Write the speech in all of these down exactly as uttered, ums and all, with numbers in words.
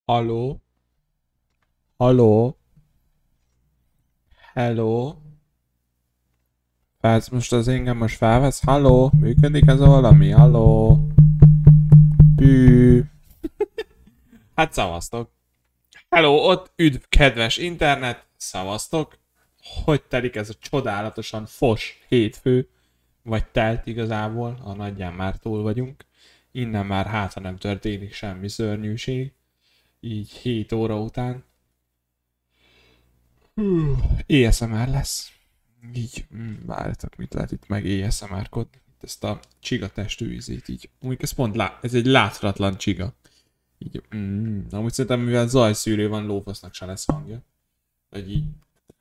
Haló? Haló? Hello? Felsz most az engem most felvesz? Haló? Működik ez a valami? Haló? Pű. Hát szavaztok. Hello, ott üdv, kedves internet. Szavaztok. Hogy telik ez a csodálatosan fos hétfő? Vagy telt igazából, a nagyján már túl vagyunk. Innen már hát, ha nem történik semmi szörnyűség. Így hét óra után. Hú, á es em er lesz. Így, mm, várjátok, mit lehet itt meg á es em er-kodni. Itt ezt a csiga testű ízét így. Mondjuk ez pont lá- ez egy láthatatlan csiga. Így, mm, amúgy szerintem, mivel zajszűrő van, lófasznak se lesz hangja. Vagy így,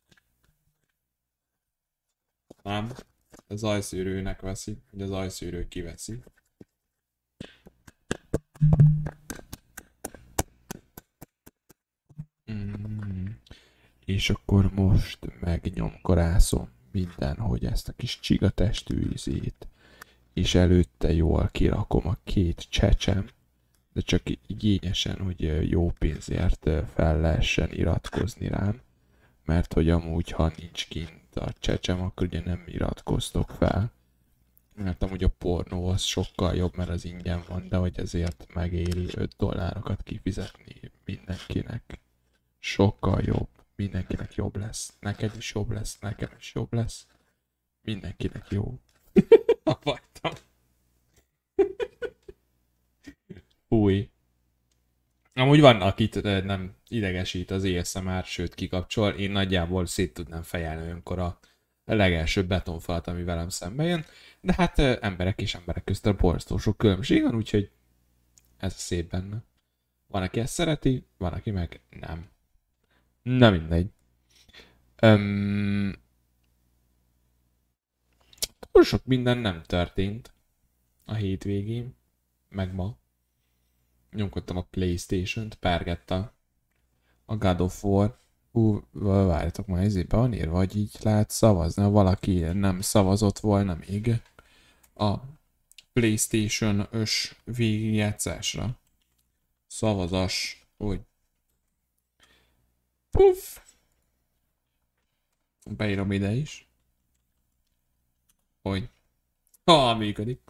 nem. A zajszűrőnek veszi, hogy a zajszűrő kiveszi. Mm. És akkor most megnyomkorászom mindenhogy ezt a kis csiga testű ízét. És előtte jól kirakom a két csecsem, de csak igényesen, hogy jó pénzért fel lehessen iratkozni rám, mert hogy amúgy, ha nincs kint a csecsem, akkor ugye nem iratkoztok fel, mert amúgy a pornó az sokkal jobb, mert az ingyen van, de hogy ezért megéri öt dollárokat kifizetni mindenkinek. Sokkal jobb, mindenkinek jobb lesz, neked is jobb lesz, nekem is jobb lesz, mindenkinek jó. Hagytam. Új. Amúgy van, akit nem idegesít az á es em er, sőt kikapcsol. Én nagyjából szét tudnám fejelni olyankor a legelső betonfalat, ami velem szembe jön. De hát emberek és emberek közt a borzasztó sok különbség van, úgyhogy ez a szép benne. Van, aki ezt szereti, van, aki meg nem. Na mindegy. Öm... Túl sok minden nem történt a hétvégén, meg ma. Nyomkodtam a PlayStation-t, párgetta a God of War. Ú, várjatok, már ezért be van írva, hogy így lehet szavazni, ha valaki nem szavazott volna még a PlayStation-ös végigjátszásra. Szavazas, hogy puff, beírom ide is, hogy ha működik.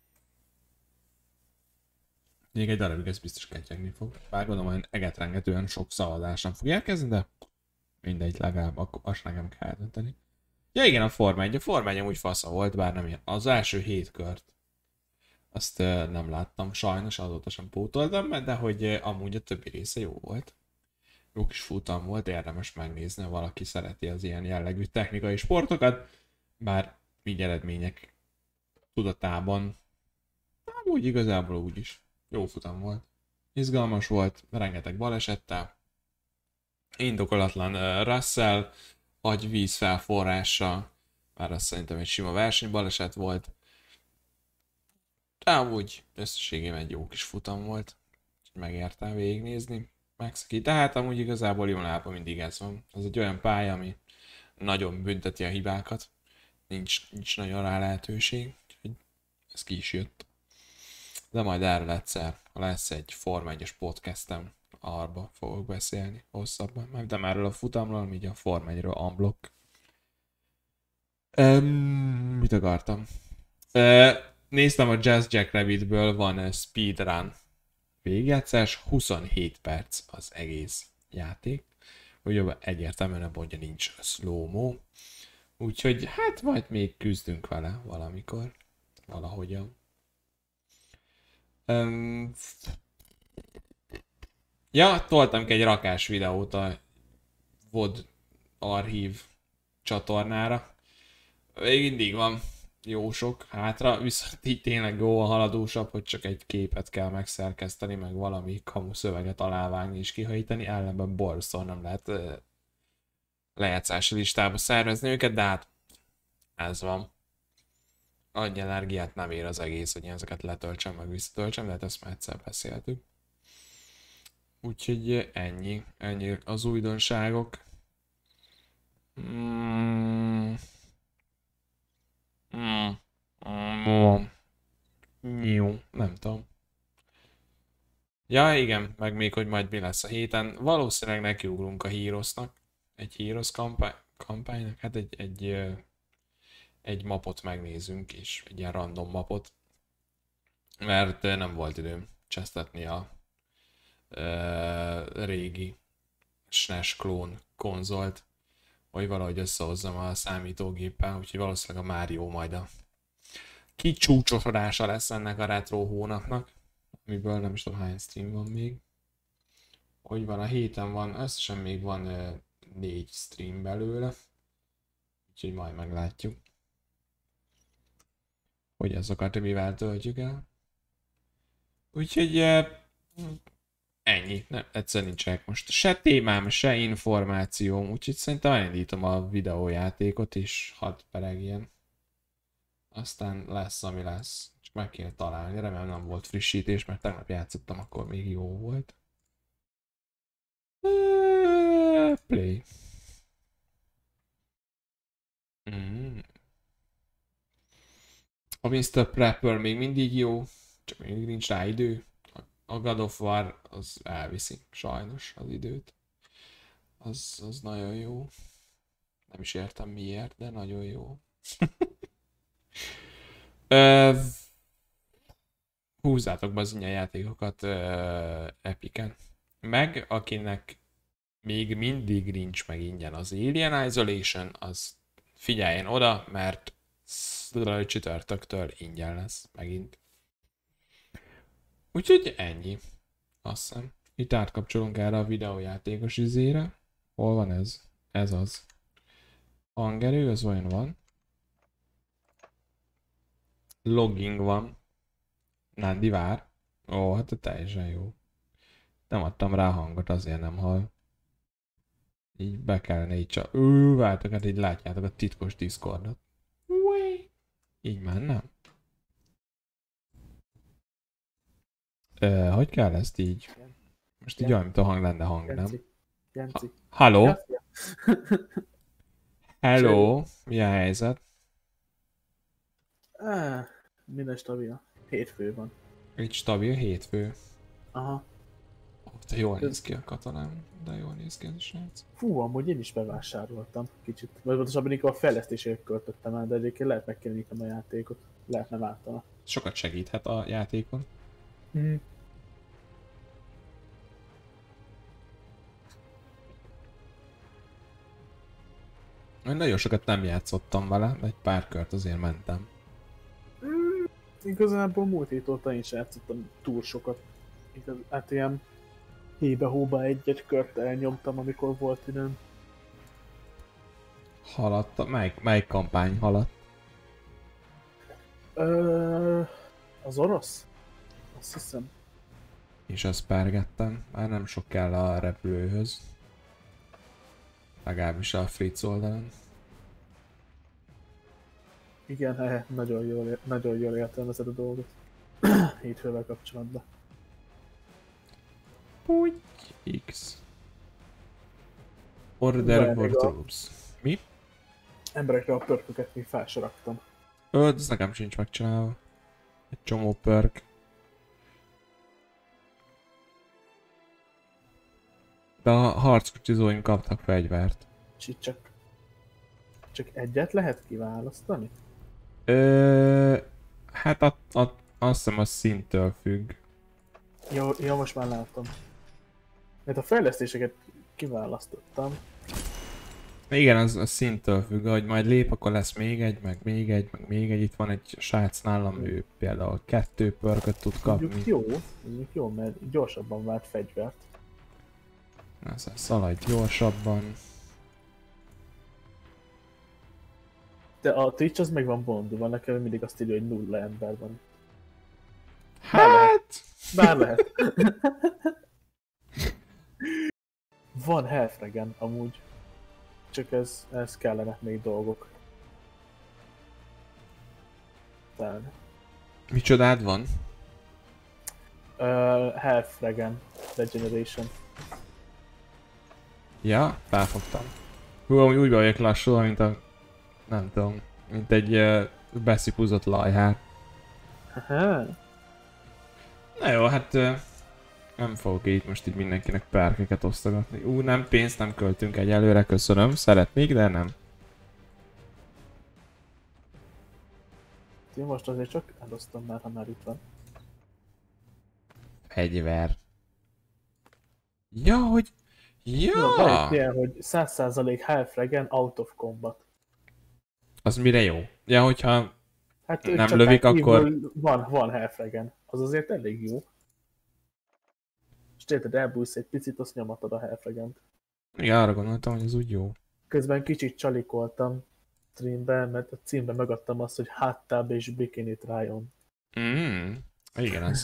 Még egy darabig ez biztos ketyegni fog. Bár gondolom, hogy egetrengetően sok szavazás nem fog érkezni, de mindegy, legalább akkor azt nekem kell dönteni. Ja igen, a Forma egy. A Forma egy amúgy fasza volt, bár nem ilyen. Az első hét kört azt uh, nem láttam, sajnos azóta sem pótoltam, de hogy uh, amúgy a többi része jó volt. Jó kis futam volt, érdemes megnézni, ha valaki szereti az ilyen jellegű technikai sportokat, bár így eredmények tudatában amúgy igazából úgy is jó futam volt. Izgalmas volt, rengeteg balesettel, indokolatlan uh, Russell, agy víz felforrása, bár az szerintem egy sima versenybaleset volt, de amúgy összességében egy jó kis futam volt, megértem végignézni, megszakít. Tehát amúgy igazából Imolából mindig ez van. Ez egy olyan pálya, ami nagyon bünteti a hibákat, nincs, nincs nagyon rá lehetőség, úgyhogy ez ki is jött. De majd erről egyszer, ha lesz egy Forma egyes podcastem, arba fogok beszélni hosszabban, de már erről a futamról, így a Forma egyről unblock. Um, mit akartam? Uh, néztem a Jazz Jackrabbitből, van a speedrun végigjátszás, huszonhét perc az egész játék. Ugye egyértelműen abban, hogy nincs slow-mo. Úgyhogy hát majd még küzdünk vele valamikor. Valahogyan. Um, ja, toltam ki egy rakás videót a vod archív csatornára. Még mindig van jó sok hátra, viszont így tényleg jóval haladósabb, hogy csak egy képet kell megszerkeszteni, meg valami kamu szöveget alávágni és kihajítani, ellenben borzasztóan nem lehet uh, lejátszási listába szervezni őket, de hát ez van. Annyi energiát nem ér az egész, hogy én ezeket letöltsem, meg visszatöltsem, de hát ezt már egyszer beszéltük. Úgyhogy ennyi, ennyi az újdonságok. Mm. Mm. Mm. Jó, nem tudom. Ja, igen, meg még, hogy majd mi lesz a héten. Valószínűleg nekiugrunk a Heroesnak. Egy Heroes kampány, kampánynak, hát egy, egy, egy mapot megnézünk, és egy ilyen random mapot. Mert nem volt időm csesztetni a uh, régi es en e es klón konzolt, hogy valahogy összehozzam a számítógéppel, úgyhogy valószínűleg a Mario majd a kicsúcsosodása lesz ennek a retro hónapnak, amiből nem is tudom hány stream van még. Hogy van, a héten van, összesen még van uh, négy stream belőle, úgyhogy majd meglátjuk, hogy azokat mivel töltjük el. Úgyhogy uh, ennyi, nem, egyszerűen nincsenek most se témám, se információm, úgyhogy szerintem elindítom a videójátékot is, hadd peregjen. Aztán lesz, ami lesz. Csak meg kéne találni, remélem nem volt frissítés, mert tegnap játszottam, akkor még jó volt. Play. Mm. A miszter Prepper még mindig jó, csak még nincs rá idő. A God of War az elviszi, sajnos, az időt. Az, az nagyon jó. Nem is értem miért, de nagyon jó. Ö, húzzátok be az ingyen játékokat uh, Epiken. Meg akinek még mindig nincs meg ingyen az Alien Isolation, az figyeljen oda, mert csütörtöktől ingyen lesz megint. Úgyhogy ennyi. Azt hiszem. Itt átkapcsolunk erre a videójátékos izére. Hol van ez? Ez az. Hangerő, az olyan van. Logging van. Nandi vár. Ó, hát teljesen jó. Nem adtam rá hangot, azért nem hall. Így be kellene így csak... Ú, vártok, hát így látjátok a titkos Discordot. Ui. Így már nem. Ö, hogy kell ezt így? Most így olyan, mint a hang lenne hang, nem? Jenci. Halló? Hello? Mi a helyzet? Ah, minden stabil. Hétfő van. Így stabil hétfő. Aha. Ó, de jól néz ki a katonám. De jól néz ki ez a srác. Fú, amúgy én is bevásároltam kicsit. Vagy pontosabban inkább a fejlesztésért költöttem el, de egyébként lehet megkérni a játékot. Lehetne váltana. Sokat segíthet a játékon. Mm. Én nagyon sokat nem játszottam vele, de egy pár kört azért mentem. Mm. Igazából múlt hét óta én sem játszottam túl sokat. Igaz, hát ilyen hébe-hóba egy-egy kört elnyomtam, amikor volt időm. Haladt, melyik, melyik kampány haladt? Ö, az orosz? Azt hiszem. És azt párgettem, már nem sok kell a repülőhöz. Legalábbis a Fritz oldalon. Igen, he, nagyon jól, nagyon jól értelmezed a dolgot. Hétfővel kapcsolatban. Puty X. Order for troops. Mi? Emberekre a pörköket még fel se raktam. Ö, ez nekem sincs megcsinálva. Egy csomó perk. De a harckucsizóim kaptak fegyvert. Csit csak... Csak egyet lehet kiválasztani? Ö, hát a, a, azt hiszem a szinttől függ. Jó, jó, most már látom. Mert a fejlesztéseket kiválasztottam. Igen, az a szinttől függ, hogy majd lép, akkor lesz még egy, meg még egy, meg még egy. Itt van egy srác nálam, ő például kettő pörköt tud kapni. Mondjuk jó, mondjuk jó, mert gyorsabban vált fegyvert. Na, szóval szaladj gyorsabban. De a Twitch az meg van bondulva, nekem mindig azt írja, hogy nulla ember van. Hát... Bár lehet. Van Health-regen amúgy. Csak ez, ez kellene még dolgok. Talán. Micsodád van? Uh, Health-regen Regeneration. Ja, felfogtam. Hú, amúgy úgy vagyok lassú, mint a... Nem tudom, mint egy uh, beszipuzott lajhár. Aha. Na jó, hát... Uh, Nem fogok itt most így mindenkinek perkeket osztogatni. Ú, nem, pénzt nem költünk egyelőre, köszönöm. Szeretnék, de nem. Én most azért csak elosztom már, ha már itt van. Fegyver. Ja, hogy... Ja! Ja. Van egy ilyen, hogy száz százalék health regen out of combat. Az mire jó? Ja, hogyha Hát nem csak lövik, hát akkor... Van, van health regen. Az azért elég jó. És érted, elbújsz egy picit, azt nyomatod a health regent. Igen, arra gondoltam, hogy ez úgy jó. Közben kicsit csalikoltam streamben, mert a címben megadtam azt, hogy hot tub és bikini try on. Mm, igen, az.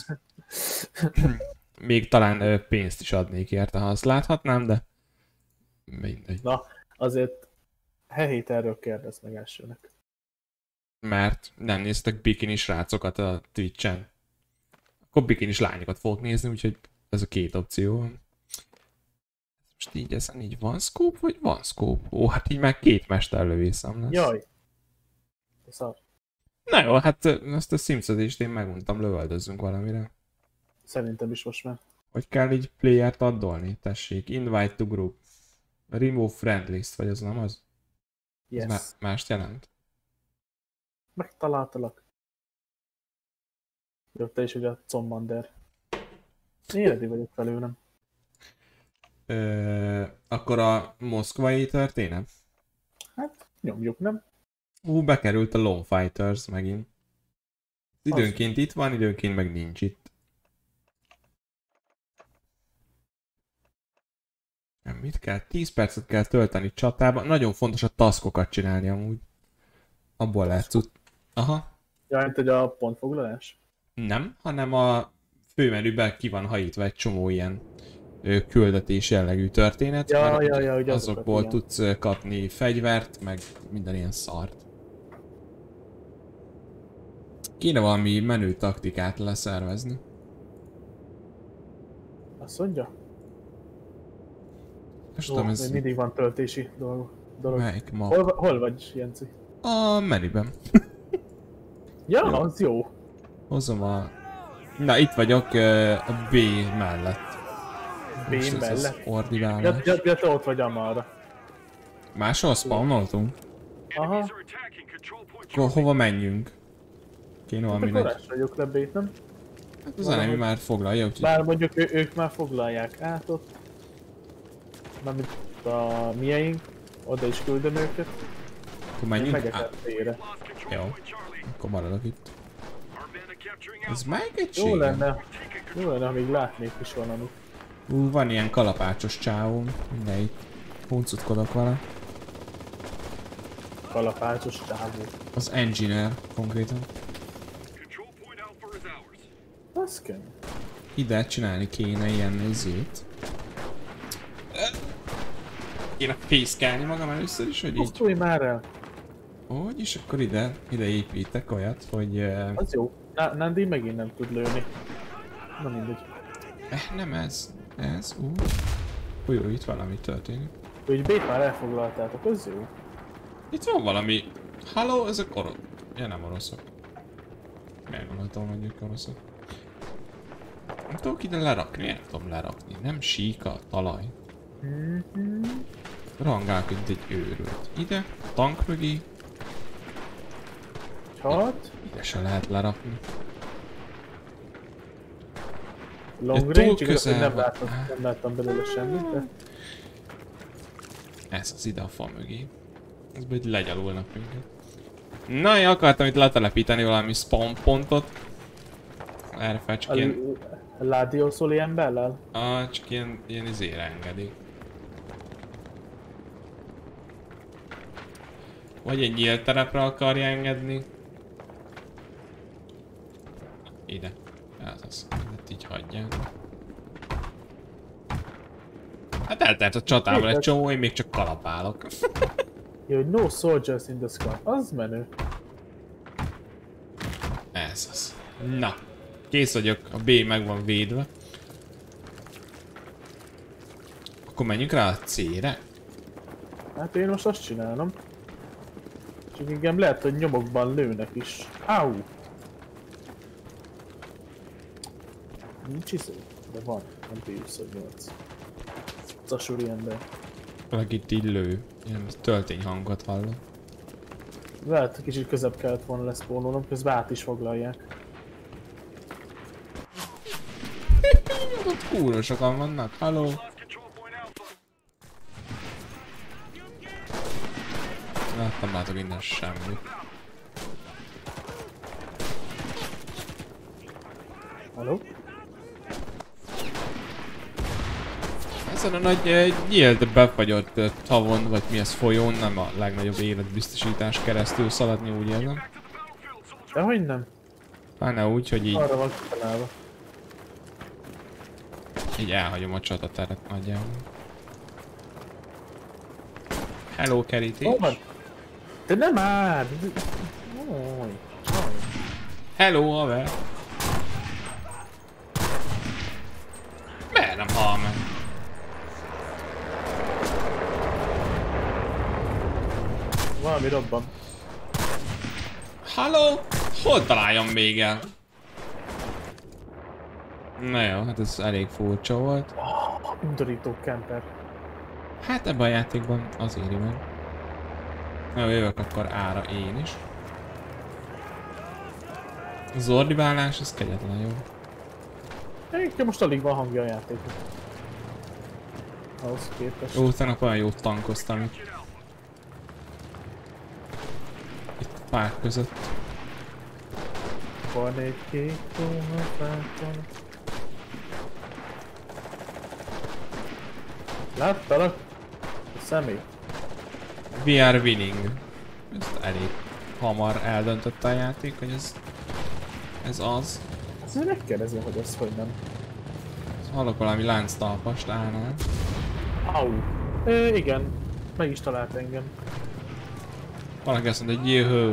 Még talán ö, pénzt is adnék érte, ha azt láthatnám, de... Mindegy. Na, azért hehét erről kérdez meg elsőnek. Mert nem néztek bikini srácokat a Twitch-en. Akkor bikinis lányokat fogok nézni, úgyhogy ez a két opció. Most így ezen így van scope, vagy van scope? Ó, hát így már két mesterlövészem lesz. Jaj! Szar. Na jó, hát ezt a Simszedést én megmondtam, lövöldözzünk valamire. Szerintem is most már. Hogy kell így playert addolni? Tessék, invite to group. Remove friend list, vagy az nem az? Yes. Ez má- mást jelent? Megtaláltalak. Jó, te is ugye a Commander. Én ready vagyok felőlem. Ö, akkor a moszkvai történet? Hát, nyomjuk, nem? Ú, bekerült a Lone Fighters megint. Időnként itt van, időnként meg nincs itt. Nem, mit kell? tíz percet kell tölteni csatába. Nagyon fontos a taskokat csinálni amúgy. Abból lehet tud. Aha. Ja, mint hogy a pontfoglalás? Nem, hanem a főmenüben ki van hajítva egy csomó ilyen ö, küldetés jellegű történet. Ja, mert ja, ja, hogy azokból azokat, igen. tudsz ö, kapni fegyvert, meg minden ilyen szart. Kéne valami menő taktikát leszervezni. Azt mondja? Most Ó, tudom, még ez mindig van töltési dolog. dolog. melyik ma? Hol, hol vagy, Jenci? A menüben. Ja, Jó. az jó. Hozom a... Na, itt vagyok ö, a B mellett. B Most ez az mellett. ordiválás. Ja, ja, ja, te ott vagy amarra. Máshol spawnoltunk? Aha. Akkor hova menjünk? Kéne Hát valami akkor nagy... rás vagyok le B-t, nem? Hát az enemi már foglalja, úgyhogy... Bár mondjuk ő, ők már foglalják át ott. Mármint a mieink. Oda is küldöm őket. Akkor Én menjünk? megyek Á, el B-re. jó. Akkor maradok itt. Ez melyik Jó egység? lenne. Jó lenne, ha még látnék is valamit. Ú, van ilyen kalapácsos csávóm. Mindegy. Huncutkodok vele. Kalapácsos csávó. Az engineer konkrétan. Az kell. Ide csinálni kéne ilyen izét. Kéne fészkelni magam először is, hogy így... Pusztulj már el. Hogy, és akkor ide, ide építek olyat, hogy... Uh, Az jó. Na, Nandi megint nem tud lőni. Na mindegy. eh, nem ez. Ez, ú. Uh. Jó, itt valami történik. Úgy B-t már elfoglaltátok, az jó. Itt van valami... Halló, ezek orosz... Ja, nem oroszok. Miért gondoltam, hogy ők oroszok? Nem tudok ide lerakni, miért tudom lerakni? Nem sík a talaj. Mm-hmm. Rangálok itt egy őrült. Ide, a tank mögé. Hat. Ide se lehet lerakni. Long túl range, igaz, hogy közel nem van. láttam, nem láttam belőle semmit, de... Ez az ide a fa mögé. Ez így legyalulnak minket. Na, én akartam itt letelepíteni valami spawn pontot. Erre fel csak A ilyen... Ládió Szoli emberrel? Ah, csak ilyen, ilyen izére engedik. Vagy egy nyílt terepre akarja engedni. Ide. Ez az. Itt így hagyják. Hát eltelt a csatával egy csomó, én még csak kalapálok. Jó, hogy no soldiers in the sky. Az menő. Ez az. Na. Kész vagyok, a B meg van védve. Akkor menjünk rá a C-re. Hát én most azt csinálom. Csak igen, lehet, hogy nyomokban lőnek is. Áú! Nincs izé, de van. Nem P huszonnyolc. Zasúri ember. Valaki itt így lő. Ilyen töltény hangot hallom. Lehet, hogy kicsit közebb kellett volna leszpónolnom, közben át is foglalják. Ott kurva sokan vannak, halló? Láttam, látok innen semmit. Halló? Ezen a nagy eh, nyílt befagyott eh, tavon, vagy mi ez, folyón, nem a legnagyobb életbiztosítás keresztül szaladni, úgy érzem. Dehogy nem. Pláne úgy, hogy így, Arra van kitalálva. így elhagyom a csatateret nagyjából. Hello, kerítés. Hol van? Te nem már! Oj, oj. Hello, haver. Miért nem hal meg? Valami robban. Halló? Hol találjam még el? Na jó, hát ez elég furcsa volt. Undorító camper. Hát ebben a játékban az éri meg. Na jó, jövök akkor ára én is. Az ordibálás, ez kegyetlen jó. Egyébként most alig van hangja a játéknak. Ahhoz képest. Ó, tegnap olyan jót tankoztam itt. Itt a pár között. Van egy kék tómafáton. Láttalak? A személy. We are winning. Ezt elég hamar eldöntötte a játék, hogy ez... Ez az. Azért megkérdezem, hogy ez hogy nem. Hallok valami lánctalpast állnál. Au. É, igen. Meg is talált engem. Valaki azt mondta, hogy jöhö.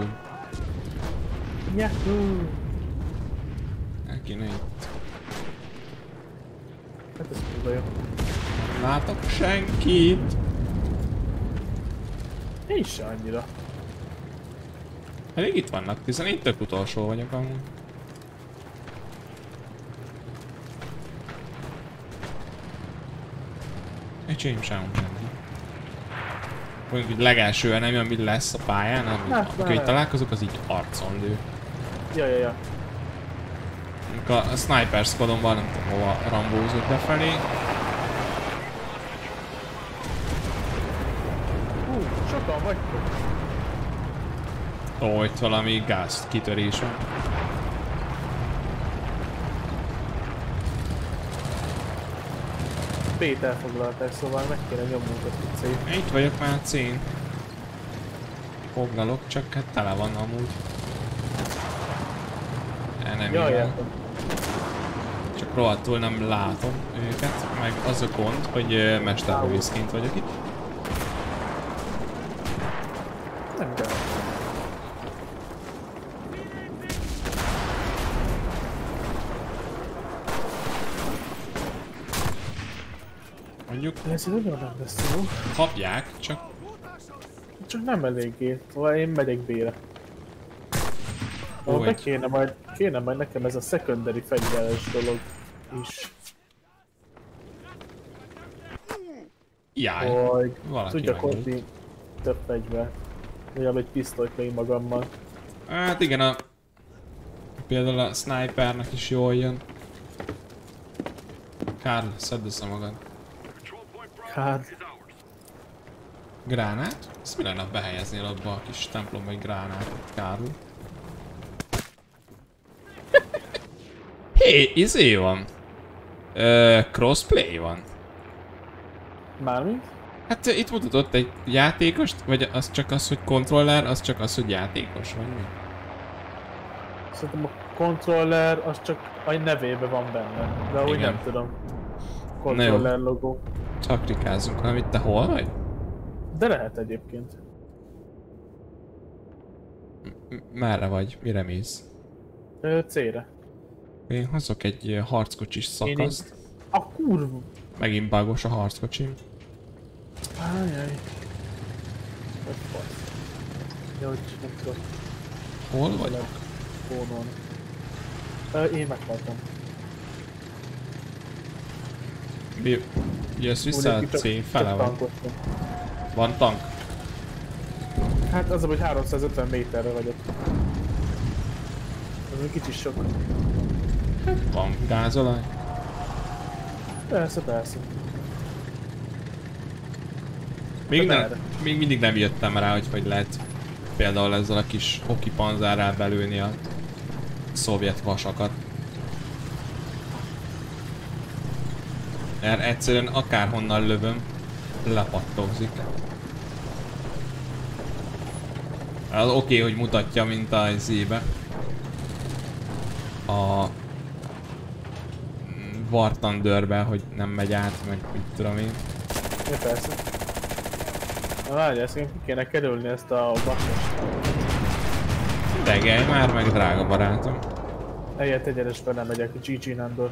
Yahoo! El kéne itt. Hát ez kurva jó. Nem látok senkit. Én se annyira. Elég itt vannak, hiszen én tök utolsó vagyok amúgy. Egy csém sem senki. Mondjuk, hogy legelsően nem jön, mi lesz a pályán, Hát, amikor így találkozok, az így arcon lő. Ja, ja, ja. Amikor a sniper squadomban nem tudom hova rambózott befelé. Hú, sokan vagytok. Ó, itt valami gáz kitörés van. B-t elfoglalták, szóval meg kéne nyomnunk a C-t. Itt vagyok már a cén. Foglalok, csak hát tele van amúgy. El nem Jaj, igaz. értem. Csak rohadtul nem látom őket, meg az a gond, hogy mesterlövészként vagyok itt. Nem kell. Mondjuk Ez nagyon nem lesz jó. kapják, csak Csak nem eléggé. Szóval én megyek B-re. Ó, Oh, be egy- kéne majd, kéne majd nekem ez a secondary fegyveres dolog is. jaj, Hogy valaki tudjak megölt. hozni több fegyvert. Legalább egy pisztolyt még magammal. Hát igen, a... Például a snipernek is jól jön. Karl, szedd össze magad. Hát, Gránát? Ezt mi lenne, ha behelyeznél abba a kis templomba egy gránátot, Karl? Hé, hey, izé van. Ö, crossplay van. mármint? Hát itt mutatott egy játékost, vagy az csak az, hogy kontroller, az csak az, hogy játékos, vagy mi? Szerintem a controller az csak a nevében van benne. De úgy Igen. nem tudom. Controller logó. Taktikázunk, hanem itt te hol vagy? De lehet egyébként. M- merre vagy? Mire mész? Ö, C-re. Én hozok egy ö, harckocsis szakaszt. A kurva! Megint bugos a harckocsim. Ájjaj. Hogy fasz. Ja, hogy nem tudok Hol vagy? fónolni. Ö, én meghaltam. Mi? Jössz vissza a C fele vagy? Van tank? Hát az, hogy háromszázötven méterre vagyok. Ez egy kicsit sok. Van gázolaj? Persze, persze. Még, nem, még mindig nem jöttem rá, hogy hogy lehet például ezzel a kis hoki panzárral belőni a szovjet vasakat. Mert egyszerűen akárhonnan lövöm, lepattogzik. Az oké, okay, hogy mutatja, mint a Z-be. A War Thunderben, hogy nem megy át, meg mit tudom én. Ja, persze. Na várj, ezt ki kéne kerülni ezt a basszost. Degelj már meg, drága barátom. Egyet egyenesben nem megyek, a gé gé Nandor.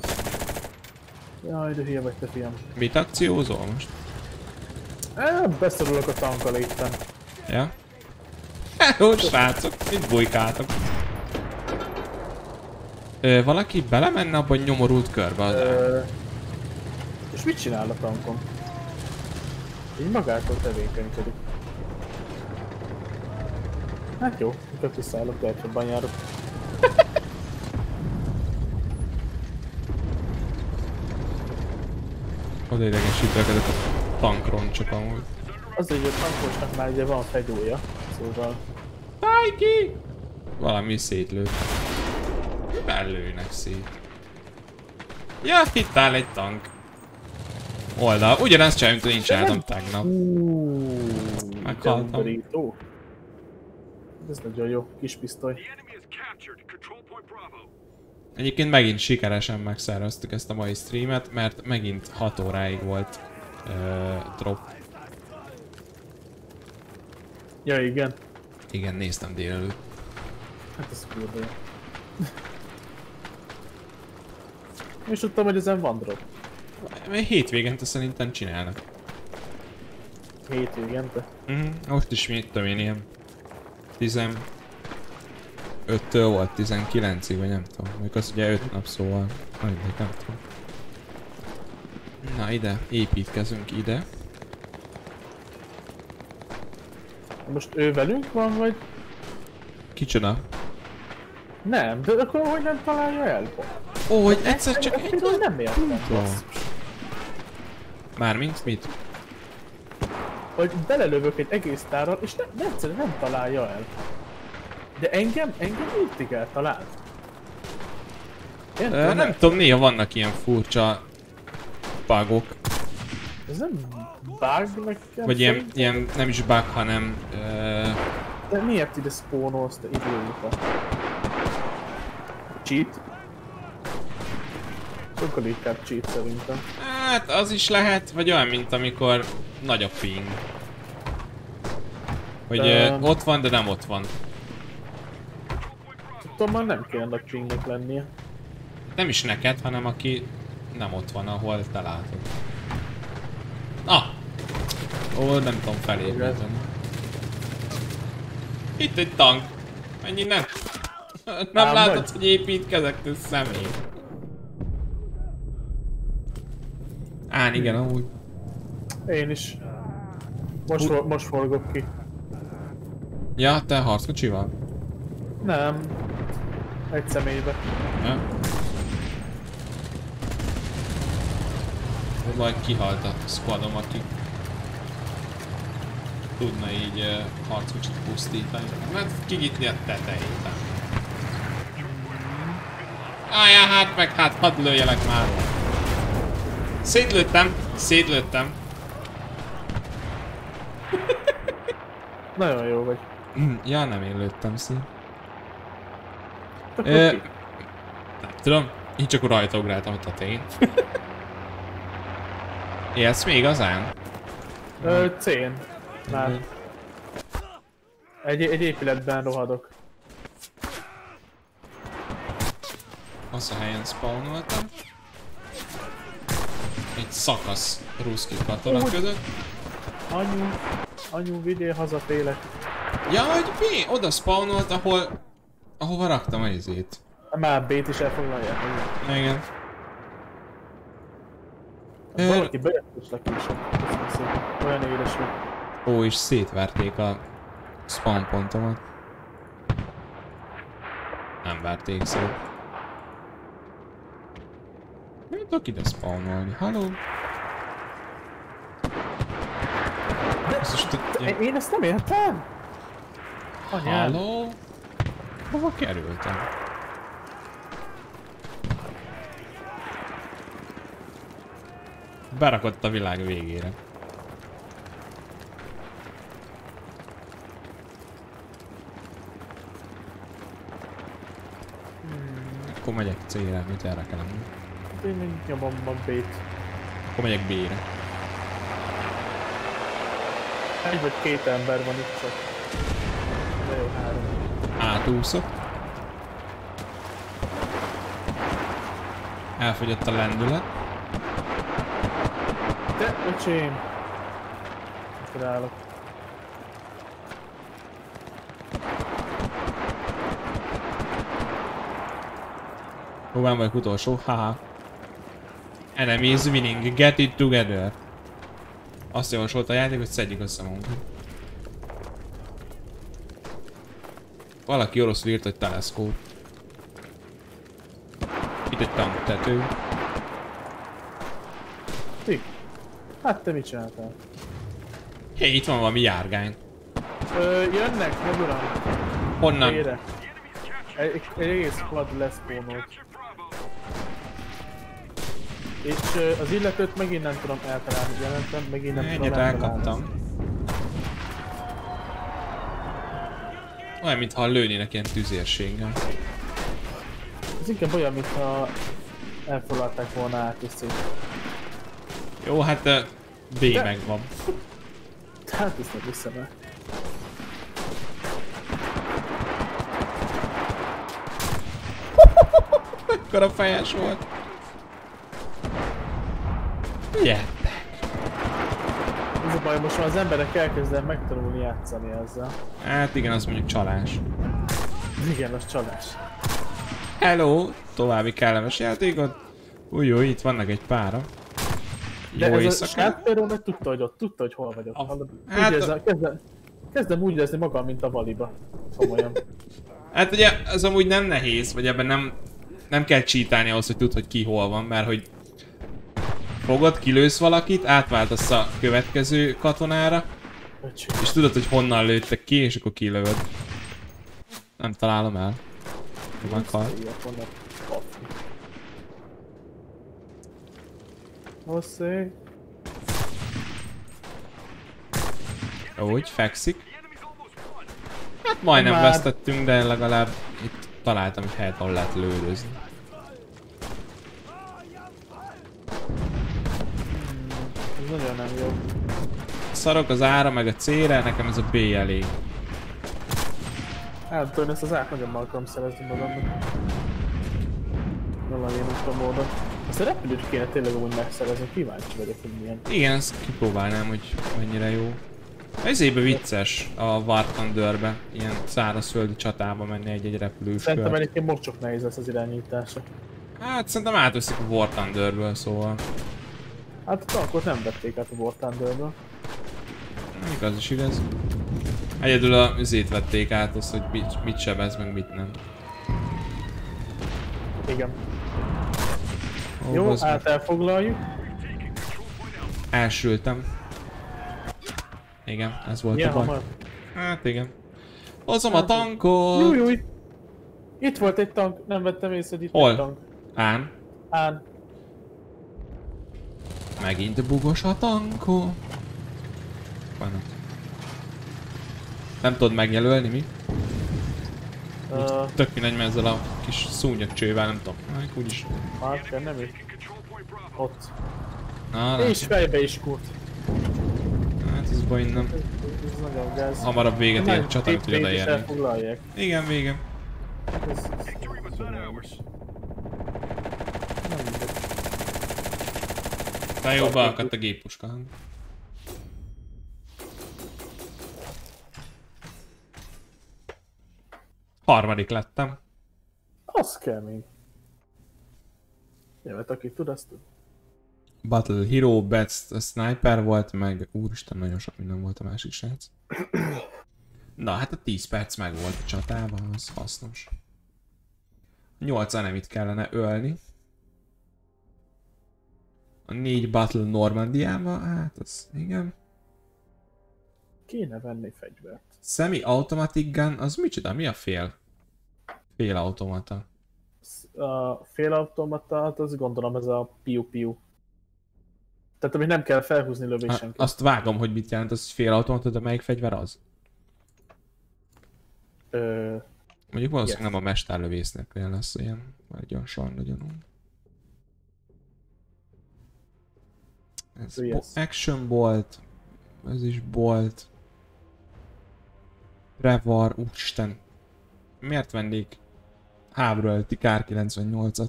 Jaj, de hülye vagy te, fiam. Mit akciózol most? Eh, beszorulok a tankkal éppen. Ja? Hello, srácok, mit bujkáltok? Ö, valaki belemenne abba a nyomorult körbe az Ö... És mit csinál a tankom? Így magától tevékenykedik. Hát jó, mikor visszaállok, lehet jobban járok. Oda idegesítőek ezek a tankroncsok amúgy. Az, hogy a tankosnak már ugye van fegyója, szóval... Állj ki! Valami szétlőtt. Belőnek szét. Ja, itt áll egy tank. Oldal. Ugyanezt csinálom, mint én csináltam tegnap. Meghaltam. Ez nagyon jó, kis pisztoly. Egyébként megint sikeresen megszerveztük ezt a mai streamet, mert megint hat óráig volt uh, drop. Ja, igen. Igen, néztem délelőtt. Hát ez kurva jó. És tudtam, hogy ezen van drop. Hétvégente szerintem csinálnak. Hétvégente? Mhm, most is mit tudom én, ilyen tizenöttől volt tizenkilencig, vagy nem tudom. Még az ugye öt nap, szóval mindegy, nem tudom. Na ide, építkezünk ide. Most ő velünk van, vagy? Kicsoda? Nem, de akkor hogy nem találja el? Ó, hogy egyszer csak egy... Például nem értem. Mármint mit? Hogy belelövök egy egész tárral, és ne, de egyszerűen nem találja el. De engem, engem mindig eltalált. Ö, nem tudom, néha vannak ilyen furcsa bugok. Ez nem bug nekem? Vagy ilyen, ilyen, nem is bug, hanem... Ö... De miért ide spawnolsz, te idióta? Cheat? Sokkal inkább cheat szerintem. Hát az is lehet, vagy olyan, mint amikor nagy a ping. Hogy de... ö, ott van, de nem ott van. Tudom, már nem kéne nagy pingnek lennie. Nem is neked, hanem aki nem ott van, ahol te látod. Ah! Ó, nem tudom felépíteni. Itt egy tank. Ennyi nem. Nem Ám látod, vagy. Hogy építkezek, te személy. Á, igen, amúgy. Én is. Most, for, most forgok ki. Ja, te harckocsival? Nem. Egy személybe. Ja. Majd kihalt a squadom, aki tudna így uh, harckocsit pusztítani. Mert kigitni a tetejét. Ájá, hát meg hát hadd lőjelek már. Szétlőttem, szétlőttem. Nagyon jó vagy. Ja, nem én lőttem szét. Ö, nem tudom, így csak rajta ugráltam a tetején. Élsz még igazán? Ö, cén. Már. Egy, egy épületben rohadok. Az a helyen spawnoltam. Egy szakasz ruszki katona Úgy. között. Anyu, anyu, vigyél haza télek. Ja, hogy mi? Oda spawnolt, ahol... ahova raktam a izét. Már B-t is elfoglalják. Igen. Ö... Valaki bejött és lekésett. Köszönöm szépen. Olyan édes vagy. Ó, és szétverték a spawn pontomat. Nem verték szét. Nem tudok ide spawnolni. Halló? De... Most, én, én ezt nem értem! Anyám. Halló? Hova kerültem? Berakott a világ végére. Hmm. Akkor megyek C-re, mit erre kell lenni? Én még nyomom a B-t. Akkor megyek B-re. Egy vagy két ember van itt csak. De jó, három. Átúszok. Elfogyott a lendület. Te, öcsém! Itt állok. Hol vagyok utolsó? Haha. Enemies winning, get it together. Azt javasolt a játék, hogy szedjük össze magunkat. Valaki oroszul írt, hogy teleszkóp. Itt egy tanktető. Ti? Hát te mit csináltál? Hé, hey, itt van valami járgány. Ö, jönnek, meg uram. Honnan? Ére. Egy, egy egész squad leszpónolt. És ö, az illetőt megint nem tudom eltalálni, jelentem, megint nem tudom Egyet eltalálni. elkaptam. Olyan, mintha lőnének ilyen tüzérséggel. Ez inkább olyan, mintha elfoglalták volna át és szét. Jó, hát uh, B De... megvan. Hát ezt nem hiszem el. Ekkora fejes volt. Gyertek! Ez a baj, most már az emberek elkezdenek megtanulni játszani ezzel. Hát igen, az mondjuk csalás. Igen, az csalás. Hello! További kellemes játékot. Új, jó, itt vannak egy pára. De Jó ez éjszakát. a srác például meg tudta, hogy ott, tudta, hogy hol vagyok. A... Hát Hát érzem, kezdem, kezdem úgy érezni magam, mint a Valiba. Komolyan. Hát ugye ez amúgy nem nehéz, vagy ebben nem, nem kell cheatálni ahhoz, hogy tudd, hogy ki hol van, mert hogy fogod, kilősz valakit, átváltasz a következő katonára, Öcsém. és tudod, hogy honnan lőttek ki, és akkor kilövöd. Nem találom el. Meghal. Hosszé. Úgy, fekszik. Hát majdnem Már... vesztettünk, de legalább itt találtam egy helyet, ahol lehet lődözni. Ez nagyon nem jó. Szarok az ára meg a C-re, nekem ez a B elég. Hát tudom, ezt az át nagyon meg akarom szerezni magamnak. Valamilyen úton módon. Azt a repülőt kéne tényleg úgy megszerezni, kíváncsi vagyok, hogy milyen. Igen, ezt kipróbálnám, hogy mennyire jó. Ezébe vicces a War Thunderbe, ilyen szárazföldi csatába menni egy-egy repülős Szerintem kört. egyébként most csak nehéz lesz az irányítása. Hát szerintem átveszik a War Thunderből, szóval. Hát a tankot nem vették át a War Thunderből. Igaz is igaz. Egyedül a üzét vették át, azt, hogy mit, mit sebez, meg mit nem. Igen. Ó, Jó, bazd meg. át elfoglaljuk. Elsültem. Igen, ez volt Ilyen a baj. hamar. Hát igen. Hozom a tankot! Júj, júj. Itt volt egy tank, nem vettem észre, hogy itt Hol? egy tank. Ám. Án. Megint bugos a tankó. Van. Nem tudod megjelölni, mi? Uh, Tök mindegy, mert ezzel a kis szúnyogcsővel nem tudom. Hát úgyis. hát nem itt. Ott. Na, És látjuk. fejbe is kurt. Hát ez baj innen. Ez, ez nagyon gáz. Hamarabb véget ér a csata, mint hogy Itt is odaérni. elfoglalják. Igen, vége. Ez, ez, ez zseniális. Nem mindegy. De jó, beakadt a géppuska. Harmadik lettem. Az kemény. Jövet, aki tud, azt tud. Battle Hero, Best Sniper volt, meg úristen, nagyon sok minden volt a másik srác. Na, hát a tíz perc meg volt a csatában, az hasznos. nyolc enemit kellene ölni. A négy Battle Normandiában, hát az igen. Kéne venni fegyvert. Semi-automatic gun, az micsoda? Mi a fél? Fél automata. A félautomata, hát azt gondolom ez a piu-piu. Tehát amit nem kell felhúzni lövésenként. Azt vágom, hogy mit jelent az fél automata, de melyik fegyver az? Ö... Mondjuk valószínűleg yes. Nem a mesterlövésznek lesz ilyen, vagy olyan sajn legyen. Ez yes. bo action bolt, ez is bolt. Trevor, úristen. Miért vennék háború előtti Kár kilencvennyolcat?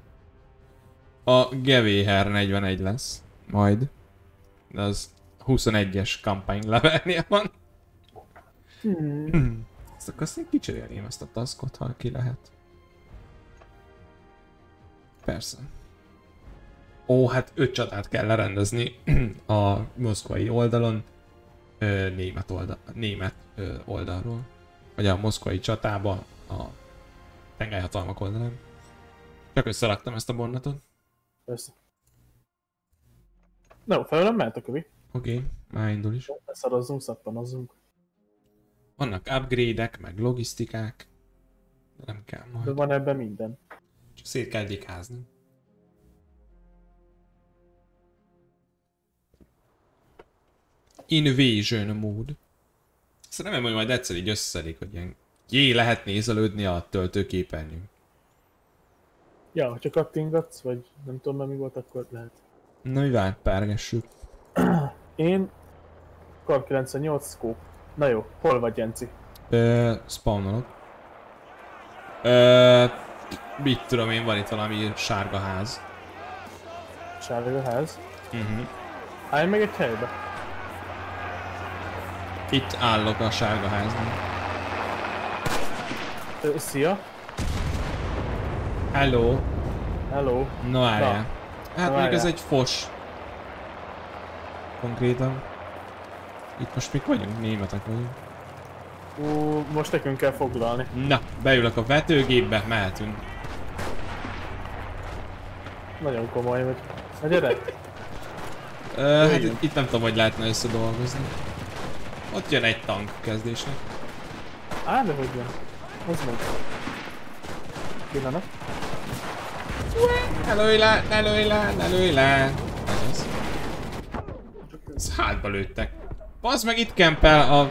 A Gewehr negyvenegy lesz, majd. De az huszonegyes campaign levelnél van. Hmm. Hmm. Ezt akkor azt én kicserélném ezt a taskot, ha ki lehet. Persze. Ó, hát öt csatát kell lerendezni a moszkvai oldalon. Ö, német, oldal, német ö, oldalról. Vagy a moszkvai csatába, a tengelyhatalmak oldalán. Csak összeraktam ezt a bonnatot. Persze. No, felőlem mehet a kövi. Oké, okay, már indul is. Szarozzunk, szappanozzunk. Vannak upgrade-ek, meg logisztikák. De nem kell majd. De van ebben minden. Csak szét kell gyékázni. Invasion mód. Azt remélem, hogy majd egyszer így összeszedik, hogy ilyen jé, lehet nézelődni a töltőképernyőn. Ja, ha csak kattingatsz, vagy nem tudom már mi volt, akkor lehet. Na mivel párgessük? Én... Kar kilencvennyolc scope. Na jó, hol vagy, Jenci? Ö, spawnolok. Ö, mit tudom én, van itt valami sárga ház. Sárga ház? Uh-huh. Állj meg egy helybe. Itt állok a sárga házban. Ö, szia. Hello. Hello. No várjál. Hát no, még ez egy fos. Konkrétan. Itt most mik vagyunk? Németek vagyunk. Ú, most nekünk kell foglalni. Na, beülök a vetőgépbe, mehetünk. Nagyon komoly vagy. Na gyere! Ö, hát itt, itt nem tudom, hogy lehetne összedolgozni. Ott jön egy tank kezdésnek. Á, de hogy jön? Az meg. Pillanat. Ne lőj le, ne lőj le, ne lőj le. Ez az. Ez hátba lőttek. Bazd meg, itt kempel a...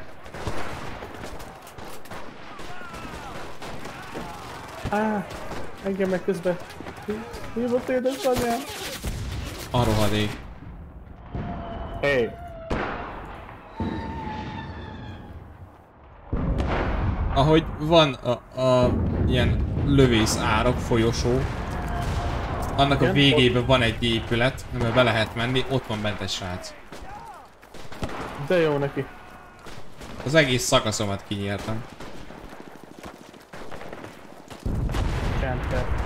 Á, engem meg közben. Mi volt édesanyám? A rohadék. Hey. Ahogy van a, a ilyen lövész árok, folyosó, annak a végében van egy épület, amiben be lehet menni, ott van bent egy srác. De jó neki. Az egész szakaszomat kinyírtam. Kenter.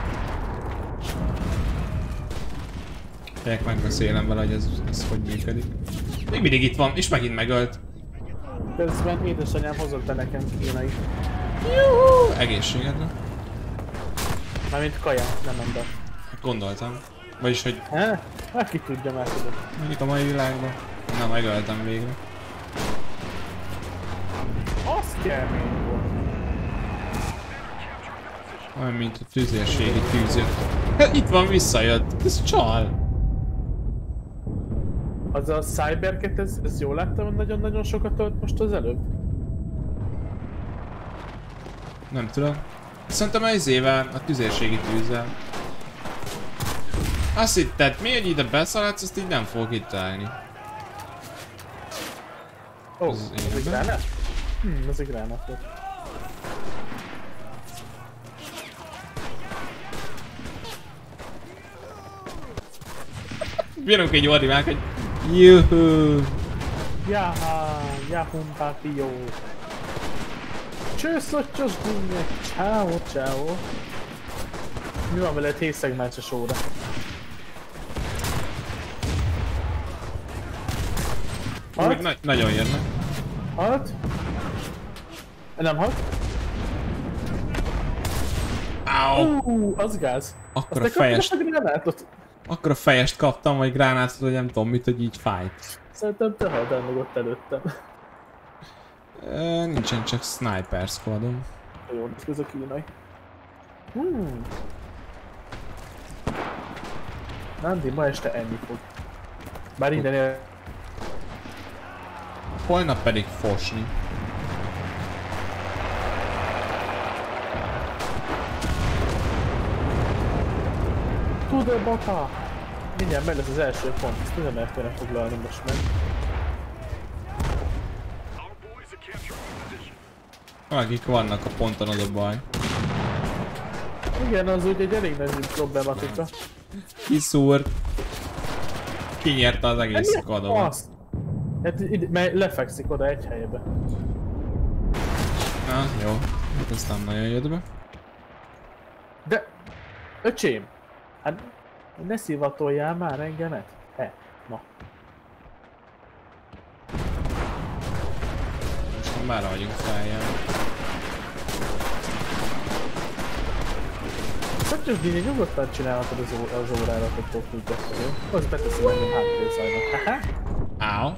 Fegyek megbeszélem vele, hogy ez, ez hogy működik. Még mindig itt van, és megint megölt. Közben édesanyám hozott be nekem kínai. Juhú! Egészségedre. Mármint kaját, nem ember. Gondoltam. Vagyis, hogy... Há? Hát ki tudja már tudod. Mondjuk a mai világban. Na, megöltem végre. Az kemény volt. Olyan, mint a tüzérségi tűzjön. Itt van, visszajött. Ez csal. Az a Cyberket, ez, ez jól láttam, hogy nagyon-nagyon sokat tölt most az előbb? Nem tudom. Szerintem az izével, a tüzérségi tűzzel. Azt hitted, mi, hogy ide beszaladsz, azt így nem fogok itt állni. Ó, oh, ez egy gránát? Hm, ez egy gránát volt. Bírunk egy ordimák, hogy juhú! Jaha, jahum papi jó. Csőszottyos gúnyek, ciao, ciao. Mi van veled hétszegmácsos óra? Még na nagyon jönnek. Halt? Nem halt? Áó! Uh, az gáz. Akkor a fejest... A Akkor a fejest kaptam, vagy gránátot, vagy nem tudom mit, hogy így fájt. Szerintem te halt el meg ott előttem. E, nincsen csak sniper squadom. Jó, néz ki ez a kínai. Hmm. Nandi, ma este enni fog. Bár innen él... Holnap pedig fosni. Tudod, baka! Mindjárt meg lesz az első pont, ezt nem el kéne foglalni most meg. Akik vannak a ponton, az a baj. Igen, az úgy egy elég nagy problematika. Kiszúr. Kinyerte az egész squadomat. Hát ide, mert lefekszik oda egy helybe. Na, jó. Hát ez nem nagyon jött be. De... Öcsém! Hát... Ne szivatoljál már engemet? He, na. Most már vagyunk feljel. Szaknyos Dini, nyugodtan csinálhatod az, ó az órára, hogy ott tudja, jó? Az beteszi engem háttérszajnak. Haha! Áó.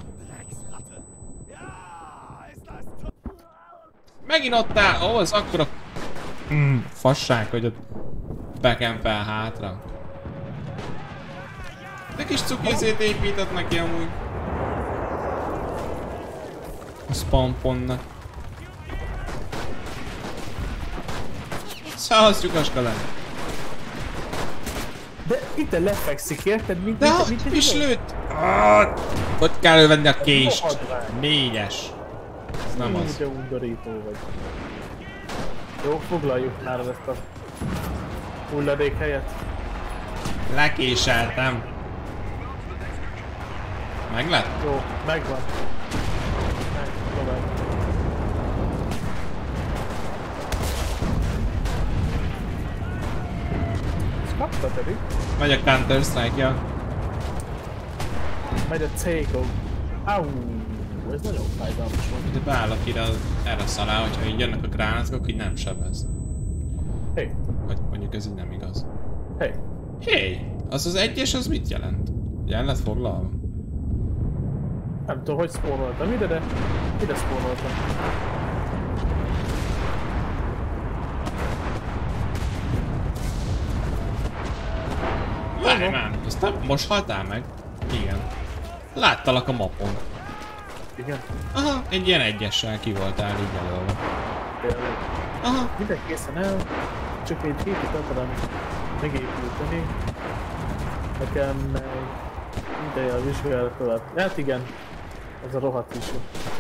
Megint ott áll! Ó, az akkora... Mm, fasság, hogy ott bekempel hátra. De kis cukizét épített neki amúgy. A spawn pontnak. Szahasz lyukaska lenni. De itt lefekszik, érted? Mint, De mint, ott mint, mint, is lőtt! Ah, hogy kell elővenni a kést? Négyes. Ez nem az. De undorító vagy. Jó, foglaljuk már ezt a hulladék helyet. Lekéseltem. Meg lett? Jó, megvan. Meg, tovább. Ezt kapta pedig. Megy a Counter Strike-ja. Megy a cégok. Au, ez nagyon fájdalmas volt. De beállok ide erre szalá, hogyha így jönnek a gránátok, akkor így nem sebez. Hey. Vagy mondjuk ez így nem igaz. Hey. Hey! Az az egyes, az mit jelent? Ugye el lett foglalva? Nem tudom, hogy spóroltam ide, de ide spóroltam. Várj már! Aztán most haltál meg? Igen. Láttalak a mapon. Igen? Aha, egy ilyen egyessel ki voltál így jelölve. Tényleg. Aha. Minden készen el, csak egy hétit akarom megépíteni. Nekem meg ideje a vizsgálat alatt. Hát igen, az a rohadt vizsga.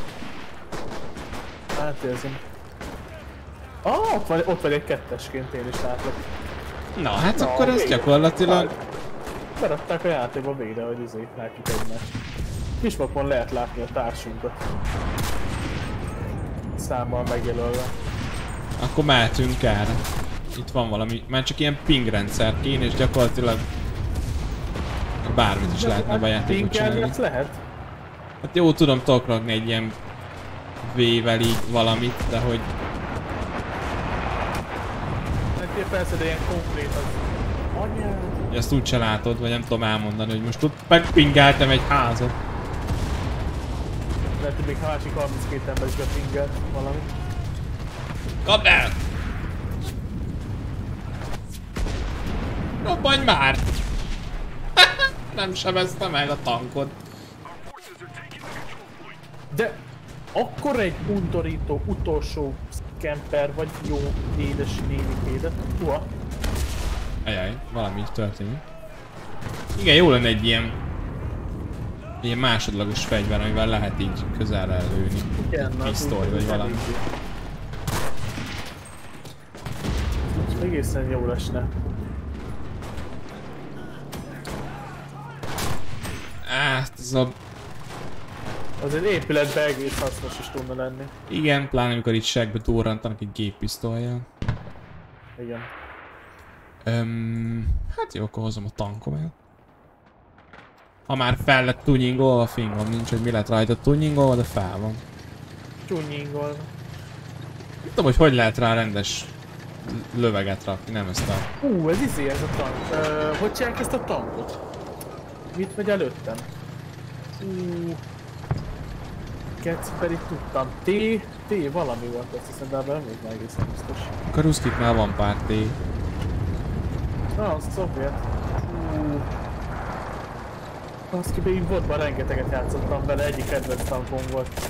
Átérzem. Ah, ott vagy, ott vagy egy kettesként, én is látlak. Na, hát Na, akkor ez végre. gyakorlatilag... Berakták a játékba végre, hogy izé, látjuk egymást. Kismapon lehet látni a társunkat. Számmal megjelölve. Akkor mehetünk erre. Itt van valami, már csak ilyen ping rendszer kéne, és gyakorlatilag bármit is lehetne be a játékot csinálni. Ezt lehet? Hát jó, tudom, tudok rakni egy ilyen V-vel így valamit, de hogy... Nektél persze, de ilyen konkrét az... Anyád! hogy azt úgyse látod, vagy nem tudom elmondani, hogy most ott megpingáltam egy házat. Lehet, hogy még a másik harminckét ember is bepingelt valamit. Kapd el! Robbanj már! Nem sebezte meg a tankot. De akkor egy undorító utolsó camper vagy jó édes nénikédet. Hua! Ajaj, valami történik. Igen, jó lenne egy ilyen... ilyen másodlagos fegyver, amivel lehet így közelre lőni. Igen, egy pisztoly vagy valami. Ez egészen jó lesne. Á, ez a... Az egy épületben egész hasznos is tudna lenni. Igen, pláne amikor itt segbe durrantanak egy géppisztollyal. Igen. Öm, hát jó, akkor hozom a tankomat. Ha már fel lett tuningolva, fingom nincs, hogy mi lett rajta tuningolva, de fel van. Tuningol. Nem tudom, hogy hogy lehet rá rendes löveget rakni, nem ezt a... Hú, ez izé ez a tank. Uh, hogy csinálják ezt a tankot? Mit megy előttem? Hú... Keci pedig tudtam. T, T valami volt, azt hiszem, de ebben nem még egészen biztos. A Karuszkiknál van pár T. Na, az szovjet. Hú... Azt ki még botban rengeteget játszottam vele, egyik kedvenc tankom volt.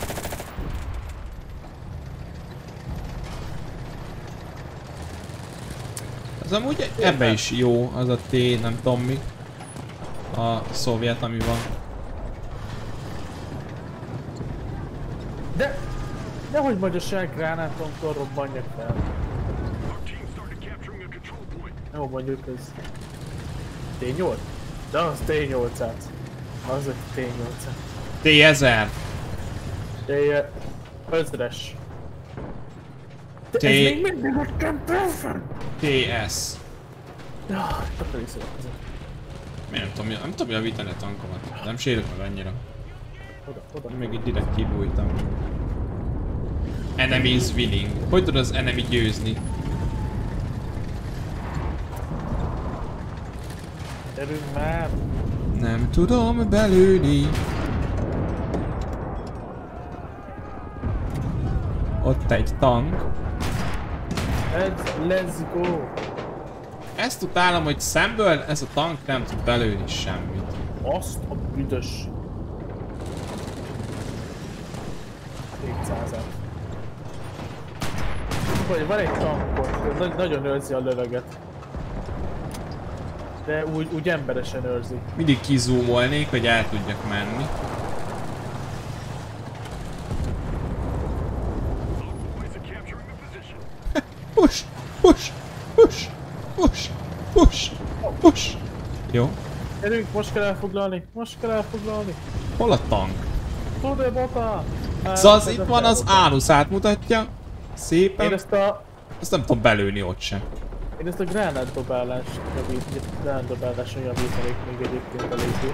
Az amúgy ebbe is jó, az a T, nem tudom mi. A szovjet, ami van. De... Nehogy magyarság gránátomtól robbanjak fel. Jó, mondjuk ez... T nyolc? De az T nyolcszázas. Az egy T nyolcszázas. T ezer. T ezres. T... Ez még mindig ott kempelfen! T S. Jaj, akkor is szólok. Miért nem tudom, nem tudom javítani a tankomat. Nem sérülök meg annyira. Oda, oda. Még itt direkt kibújtam. Enemy is winning. Hogy tud az enemy győzni? Gyerünk már! Nem tudom belőni. Ott egy tank. Let's, let's go! Ezt utálom, hogy szemből ez a tank nem tud belőni semmit. Azt a büdös... kétszázat. Vagy van egy tankot, na nagyon őrzi a löveget. De úgy, úgy emberesen őrzi. Mindig kizoomolnék, hogy el tudjak menni. Push! Push! Push! Push! Push! Push! Jó. Gyerünk, most kell elfoglalni, most kell elfoglalni. Hol a tank? Tudod, bota! Szóval az itt van, az ánuszát mutatja. Szépen. Én ezt a... Azt nem tudom belőni ott sem. Én ezt a gránátdobálást javít, gránátdobáláson javítanék még egyébként eléggé.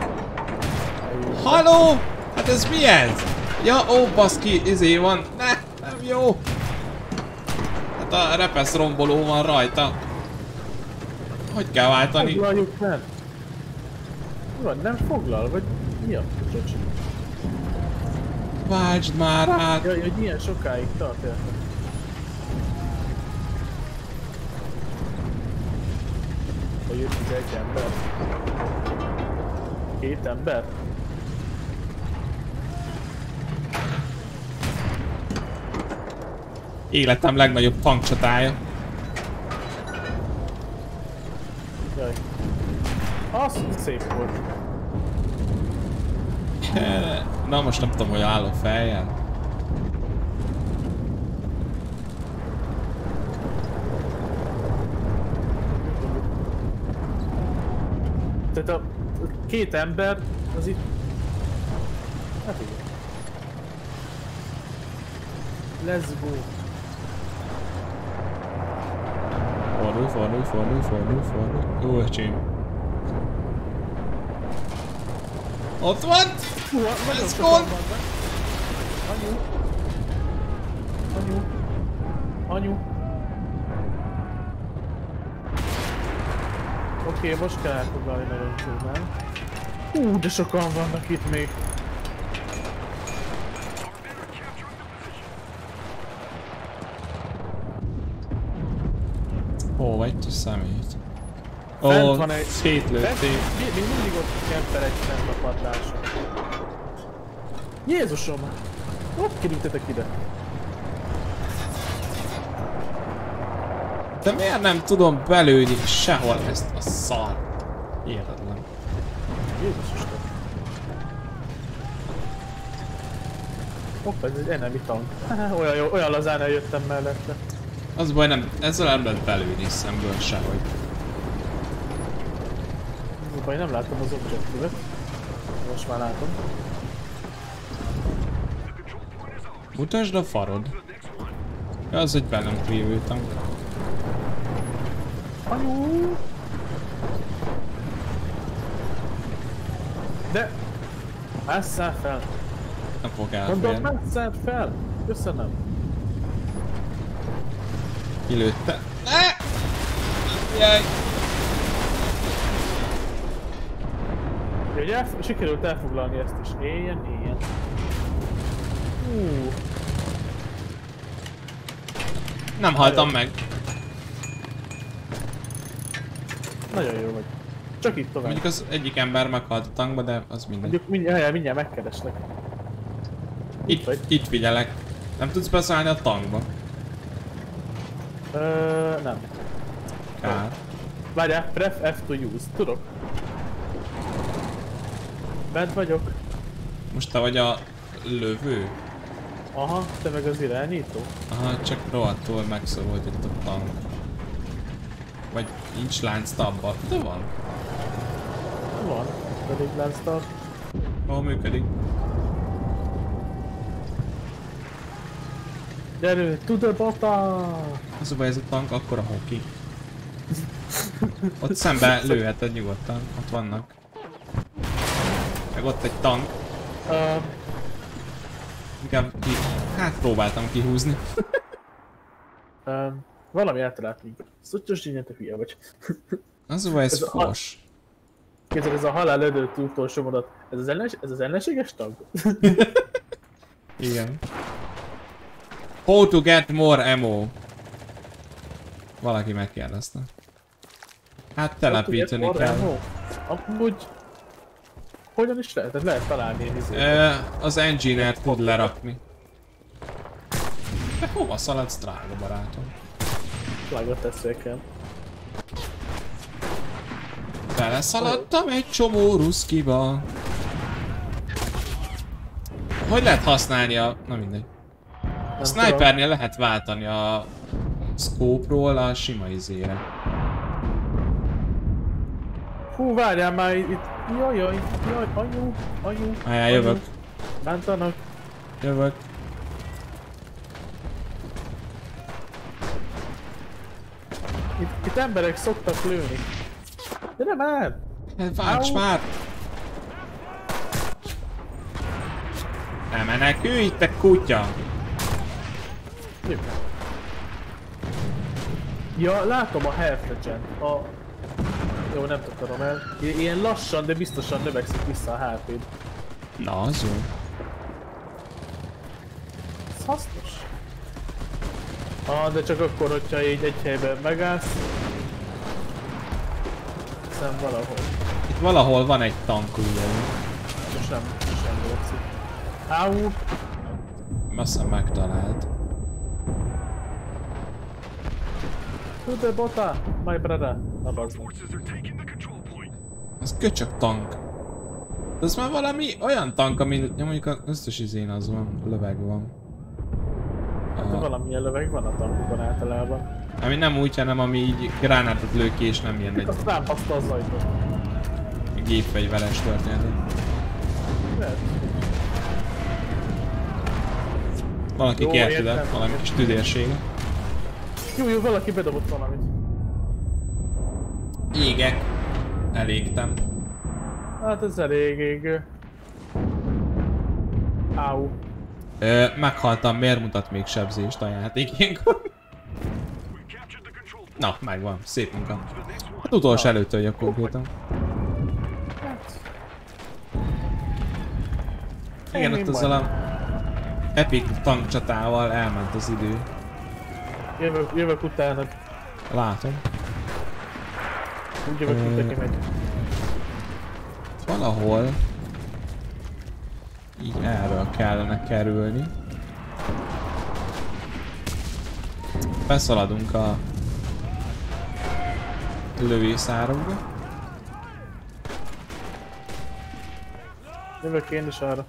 Halló! Hát ez mi ez? Ja, ó, baszki, izé van. Ne, nem jó. Hát a repesz romboló van rajta. Hogy kell váltani? Foglaljuk meg! Mi van, nem foglal? Vagy mi a csöcs? Váltsd már át! Jaj, hogy ilyen sokáig tart érte. Hogy jött ide egy ember? Két ember? Életem legnagyobb tankcsatája. Jaj. Az szép volt. Na most nem tudom, hogy állok fejjel. Tehát a két ember az itt... Hát igen. Let's go. Fordulj, fordulj, fordulj, fordulj, fordulj. Jó, öcsém. Ott van! Let's go! Anyu! Anyu! Anyu! Oké, okay, most kell elfoglalni nagyon csúnyán. Hú, de sokan vannak itt még. Hol vagy te szemét? Fent Ó, van egy... szétlőtték. Még mindig ott kemper egy fent a padláson. Jézusom! Hogy kerültetek ide? De miért nem tudom belőni sehol ezt a szar? Hihetetlen. Jézus Isten. Hopp, ez egy enemy tank. olyan, jó, olyan lazán eljöttem mellette. Az baj, nem, ezzel nem lehet belőni szemből sehogy. Az baj, nem látom az objektívet. Most már látom. Mutasd a farod. Ja, az egy velem kívül tank. Anyu! De... Másszál fel! Nem fog Mondom, elférni. másszál fel! Köszönöm. Kilőtte. Ne! Jaj! Ugye el, sikerült elfoglalni ezt is. Éljen, éljen. Hú. Nem haltam meg. Nagyon jó vagy. Csak itt tovább. Mondjuk az egyik ember meghalt a tankba, de az mindegy. Mondjuk mindjárt, mindjárt megkereslek. Itt, itt figyelek. Nem tudsz beszállni a tankba? Ö, nem. Kár. Várjál, pref F to use. Tudok. Bent vagyok. Most te vagy a lövő? Aha, te meg az irányító. Aha, csak rohadtul megszorult itt a tank. Vagy nincs lánctabba. De van. Van. Pedig lánctal. Ahol működik. Gyere, to the bottom! Az a baj, ez a tank akkora hoki. Ott szembe lőheted nyugodtan. Ott vannak. Meg ott egy tank. Uh, Inkább ki... Hát próbáltam kihúzni. um, valami eltalált minket. Szotyos gyínyen, te hülye vagy. Az a baj, ez Ez a- fos. Képzeld, ez a halál előtt utolsó mondat. Ez az, ellens, ez az ellenséges tag? Igen. How to get more ammo? Valaki megkérdezte. Hát telepíteni kell. Amúgy... Hogyan is lehet? Tehát lehet találni egy izét. Ö, az engineer tud lerakni. De hova szaladsz, drága barátom? Lágat teszéken. Beleszaladtam egy csomó ruszkiba. Hogy lehet használni a... Na mindegy. A snipernél lehet váltani a scope-ról a sima izére. Hú, várjál már itt. Jaj, jaj, jaj, anyu, anyu. Ajá, jövök. Bántanak. Jövök. Itt, itt emberek szoktak lőni. Gyere már! Hát válts már! Nem menekülj, te kutya! Jó. Ja, látom a health regen. A... Jó, nem tudom el. I- Ilyen lassan, de biztosan növekszik vissza a há pé-d. Na, az jó. Ez hasznos. Ah, de csak akkor, hogyha így egy helyben megállsz. Hiszem valahol. Itt valahol van egy tank, ugye? Most nem, most nem növekszik. Áú! Azt hiszem megtalált. To the bota, my brother. Na bazd meg. Az köcsög tank. De az már valami olyan tank, ami ja, mondjuk az összes izén az van, löveg van. Hát A, valamilyen löveg van a tankokon általában. ami nem úgy, hanem ami így gránátot lő ki és nem ilyen egy Azt rápaszta az ajtót. gépfegyveres történet. Lehet. Valaki Jó, kért értem. ide, valami kis tüdérsége. Jó, jó, valaki bedobott valamit. Égek. Elégtem. Hát ez elég égő. Áú. Ö, meghaltam, miért mutat még sebzést a játék ilyenkor? Na, megvan. Szép munka. Hát utolsó előttől jön konkrétan. Hát. Igen, ott azzal a epic tankcsatával elment az idő. Jövök, jövök utána. Látom. Úgy jövök, mint aki megy. Valahol így erről kellene kerülni. Beszaladunk a lövészárokba. Jövök én is arra.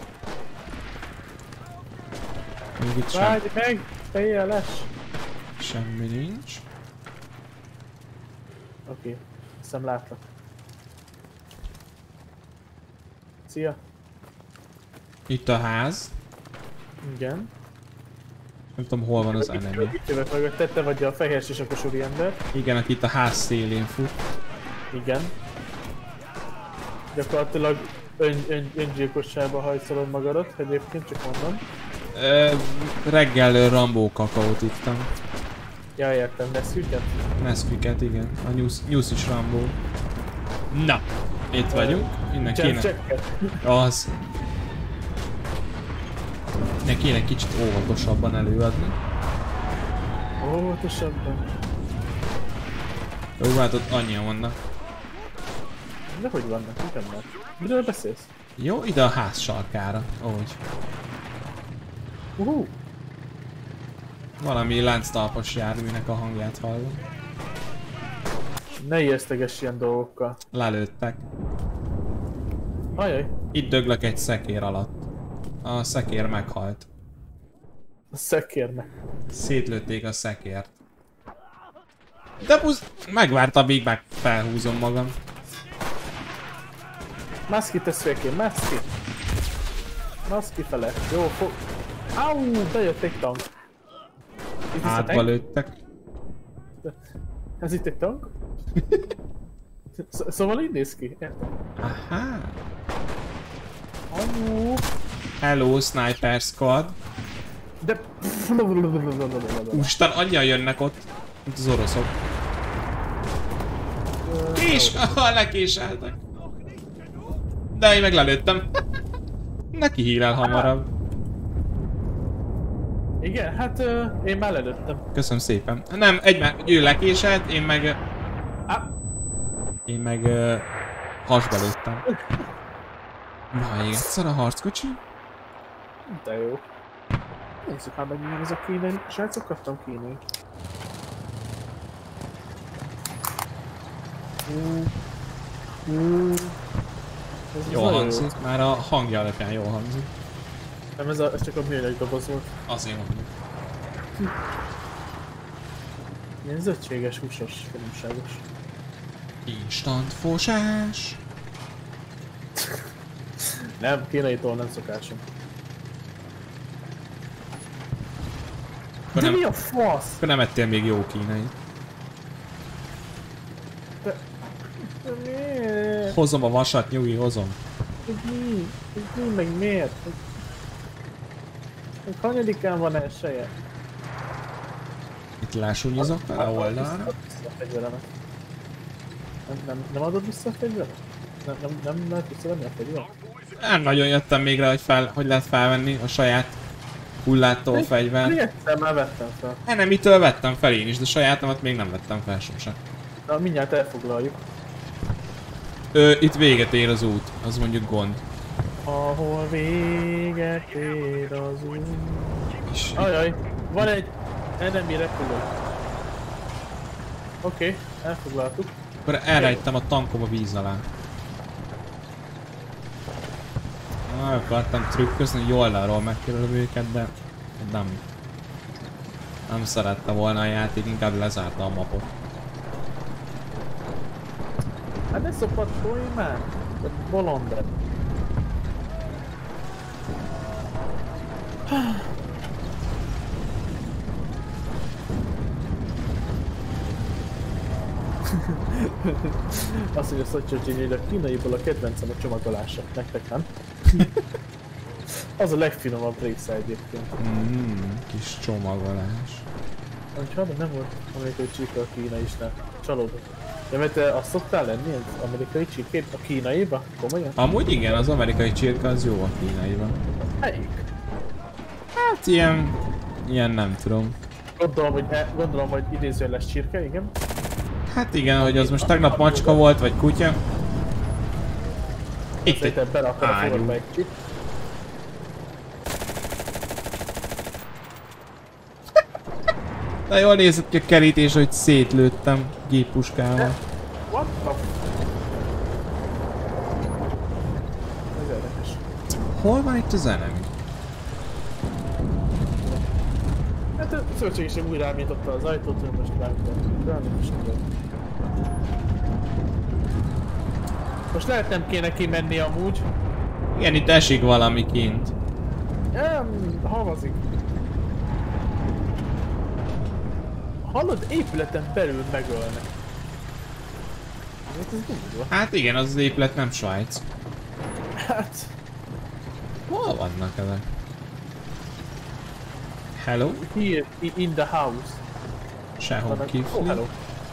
Még itt sem, Várj meg! Fejeles! semmi nincs. Oké. Okay. Hiszem látlak. Szia! Itt a ház. Igen. Nem tudom hol van az enemy. Itt jövök mögötted, te vagy a fehér sisakos úriember. Igen, aki itt a ház szélén fut. Igen. Gyakorlatilag ön, ön, öngyilkosságba hajszolod magadat, egyébként csak mondom. Ö, reggel Rambó kakaót ittam. Ja, értem, Nesquik-et? Nesquiket, igen. A News, News is Rambó. Na, itt vagyunk. Innen kéne... Az. Innen kéne kicsit óvatosabban előadni. Óvatosabban? Jó, hát ott annyian vannak. De hogy vannak? Mi vannak? Miről beszélsz? Jó, ide a ház sarkára. Ahogy. Uhú. Valami lánctalpas járműnek a hangját hallom. Ne ijeszteges ilyen dolgokkal. Lelőttek. Ajaj. Itt döglök egy szekér alatt. A szekér meghalt. A szekérnek. Szétlőtték a szekért. De busz... Megvártam, míg meg felhúzom magam. Mász ki, testvérkém, mász ki! Mász ki fele. Jó, fog... Áú, bejött egy tank. Itt is a Hátba tank? lőttek. Ez itt egy tank? Sz szóval így néz ki? Aha. Anyu. Hello, Sniper Squad. De... Úristen, annyian jönnek ott, mint az oroszok. Kés! Ah, lekéseltek. De én meg lelőttem. Neki hílel hamarabb. Igen, hát uh, én már lelőttem. Köszönöm szépen. Nem, egymás, ő lekéselt, én meg... Ah. Én meg... Uh, hasba lőttem. Na, még egyszer a harckocsi? De jó. Nézzük hát meg milyen ez a kínai. Srácok, kaptam kínai. Uh, uh, Jól hangzik, jó. Már a hangja alapján jól hangzik. Nem, ez, a, ez csak a műanyag doboz volt. Azért mondjuk. Ilyen zöldséges, húsos, finomságos. Instant fosás. Nem, kínaitól nem szokásom. De nem, mi a fasz? Akkor nem ettél még jó kínait. De... De miért? Hozom a vasat, nyugi, hozom. Hogy mi? Hogy mi, meg miért? Hogy... Hogy hanyadikán van elsője? Itt lásúnyozok fel a oldalra. Nem, nem, nem adod vissza a fegyveret? Nem, nem, nem lehet visszavenni a fegyveret? Nem nagyon jöttem még rá, hogy, fel, hogy lehet felvenni a saját hullától fegyvert. Még egyszer már vettem fel. Hát nem, itől vettem fel én is, de sajátomat még nem vettem fel sosem. Na, mindjárt elfoglaljuk. Ö, itt véget ér az út, az mondjuk gond. Ahol véget ér az út. És Ajaj, van egy enemy repülő. Oké, okay, elfoglaltuk. akkor elrejtem a tankom a víz alá. Na, akartam trükközni, hogy oldalról megkerülöm őket, de nem. Nem szerette volna a játék, inkább lezárta a mapot. Hát ne szopatolj már! Te bolonded! Azt mondja Szocsocsiny, hogy a kínaiból a kedvencem a csomagolása. Nektek nem? Az a legfinomabb része egyébként. Mm, kis csomagolás. Hogyha de nem volt amerikai csirke a kínaiisnál. Csalódott. Ja, mert te azt szoktál lenni az amerikai csirkét a kínaiba? Komolyan? Amúgy igen, az amerikai csirke az jó a kínaiban. Melyik? Hát ilyen... Ilyen nem tudom. Gondolom, hogy, e, gondolom, hogy idézőjeles csirke, igen. Hát igen, hogy az most tegnap macska volt, vagy kutya. Itt egy berakod a forba egy csip. De jól nézett ki a kerítés, hogy szétlőttem géppuskával. What the f... Ez érdekes. Hol van itt az enemy? Hát a szövetségiség újra elmította az ajtót, hogy most rámított. De nem is tudom. Most lehet nem kéne kimenni amúgy. Igen, itt esik valami kint. Nem, havazik. Hallod, épületen belül megölnek. Hát ez durva. Hát igen, az az épület nem Svájc. Hát... Hol vannak ezek? Hello? Here, in the house. Sehol Oh, kifli. hello.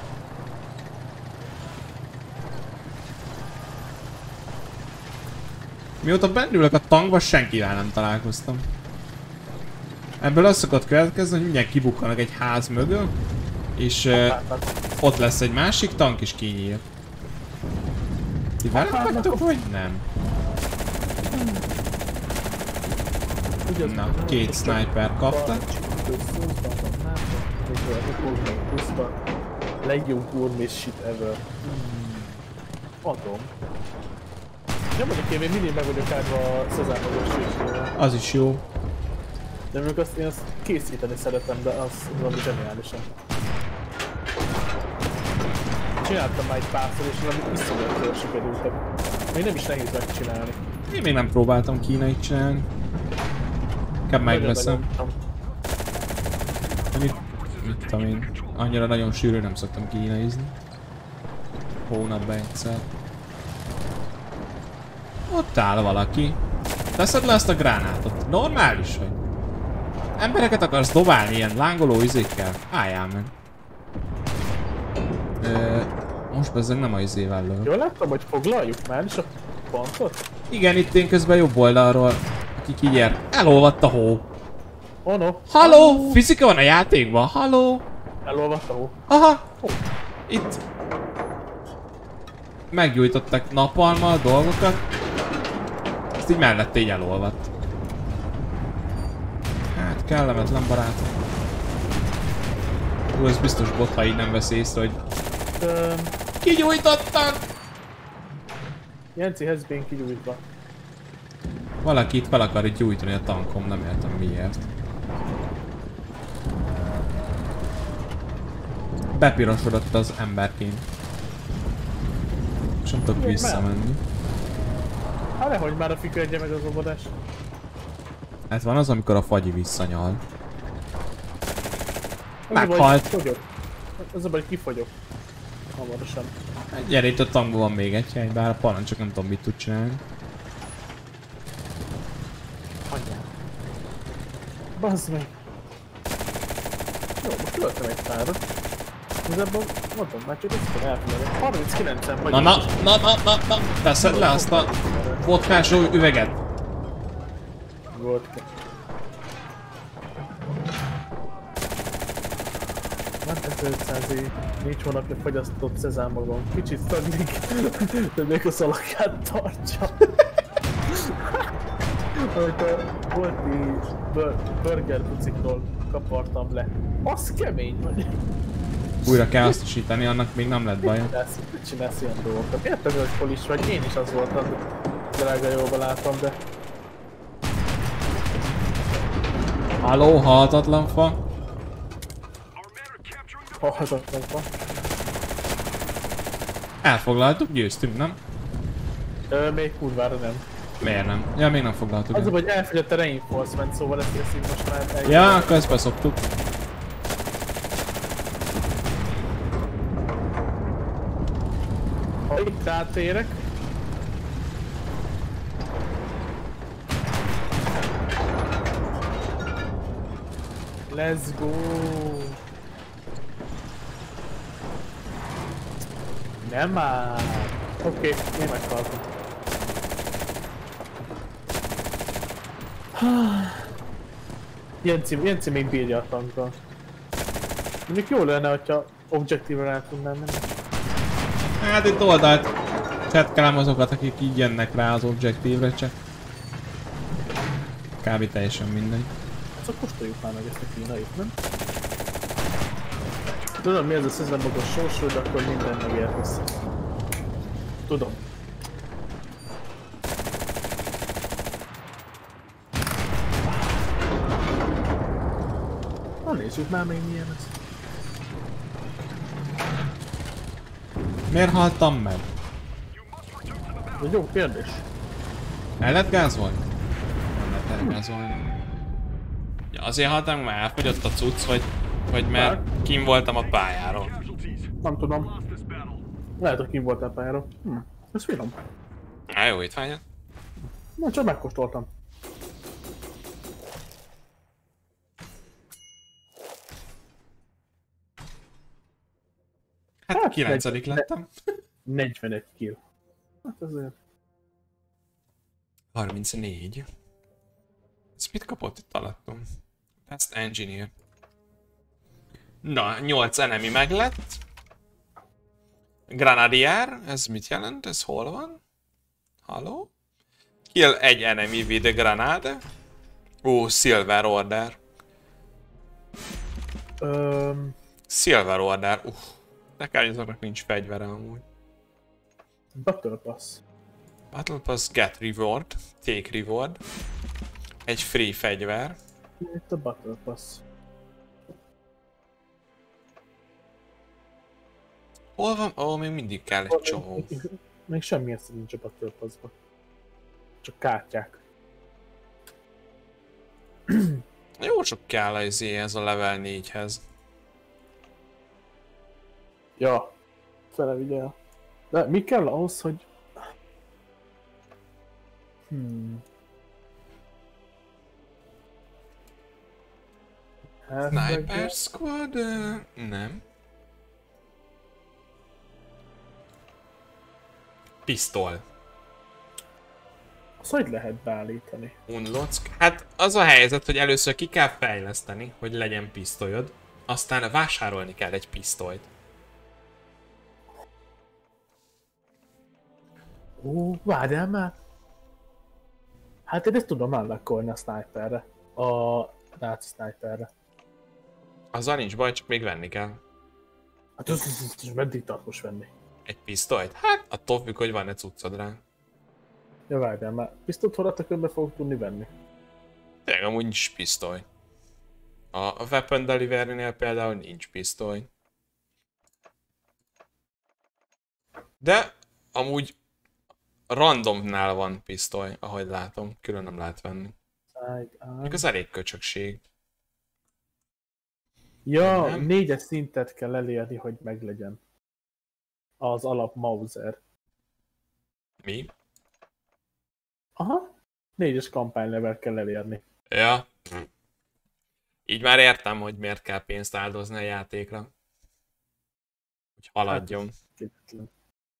Mióta bennülök a tankba, senkivel nem találkoztam. Ebből az szokott következni, hogy mindjárt kibukkanak egy ház mögül, és uh, ott lesz egy másik tank is kinyíl. Ti velem vagytok, vagy nem? Na, két sniper kapta. Legjobb gourmet shit ever. Adom. Nem mondjuk én még mindig meg vagyok állva a szezámagos sütővel. Az is jó. De még azt, én azt készíteni szeretem, de az valami zseniálisan. Csináltam már egy párszor és valami iszonyatosan sikerültek. Még nem is nehéz megcsinálni. Én még nem próbáltam kínait csinálni. Inkább megveszem. Mit, mit tudom én, annyira nagyon sűrű nem szoktam kínaizni. Hónapban egyszer. Ott áll valaki. Teszed le ezt a gránátot. Normális vagy? Embereket akarsz dobálni ilyen lángoló izékkel? Álljál meg. Ö, most bezzeg nem a izével lől. Jól láttam, hogy foglaljuk már is a pontot? Igen, itt én közben jobb oldalról, akik így ér. Elolvadt a hó. Oh no. Halló! Fizika van a játékban? Halló! Elolvadt a hó. Aha! Itt meggyújtottak napalmal dolgokat. Ezt így mellette így elolvadt. Hát kellemetlen barátom. Hú, ez biztos bot, ha így nem vesz észre, hogy Um, kigyújtottak! Jenci has been kigyújtva. Valaki itt fel akar itt gyújtani a tankom, nem értem miért. Bepirosodott az emberként. És nem tudok visszamenni. Hát nehogy már a fika egye meg az obadás. Hát van az, amikor a fagyi visszanyal. Az a baj, Meghalt. fogyok. Az a baj, hogy kifogyok. Hamarosan. Hát gyere, itt a tankban van még egy hely, bár a parancsok nem tudom mit tud csinálni. Anyám. Bazd meg. Jó, most öltem egy párat. Igazából mondom, már csak ezt kell elfelelni. harminckilencen vagy. Na na, na na na na, teszed le azt a vodkás üveget. Vodka. Már ezerötszáz év, négy hónapja fogyasztott szezámmagon. Kicsit szaglik, de még a szalagját tartsa. Amikor volt így burger buciktól kapartam le. Az kemény vagy. Újra kell hasznosítani, annak még nem lett baj. Mit csinálsz ilyen dolgokat? Érted, hogy hol is vagy? Én is az voltam, drága jóban látom, de... Halló, halhatatlan fa. Halhatatlan fa. Elfoglaltuk, győztünk, nem? Ö, még kurvára nem. Miért nem? Ja, még nem foglaltuk. Az a el. hogy elfogyott a reinforcement, szóval ezt érzik most már egy... Ja, akkor ezt beszoptuk. Ha itt átérek... Let's go! Nem már! Oké, okay, én meghaltam. Jenci, Jenci még bírja a tankkal. Mondjuk jó lenne, hogyha objektíven rá tudnám menni. Hát itt oldalt csetkelem azokat, akik így jönnek rá az objektívre, csak kb. Teljesen mindegy. Csak kóstoljuk már meg ezt a kínait, nem? Tudom mi ez a szezemmagas sósról, de akkor minden megértesz. Tudom. Na nézzük már még milyen ez. Miért haltam meg? Ez egy jó kérdés. El lett gázolni? Nem lett elgázolni. Ja, azért haltam, mert elfogyott a cucc, vagy, vagy mert kim voltam a pályáról. Nem tudom. Lehet, hogy kim voltál pályáról. Hm. Ez finom. Na jó étvágyat. Na, csak megkóstoltam. Hát, Hát, kilencedik negy- lettem. negyvenegy kill. Hát azért... harmincnégy. Ez mit kapott itt alattom? Best Engineer. Na, nyolc enemy meglett. Grenadier, ez mit jelent? Ez hol van? Halló? Kill egy enemy with a grenade. Ó, Silver Order. Öm... Silver Order, uff. Nekem azoknak nincs fegyvere amúgy. Battle Pass. Battle Pass, get reward, take reward. Egy free fegyver. Itt a Battle Pass. Hol van? Ó, még mindig kell egy csomó. Még, még semmi ezt nincs a Battle Pass-ba. Csak kártyák. Jó sok kell az ez a level négyhez. Ja. Fele vigyel. De mi kell ahhoz, hogy... Hmm. Hát, Sniper meg... Squad? Uh, nem. Pisztol. Azt hogy lehet beállítani? Unlock. Hát az a helyzet, hogy először ki kell fejleszteni, hogy legyen pisztolyod. Aztán vásárolni kell egy pisztolyt. Ó, várjál már! Hát én ezt tudom unlockolni a sniperre. A náci sniperre. Azzal nincs baj, csak még venni kell. Hát ez, ez, ez, ez meddig tart most venni? Egy pisztolyt? Hát attól függ, hogy van-e cuccod rá. Ja, várjál már. Pisztolyt horratakörbe fogok tudni venni. Tényleg amúgy nincs pisztoly. A Weapon Delivery-nél például nincs pisztoly. De amúgy randomnál van pisztoly, ahogy látom. Külön nem lehet venni. Még az elég köcsökség. Ja, Nem? négyes szintet kell elérni, hogy meglegyen. Az alap Mauser. Mi? Aha. Négyes kampány level kell elérni. Ja. Így már értem, hogy miért kell pénzt áldozni a játékra. Hogy haladjon. Hát,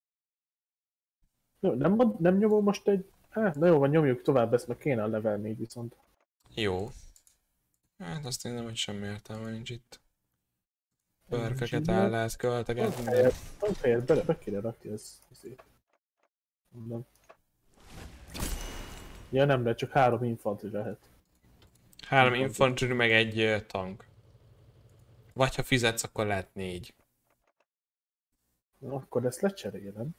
jó, nem, mond- nem nyomom most egy... Hát, na jó, van, nyomjuk tovább ezt, mert kéne a level négy viszont. Jó. Hát azt nézem, hogy semmi értelme nincs itt. Pörköket el lehet költegetni. De... Tankfejet bele, be kéne rakni, ez szép. Mondom. Ja nem, de csak három infantry lehet. Három infantry meg egy uh, tank. Vagy ha fizetsz, akkor lehet négy. Na, akkor ezt lecserélem.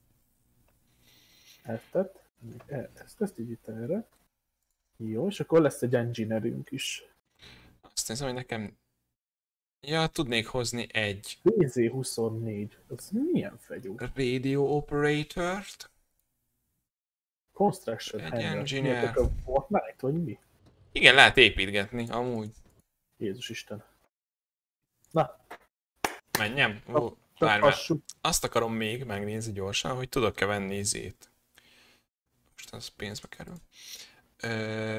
Ezt, ezt, ezt így itt erre. Jó, és akkor lesz egy engineerünk is. Azt nézem, hogy nekem... Ja, tudnék hozni egy bé zé huszonnégy. Az milyen fegyó? radio operatort. Construction Egy hangar. engineer. Miért a Fortnite, vagy mi? Igen, lehet építgetni, amúgy. Jézus Isten. Na, Menjem? Ó, csak várj már. lassú. Azt akarom még megnézni gyorsan, hogy tudok-e venni izét. Most az pénzbe kerül. Ö...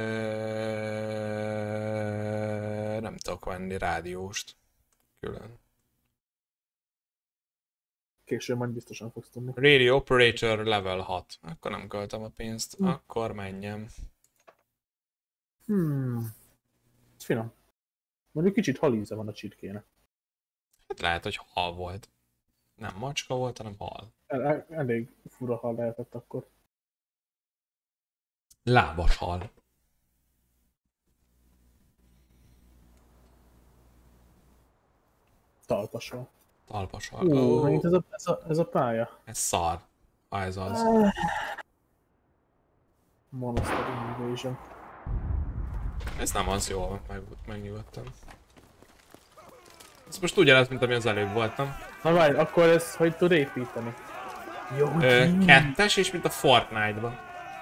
Nem tudok venni rádióst. Külön. Később majd biztosan fogsz tudni. Radio Operator level hat. Akkor nem költöm a pénzt. Hm. Akkor menjem. Hmm. Ez finom. Mondjuk kicsit halíze van a csirkének. Hát lehet, hogy hal volt. Nem macska volt, hanem hal. El, el, elég fura hal lehetett akkor. Lábas hal. Talpasol. Talpas hal. Ú, Ó, megint ez a, ez, a, ez a pálya. ez szar. Ha ez az. Monastery Invasion. Ez nem az, jól meg, megnyugodtam. Ez most ugyanaz, mint ami az előbb voltam. Na várj, akkor ez hogy tud építeni? Jó, Ö, kettes, és mint a Fortnite-ban.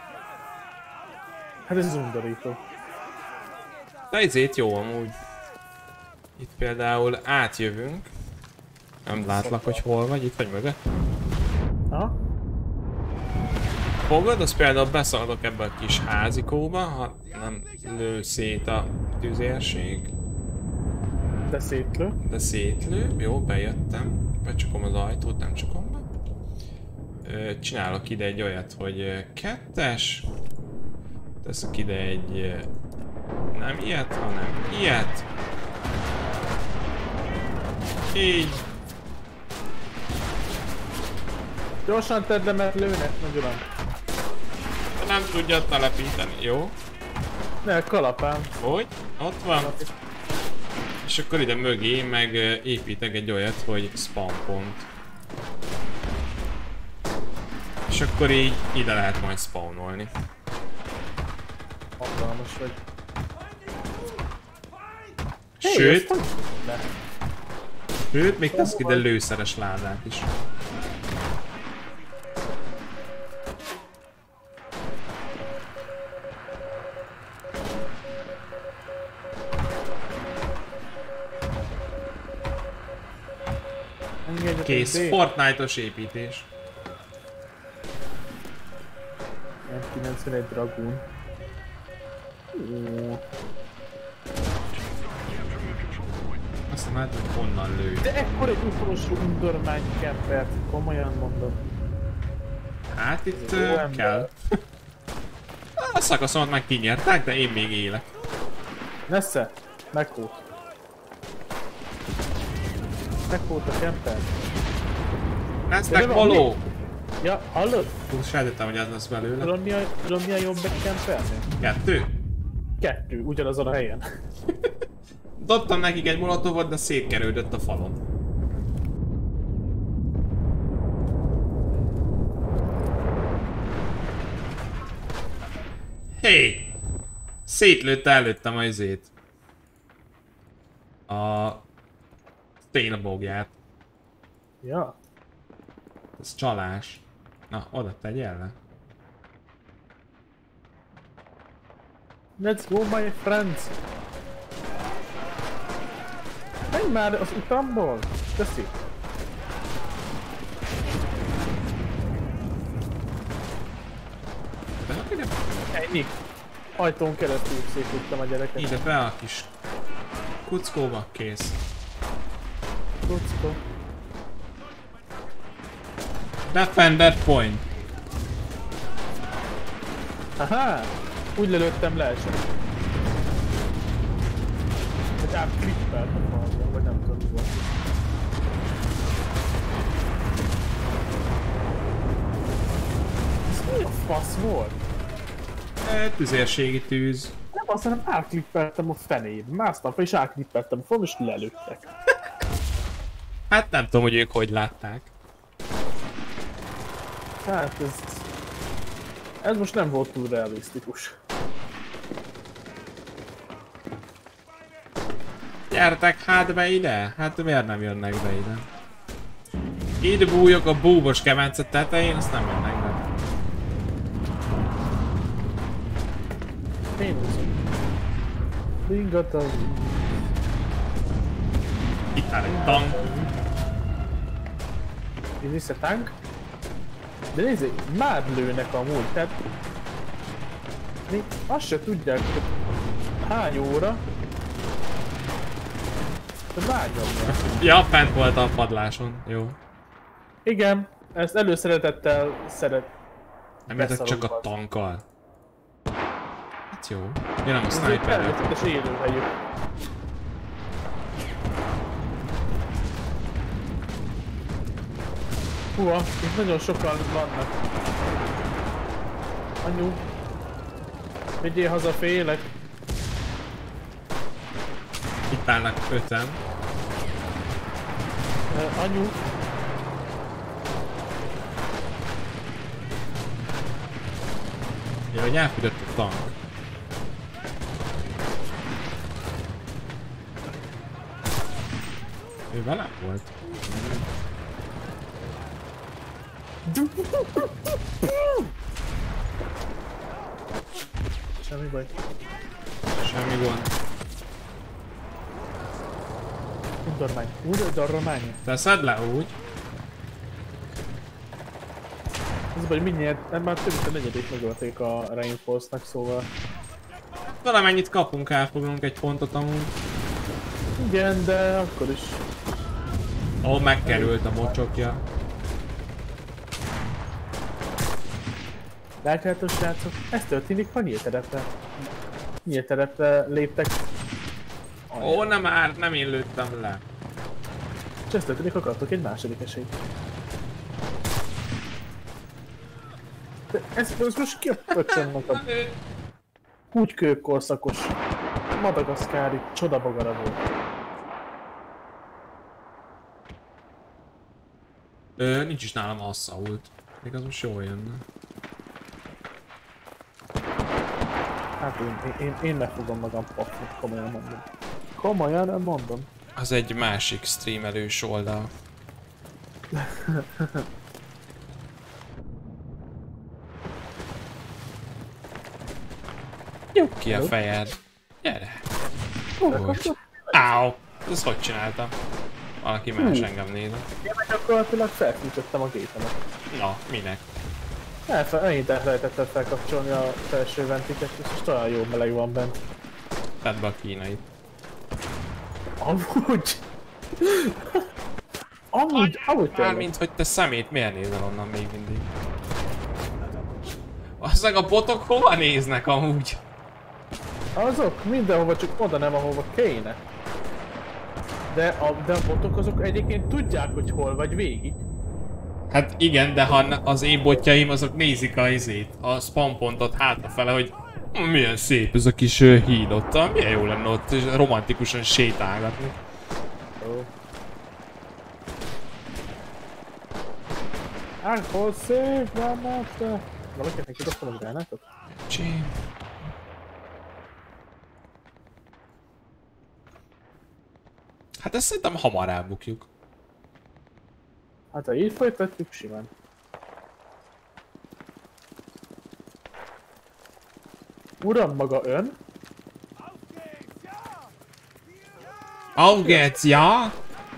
hát ez undorító. De ezért jó amúgy. Itt például átjövünk. Nem látlak, hogy hol vagy, itt vagy mögött. Aha. fogod, az például beszaladok ebbe a kis házikóba, ha nem lő szét a tüzérség. De szétlő. De szétlő, jó, bejöttem. Becsukom az ajtót, nem csukom be. Ö, csinálok ide egy olyat, hogy kettes. Teszek ide egy... Nem ilyet, hanem ilyet. Így. Gyorsan tedd le, mert lőnek, nagy uram. Nem tudja telepíteni, jó? Ne, kalapám. Hogy? Ott van. És akkor ide mögé meg építek egy olyat, hogy spawn pont. És akkor így ide lehet majd spawnolni. Hatalmas vagy. Sőt, Hey, sőt, még teszek ide lőszeres ládát is. Kész, Fortnite-os építés. kilencvenegy Dragoon. Ó. Aztán hát, hogy honnan lő. De ekkor egy utolsó undormány kempert, komolyan mondom. Hát itt Jó uh, ember. kell. A szakaszomat már kinyerták, de én még élek. Nesze, megfót. Megfót a kemper. Lesznek való! Ja, hallod? Hú, sejtettem, hogy ez lesz belőle. Tudom mi a, tudom, mi a jobb egy kempernél? Kettő? Kettő, ugyanazon a helyen. Dobtam nekik egy molotovot, de szétkerődött a falon. Hé! Szétlőtte előttem a izét. A... ténybogját. Ja. Ez csalás. Na, oda tegyél le. Let's go, my friends! Menj már az utamból! Köszi! De ide, Ennyi! Ajtón keresztül székültem a gyereket. ide be a kis kuckóba, kész. Kuckó. Defender point. Aha! Úgy lelőttem le eset. Hogy átklippelt a falra, vagy nem tudom mi volt. Ez mi a fasz volt? E, tüzérségi tűz. Nem azt, hanem átklippeltem a fenébe. Másztam fel és átklippeltem a falra, és lelőttek. Hát nem tudom, hogy ők hogy látták. Hát ez... Ez most nem volt túl realisztikus. Gyertek hát be ide? Hát miért nem jönnek be ide? Itt bújok a búbos kemence tetején, azt nem jönnek be. Én húzom. Ringatag. Itt áll egy tank. Is this a tank? De nézzék, már lőnek amúgy, tehát... Még azt se tudják, hogy hány óra. De vágyom. Ja, fent volt a padláson. Jó. Igen, ezt előszeretettel szeret. Nem jöttek csak a tankkal. Hát jó. Jön a sniper. Természetes élőhelyük. Húha, itt nagyon sokan vannak. Anyu. Vigyél haza, félek. Itt állnak öten. Uh, anyu. Ja, hogy elfütött a tank. Ő vele volt? Semmi baj. Semmi gond. Undormány. Undormány. Teszed le úgy. Ez vagy mindjárt, nem, már több mint a negyedik megölték a Reinforce-nak, szóval... Valamennyit kapunk, elfoglunk egy pontot amúgy. Igen, de akkor is... Ahol megkerült a mocsokja. Látjátok, srácok? Ez történik, ha nyílt terepre. Nyílt terepre léptek. Ó, nem már, nem én lőttem le. És ez történik, akartok egy második esélyt. De ez, ez most ki a pöcsön magad? Húgykőkorszakos, madagaszkári csodabogara volt. Ö, nincs is nálam assault. Még az most jól jönne. Hát én, én, én, én megfogom magam papni, komolyan mondom. Komolyan nem mondom. Az egy másik streamelős oldal. Jó ki a fejed. Gyere. Úgy. Áó. Ez hogy csináltam? Valaki más engem nézett. Én meg gyakorlatilag felfűtöttem a gépemet. Na, minek? Elfe, ennyit elfelejtettem felkapcsolni a felső ventiket, és most olyan jó meleg van bent. Tedd be a kínait. Amúgy... amúgy, amúgy tényleg. Mármint, hogy te szemét miért nézel onnan még mindig? Aztán a botok hova néznek amúgy? Azok mindenhova, csak oda nem, ahova kéne. De a, de a botok azok egyébként tudják, hogy hol vagy végig. Hát igen, de ha az én botjaim azok nézik a izét, a spawn pontot hátrafele, hogy milyen szép ez a kis uh, híd ott, milyen jó lenne ott és romantikusan sétálgatni. Ó. Ánkol szép, gránáta! Valakinek kidobtam a gránátot? Csím. Hát ezt szerintem hamar elbukjuk. Hát ha így folytatjuk, simán. Uram, maga ön? Auf geht's, ja?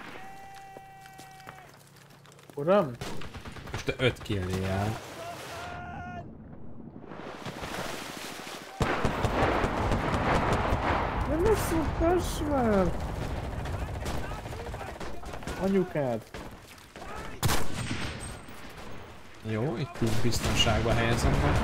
Uram? Most te öt killél. Nem lesz szokás már! Anyukád! Jó, itt így biztonságba helyezem meg.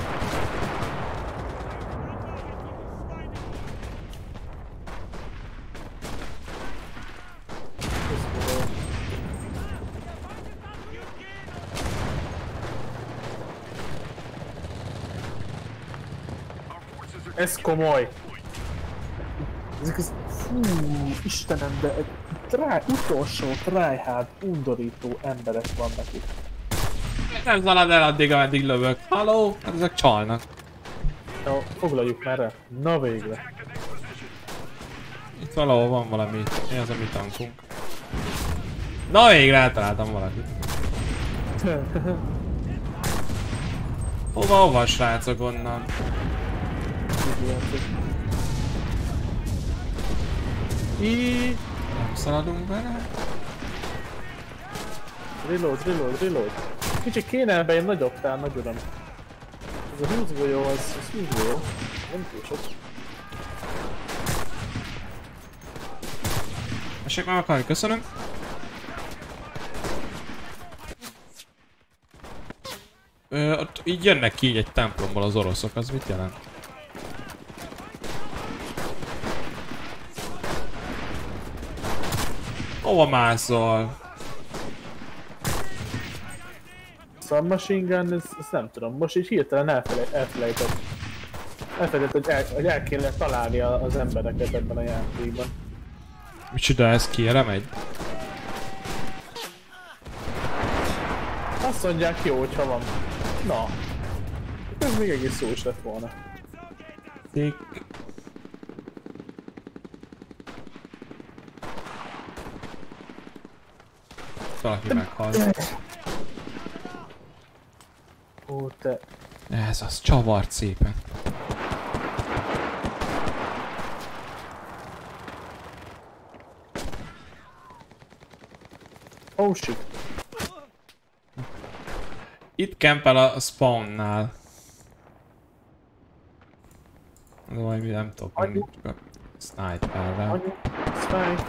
Ez komoly! Ezek az... Fú, Istenem, de egy try, utolsó tryhard, undorító emberek vannak itt. Nem szalad el addig, ameddig lövök. Halló? Hát ezek csalnak. Ja, foglaljuk már el. Na végre. Itt valahol van valami. Mi az a mi tankunk? Na végre eltaláltam valakit. Hova, hova srácok onnan? Így. Nem szaladunk bele? Reload, reload, reload. Kicsit kéne ebbe egy nagyobb tál, nagy uram. Ez a húsz golyó, az, az húsz golyó. Nem túl sok. Esek meg akarni, köszönöm. Ö, ott így jönnek ki így egy templomból az oroszok, az mit jelent? Hova mászol? Submachine Gun, ezt, ezt nem tudom. Most így hirtelen elfelejt, elfelejtett. Elfelejtett, hogy el, hogy el kéne találni a, az embereket ebben a játékban. Micsoda, ez ki, erre megy? Azt mondják jó, hogyha van. Na. Ez még egész jó is lett volna. Tick. Valaki meghalt. Ó, te... Ez az, csavart szépen. Oh shit. Itt kempel a spawnnál. De majd mi nem tudok menni, csak a sniperrel. Anyu, snipe.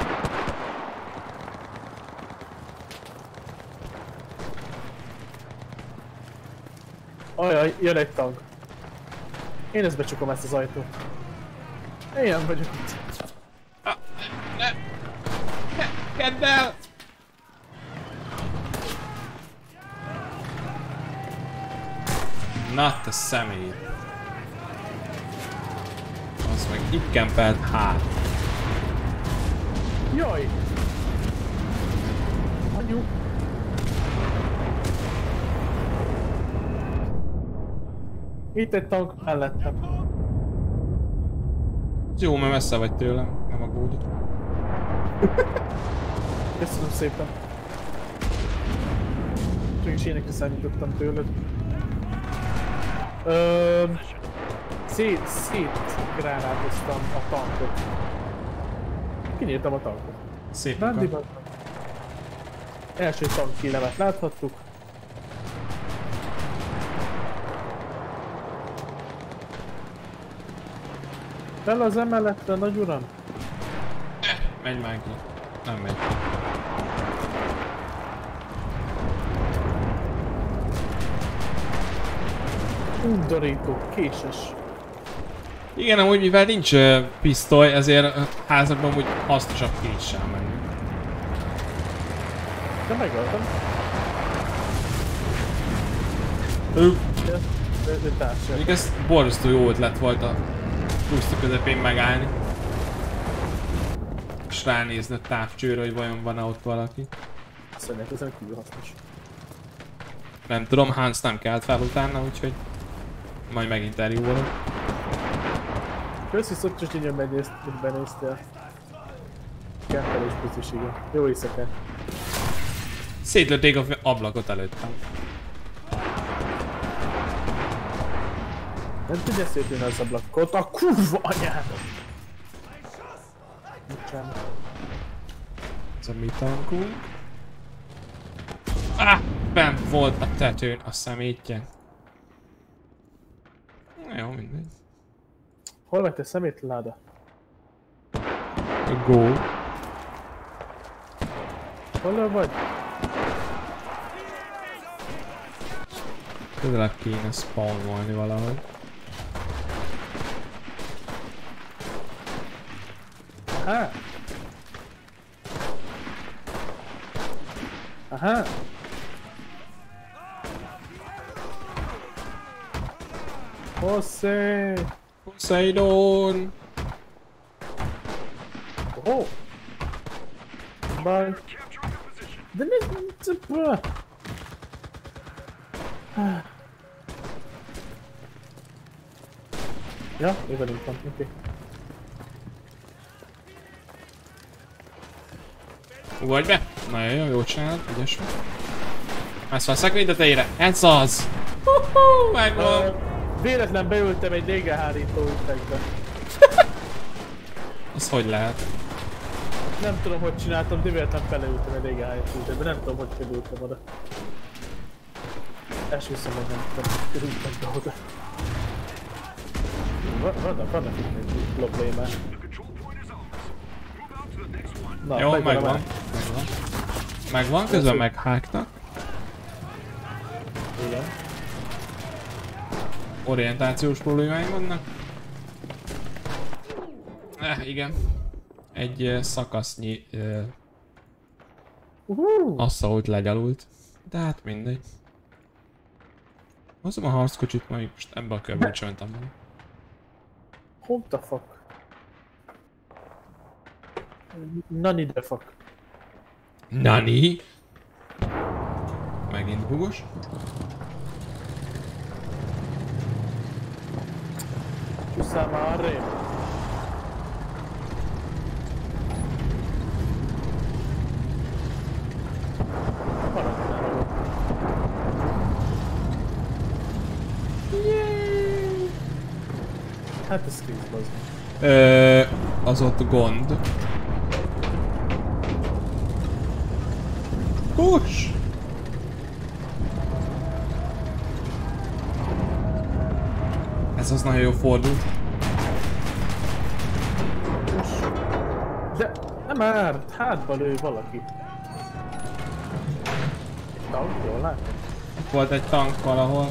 Ajaj, jön egy tank. Én ezt becsukom ezt az ajtót. Ilyen vagyok itt. Ah, ne! Ne! Kedd el! Na, te személy! Az meg itt kempelt hát. Jaj! Anyu! Itt egy tank mellettem. Jó, mert messze vagy tőlem, nem aggódj. Köszönöm szépen. Csak is énekre számítottam tőled. Öm... Szét, szét gránátoztam a tankot. Kinyírtam a tankot. Szép Rándi munka. Első tank killemet láthattuk. Fel az emelettre, nagy uram? Menj már ki. Nem megy ki. Undorító, késes. Igen, amúgy mivel nincs uh, pisztoly, ezért a házakban úgy hasznosabb késsel menni. De megöltem. Ő. De, de, de társadalom. Még ez borzasztó jó ötlet volt a puszta közepén megállni. És ránézni a távcsőre, hogy vajon van-e ott valaki. Szerintem ezen kívül hasznos. Nem tudom, Hans nem kelt fel utána, úgyhogy majd megint eljóvolok. Köszi Szokcsos, hogy megnézt, hogy benéztél. Kempelés biztos, igen. Jó éjszakát. Szétlőtték a ablakot előttem. Nem tudja szépen az ablakot, a kurva anyádat! Bocsánat. Ez a mi tankunk. Ah! Bent volt a tetőn a szemétje. Na jó, mindegy. Hol vagy te szemétláda? Go. Hol vagy? Közelebb kéne spawnolni valahogy. Aha! Aha! José! Poseidon! Oh! Bye! De ne... Ja, ő velünk van, oké. Ugorj be! Nagyon jó, jó csinálod, ügyes vagy. Mász fel a szekvény tetejére, ez az! Huhu, megvan! Uh, véletlen beültem egy légelhárító üvegbe. Az hogy lehet? Nem tudom, hogy csináltam, de véletlen beleültem egy légelhárító üvegbe, nem tudom, hogy kerültem oda. Esküszöm, hogy nem tudom, hogy kerültem be oda. Vannak, vannak itt még problémák. Na, Jó, megvan. megvan. Megvan. Megvan, közben meghágtak. Igen. Orientációs problémáink vannak. Eh, igen. Egy uh, szakasznyi uh, Uh-huh. asszault legyalult. De hát mindegy. Hozom a harckocsit, majd most ebbe a körbe csöntem volna. What the fuck? Nani the fuck? Nani? Megint bugos. Csúszál már arrébb. Maradtál ott. Hát ez kész, bazd. Ö, az ott gond. Hús! Ez az nagyon jó fordult. De nem már, hátba lő valaki. Tank, jól látom? Volt egy tank valahol.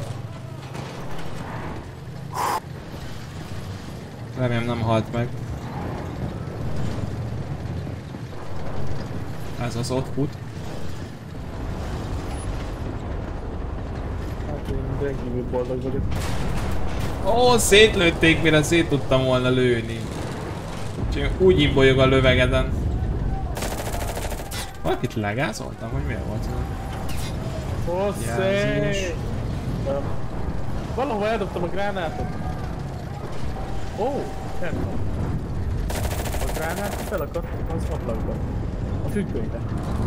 Remélem nem halt meg. Ez az ott fut. Hát én rendkívül boldog vagyok. Ó, szétlőtték, mire szét tudtam volna lőni. Úgyhogy úgy imbolyog a lövegeden. Valakit legázoltam, hogy miért volt ez? Hosszé! Valahol eldobtam a gránátot. Ó, oh, elmondom. A gránát felakadt az ablakban. A függönyben.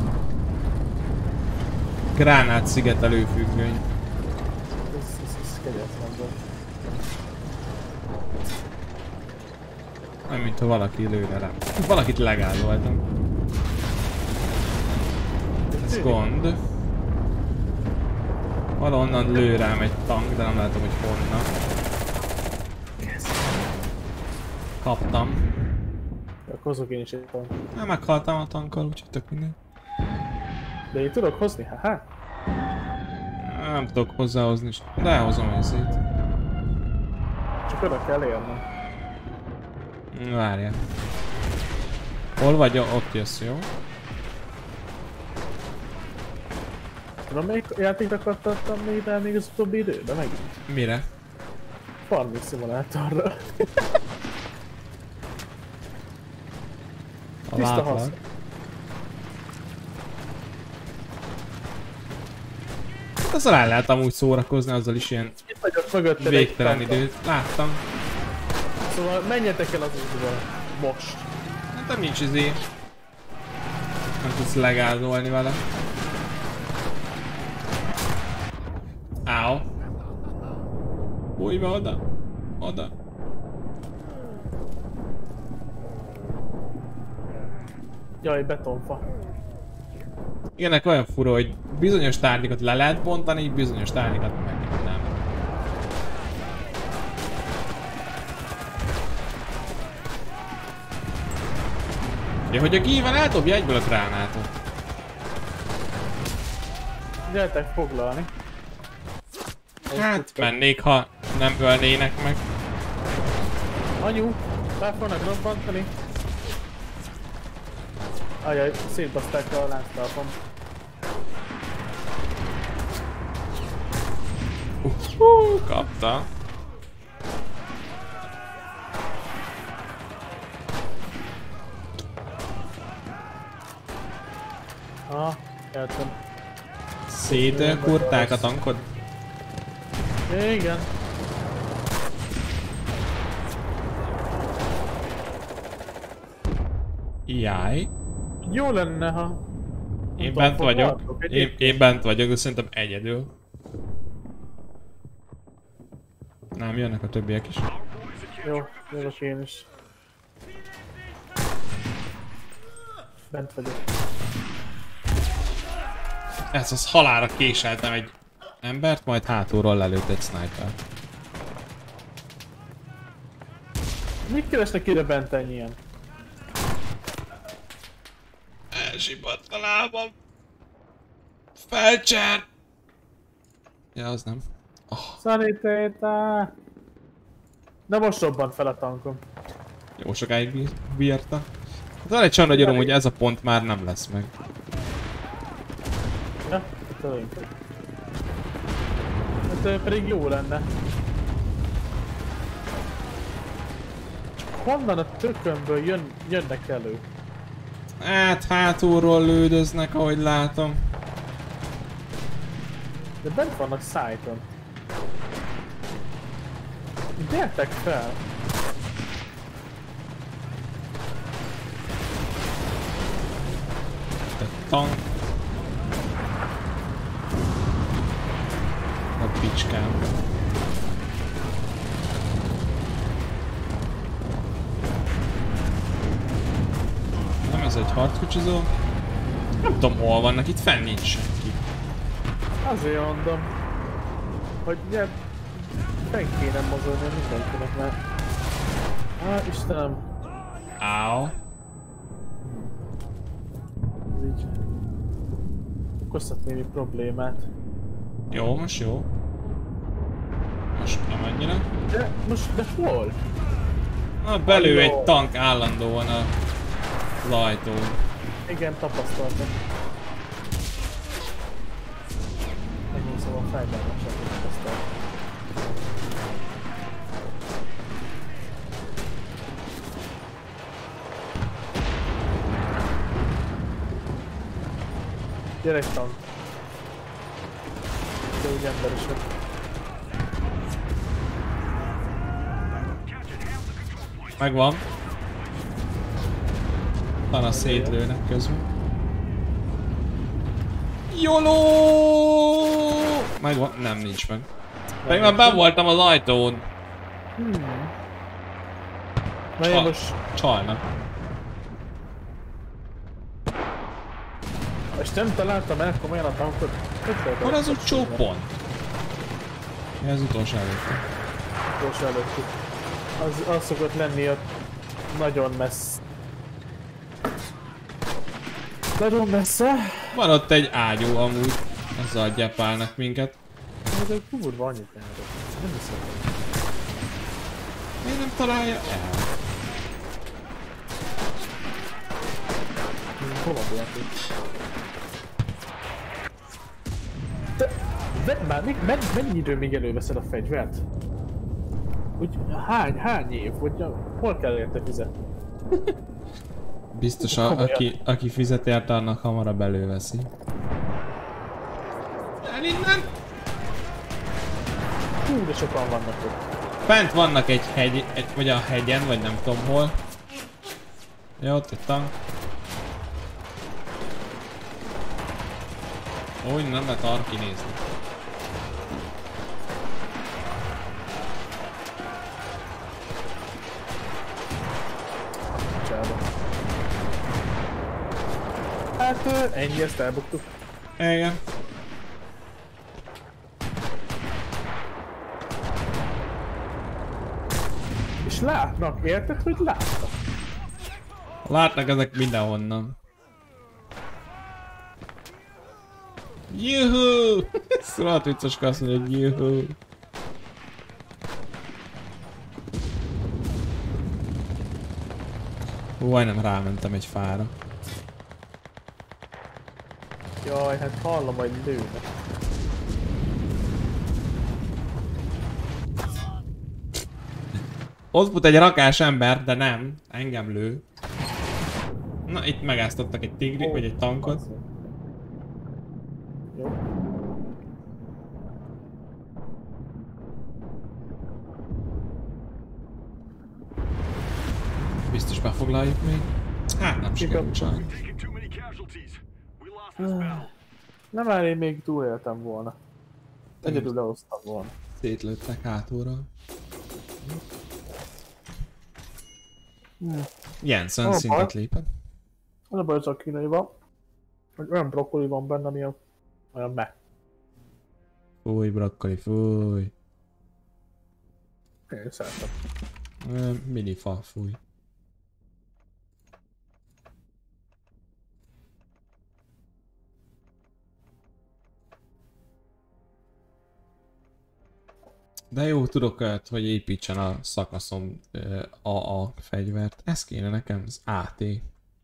Gránát szigetelő függöny. Ez, ez, ez kegyetlen volt. Nem, mint ha valaki lőne rá. Valakit legázoltam. Ez gond. Valahonnan lő rám egy tank, de nem látom, hogy honnan. Kaptam. Akkor hozok én is egy tank. Nem, meghaltam a tankkal, úgyhogy tök minden. De én tudok hozni, haha. Nem tudok hozzáhozni, de elhozom ezért. Csak oda kell érnem. Várjál. Hol vagy? Ott jössz, jó? Tudom, melyik játékra kattattam még rá még az utóbbi időben megint? Mire? Farming Simulatorra. A Tiszta látlak. hasz. Azzal el lehet amúgy szórakozni, azzal is ilyen Itt vagyok mögötted egy végtelen tankkal. időt. Láttam. Szóval menjetek el az útba. Most. Hát nem nincs izé. Nem tudsz legázolni vele. Áó. Bújj be oda. Oda. Jaj, betonfa. Ilyenek olyan fura, hogy bizonyos tárgyakat le lehet bontani, bizonyos tárgyakat meg nem. Ja, hogy a gíven eldobja egyből a gránátot. Gyertek foglalni. Hát mennék, ha nem ölnének meg. Anyu, fel fognak robbantani. Ajaj, szétbaszták a lánctalpam. Hú, kapta. Aha, értem. Szétkurták a tankod? Igen. Jaj. Jó lenne, ha... Én tudom, bent vagyok. foglaltok Én, egyébként. én bent vagyok, de szerintem egyedül. Nem, jönnek a többiek is. Jó, jövök én is. Bent vagyok. Ez az halálra késeltem egy embert, majd hátulról lelőtt egy sniper. Mit keresnek ide bent ennyien? Elsipadt a lábam. Felcser! Ja, az nem. Oh, Szanitéta! De most robbant fel a tankom. jó sokáig bí bírta. Hát van egy csomó nagy öröm, hogy ez a pont már nem lesz meg. Ja, itt vagyunk. Hát ö, pedig jó lenne. Csak honnan a tökömből jön, jönnek elő? Hát hátulról lődöznek, ahogy látom. De bent vannak szájton. Gyertek fel! Egy tank. A picskám. Nem, ez egy harckocsizó. Nem tudom hol vannak, itt fenn nincs senki. Azért mondom, hogy gyert, senki nem mozogni mindenkinek, mert... Á, Istenem! Áó. Ez így... okozhat némi problémát. Jó, most jó. Most nem annyira. De most, de hol? Na, belül Ajó. egy tank állandóan a ajtón. Igen, tapasztaltam. Ennyi szóval a fejlelmeset tapasztaltam. Gyere egy tank. De úgy emberesek. Megvan. Talán szétlőnek közben. Joló! Megvan. Nem, nincs meg. Pedig már benn voltam az ajtón. Hmm. Na én Csal most... Csalnak. És nem találtam el komolyan a tankot. Hol az utolsó pont? Mi az utolsó előtt? Utolsó előttük. Az, az szokott lenni ott nagyon messze. Nagyon messze. Van ott egy ágyú amúgy. Azzal gyepálnak minket. Ez egy kurva annyit járok. Nem hiszem. Miért nem találja el? Hova voltunk? Te... Vedd már, még, men, mennyi idő még előveszed a fegyvert? Úgy hány, hány év? Vagy a, hol kell érte fizetni? Biztos, a, aki, aki fizet érte, annak hamarabb előveszi. El innen! Hú, de sokan vannak ott. Fent vannak egy hegy, egy, vagy a hegyen, vagy nem tudom hol. Ja, ott egy tank. Ó, nem lehet arra kinézni. Csába. Hát ö, ennyi, ezt elbuktuk. Igen. És látnak, érted, hogy látnak? Látnak ezek mindenhonnan. Juhu! Szóval vicces, azt mondja, hogy juhu! Hú, majdnem rámentem egy fára. Jaj, hát hallom, hogy lőnek. Ott fut egy rakás ember, de nem. Engem lő. Na, itt megáztattak egy tigrit, vagy egy tankot. Jó. Biztos befoglaljuk még. Hát nem sikerült sajnos. Nem már én még túléltem volna. Egyedül lehoztam volna. Szétlőttek hátulról. Hmm. Jensen Oh, szintet lépett. Az a baj, az a kínai van. Hogy olyan brokkoli van benne, ami a... olyan me. Fúj, brokkoli, fúj. Én szeretem. Ö, Mini fa, fúj. De jó, tudok olyat, hogy építsen a szakaszom uh, á á fegyvert. Ez kéne nekem, az á té.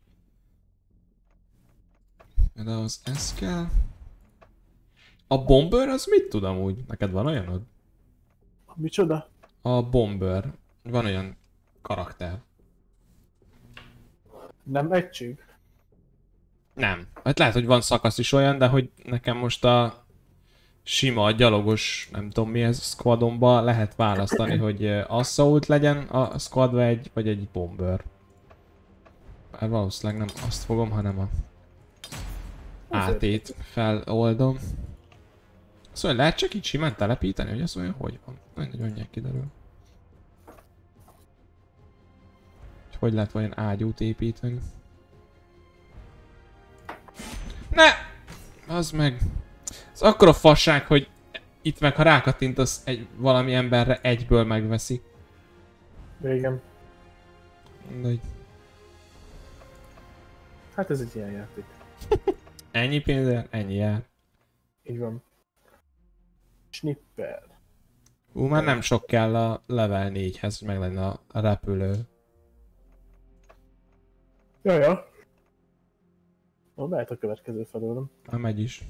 De az ez kell. A bomber az mit tud amúgy? Neked van olyanod? Micsoda? A bomber. Van olyan karakter. Nem egység? Nem. Hát lehet, hogy van szakasz is olyan, de hogy nekem most a sima, gyalogos, nem tudom mi ez, squadomba lehet választani, hogy assault legyen a squadba egy, vagy egy bomber. Bár valószínűleg nem azt fogom, hanem a á té-t feloldom. Szóval lehet csak így simán telepíteni, hogy azt mondja, hogy van. Nagyon mindjárt kiderül. Hogy lehet olyan ágyút építeni. Ne! Az meg... Ez akkora fasság, hogy Itt meg ha rákattintasz egy, valami emberre, egyből megveszi. Igen. De... Hát ez egy ilyen játék. Ennyi pénzért, ennyi jár. Így van. Snipper. Ú, már nem sok kell a level négyhez, hogy meg lenne a, a repülő. Jaja. Ó, lehet a következő felőlem. Na, megy is.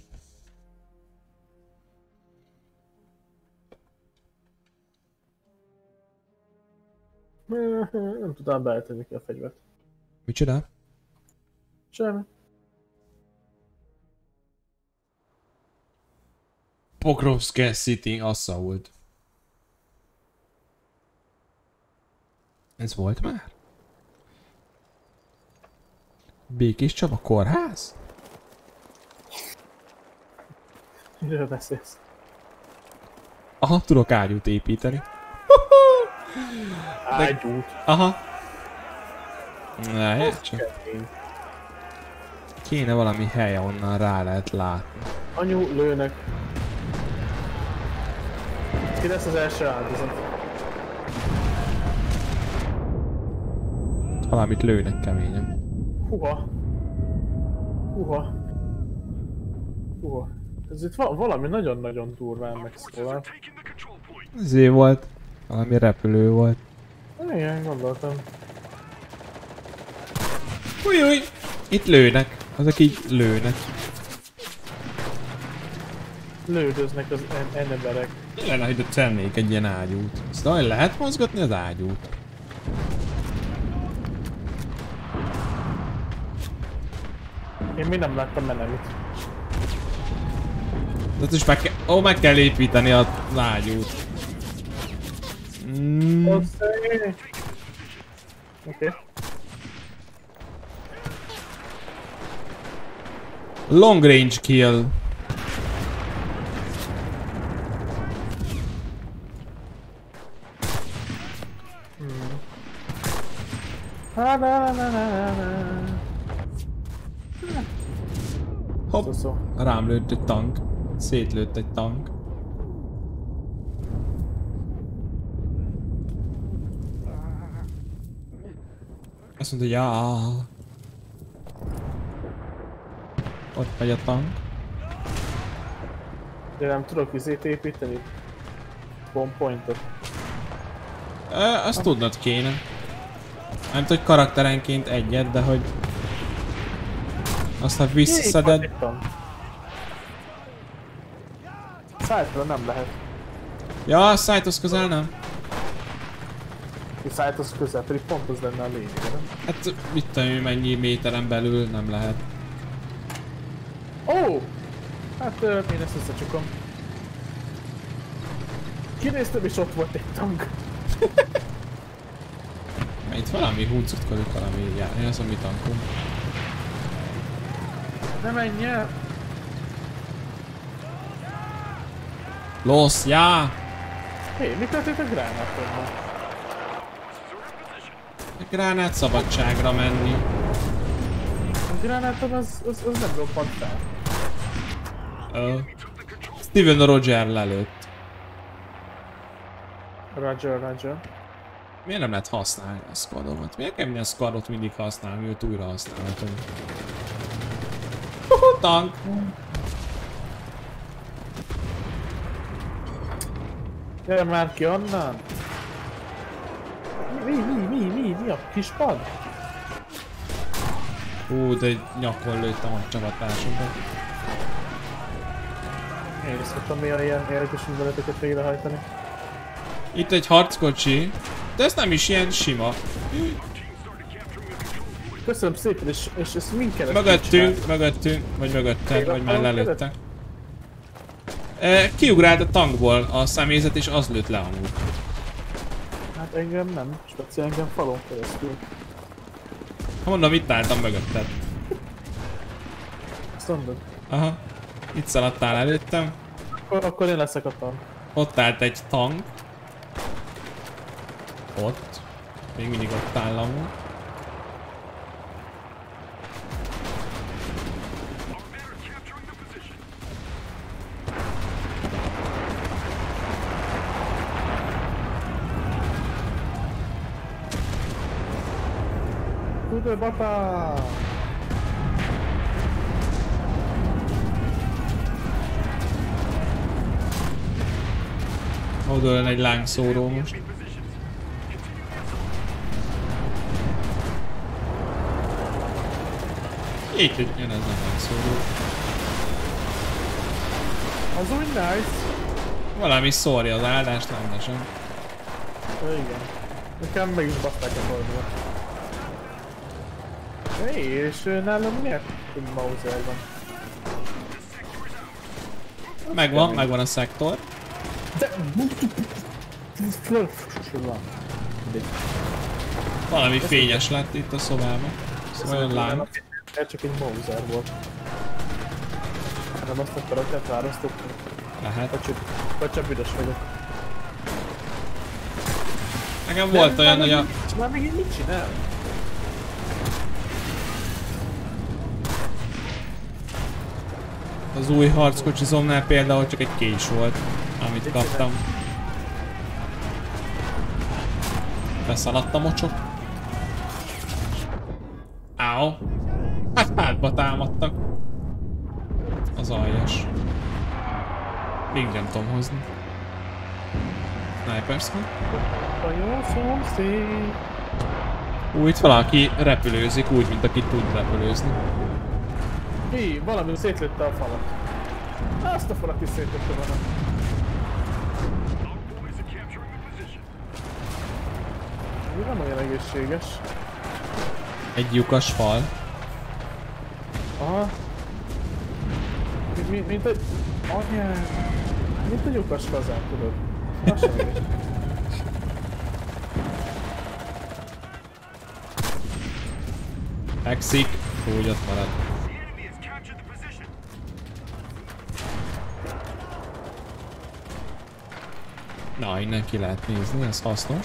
Nem tudtam beállítani ki a fegyvert. Micsoda? Semmi. Pokrovsk City asszault. Ez volt már? Békés Csaba kórház? Miről beszélsz? Aha, tudok ágyút építeni. Ágyút. Aha. Na, csak. Kéne valami hely, onnan rá lehet látni. Anyu, lőnek. Ki lesz az első áldozat? Valamit lőnek keményen. Huha. Huha. Huha. Ez itt va valami nagyon-nagyon durván megszólal. Ezért volt. Valami repülő volt. Igen, gondoltam. Új, új! Itt lőnek. Azok így lőnek. Lődöznek az en emberek. Lenne, hogy tennék egy ilyen ágyút. Ezt nagyon lehet mozgatni az ágyút. Én még nem láttam menemit. De is meg kell... Ó, meg kell építeni az ágyút. Mm. Oké. Okay. Long range kill. Hmm. Ha, na, na, na, na. Hopp. Szó, szó. Rám lőtt egy tank. Szétlőtt egy tank. Azt mondta, ja. Ott megy a tank. De nem tudok izét építeni? Bomb pointot. Ö, azt tudnod kéne. Nem tudom, hogy karakterenként egyet, de hogy... Azt ha visszaszeded... Szájtra nem lehet. Ja, a szájthoz közel nem. És szájthoz közel, pedig pont az lenne a lényeg, nem? Hát mit tudom én, mennyi méteren belül nem lehet. Ó! Oh! Hát ö, én ezt összecsukom. Kinéztem és ott volt egy tank. Mert itt valami huncutkodik, valami jár. Én azt mondom, mi tankom. Ne menj el! Los, já! Hé, hey, mi történt a gránátommal? A gránát szabadságra menni. A gránátom az, az, az nem roppant fel. Ö. Steven Roger lelőtt. Roger, Roger. Miért nem lehet használni a squadomat? Miért kell minden squadot mindig használni, őt újra használhatom? Tank! Gyere már ki onnan! Mi, mi, mi, mi, mi a kispad? Hú, de nyakon lőttem a csapatársunkat. Én is szoktam milyen ilyen érdekes műveleteket végrehajtani. Itt egy harckocsi, de ez nem is ilyen sima. Köszönöm szépen, és, és ezt minket Mögöttünk, mögöttünk, vagy mögötted, vagy már lelőttek. Kiugrált a tankból a személyzet és az lőtt le amúgy. Hát engem nem, speciál engem falon keresztül. Ha mondom, itt álltam mögötted. Azt mondod? Aha. Itt szaladtál előttem. Akkor, akkor én leszek a tank. Ott állt egy tank. Ott. Még mindig ott áll amúgy. Üdő, bata! Oda lenne egy lángszóró most. Így, hogy jön ez a lángszóró. Az úgy nice. Valami szórja az áldást rendesen. Ja, igen. Nekem meg is baszták a fordulót. Hé, és nálam miért egy Mauser van? Megvan, megvan a szektor. De... Valami fényes lett itt a szobában. Szóval olyan láng. Ez csak egy Mauser volt. Nem azt a karaktert választok? Lehet. Vagy csak büdös vagyok. Nekem volt olyan, hogy a... Már még így mit csinál? Az új harckocsizomnál például csak egy kés volt, amit kaptam. Beszaladt a mocsok. Áó. Hát hátba támadtak. Az aljas. Még nem tudom hozni. Snipers van. A jó szomszéd. Ú, itt valaki repülőzik úgy, mint aki tud repülőzni. Mi? Valami szétlőtte a falat. Azt a falat is szétlőtte volna. Mi nem olyan egészséges. Egy lyukas fal. Aha. Mi, mi, mint egy... Anyám. Mint egy lyukas kazán, tudod? Az sem egészséges. Fekszik, úgy ott marad. Na, innen ki lehet nézni, ez hasznos.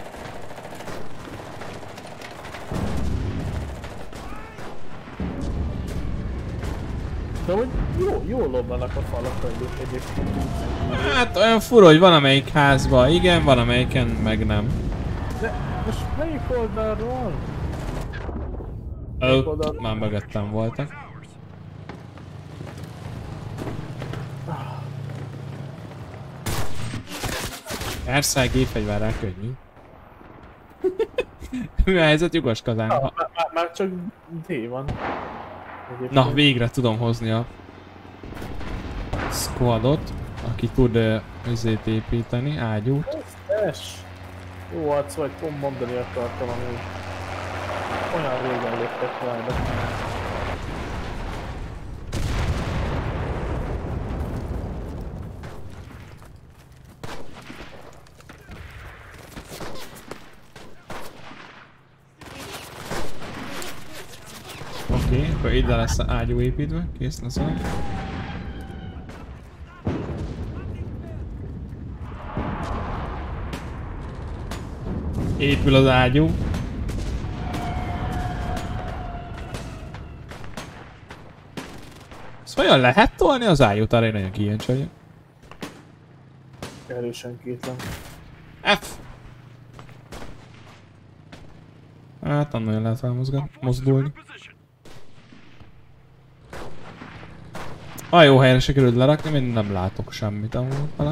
De hogy jó, jól lobbanak a falak egyébként. Hát olyan fura, hogy van amelyik házban igen, van amelyiken meg nem. De most melyik oldalról? Ó, már mögöttem voltak. Persze, gépfegyverrel könnyű. Mi a helyzet lyukas kazán? Ah, már, már, már csak D van. Egyébként. Na, végre tudom hozni a squadot, aki tud uh, üzét építeni, ágyút. Es. Jó arc vagy, pont mondani akartam, ami olyan régen léptek rád. Oké, okay, akkor ide lesz ágyú építve, kész lesz van. Épül az ágyú. Ezt olyan lehet tolni az ágyút? Arra én nagyon kíváncsi vagyok. Erősen kétlem. F! Hát nem nagyon lehet elmozgatni, mozdulni. A jó helyre sikerült lerakni, én nem látok semmit amúgy vele.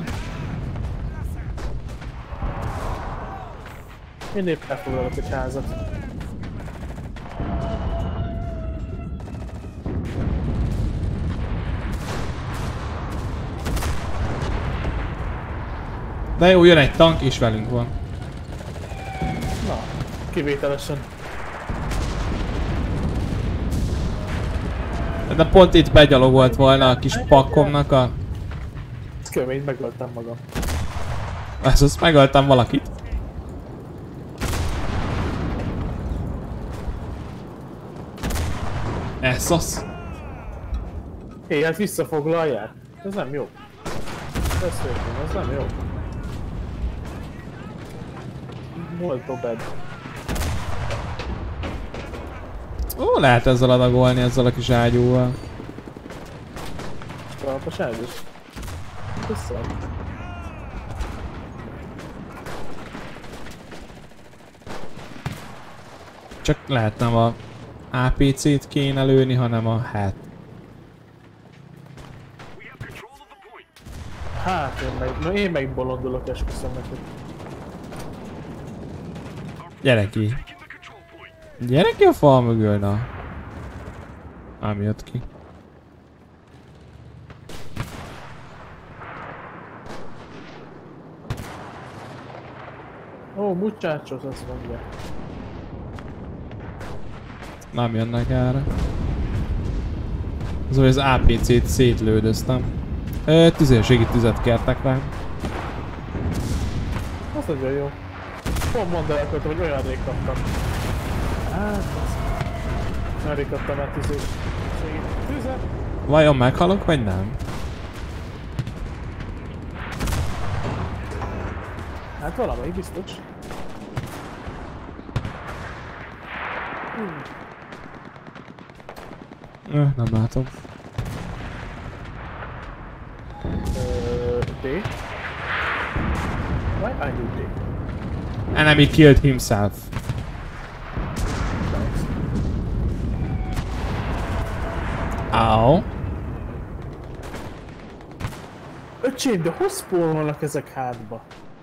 Én épp elfoglalok egy házat. De jó, jön egy tank és velünk van. Na, kivételesen. De pont itt begyalogolt volna a kis pakkomnak a... Kömény, megöltem magam. Ez az, megöltem valakit. Ez az. Hé, hát visszafoglalják. Ez nem jó. Ez szépen, ez nem jó. Molto bad. Ó, lehet ezzel adagolni, ezzel a kis ágyúval. Talpas ágyus. Vissza. Csak lehet nem a á pé cét kéne lőni, hanem a hát. Hát én meg, no, én meg bolondulok, esküszöm neked. Gyere ki. Gyere ki a fal mögül, na. Ám jött ki. Ó, muchachos, azt mondja. Nem jönnek erre. Az, hogy az á pé cét szétlődöztem. Ö, tüzérségi tüzet kértek rám. Az nagyon jó. Pont mondani akartam, hogy olyan rég kaptam. Hát, az... Olyan rég kaptam már tüzérségi tüzet. Vajon meghalok, vagy nem? Hát valamelyik biztos. Hmm. Ö, nem látom. Uh, D. Why are you D? Enemy killed himself. Thanks. Ow. Öcsém, de hol spórolnak ezek hátba?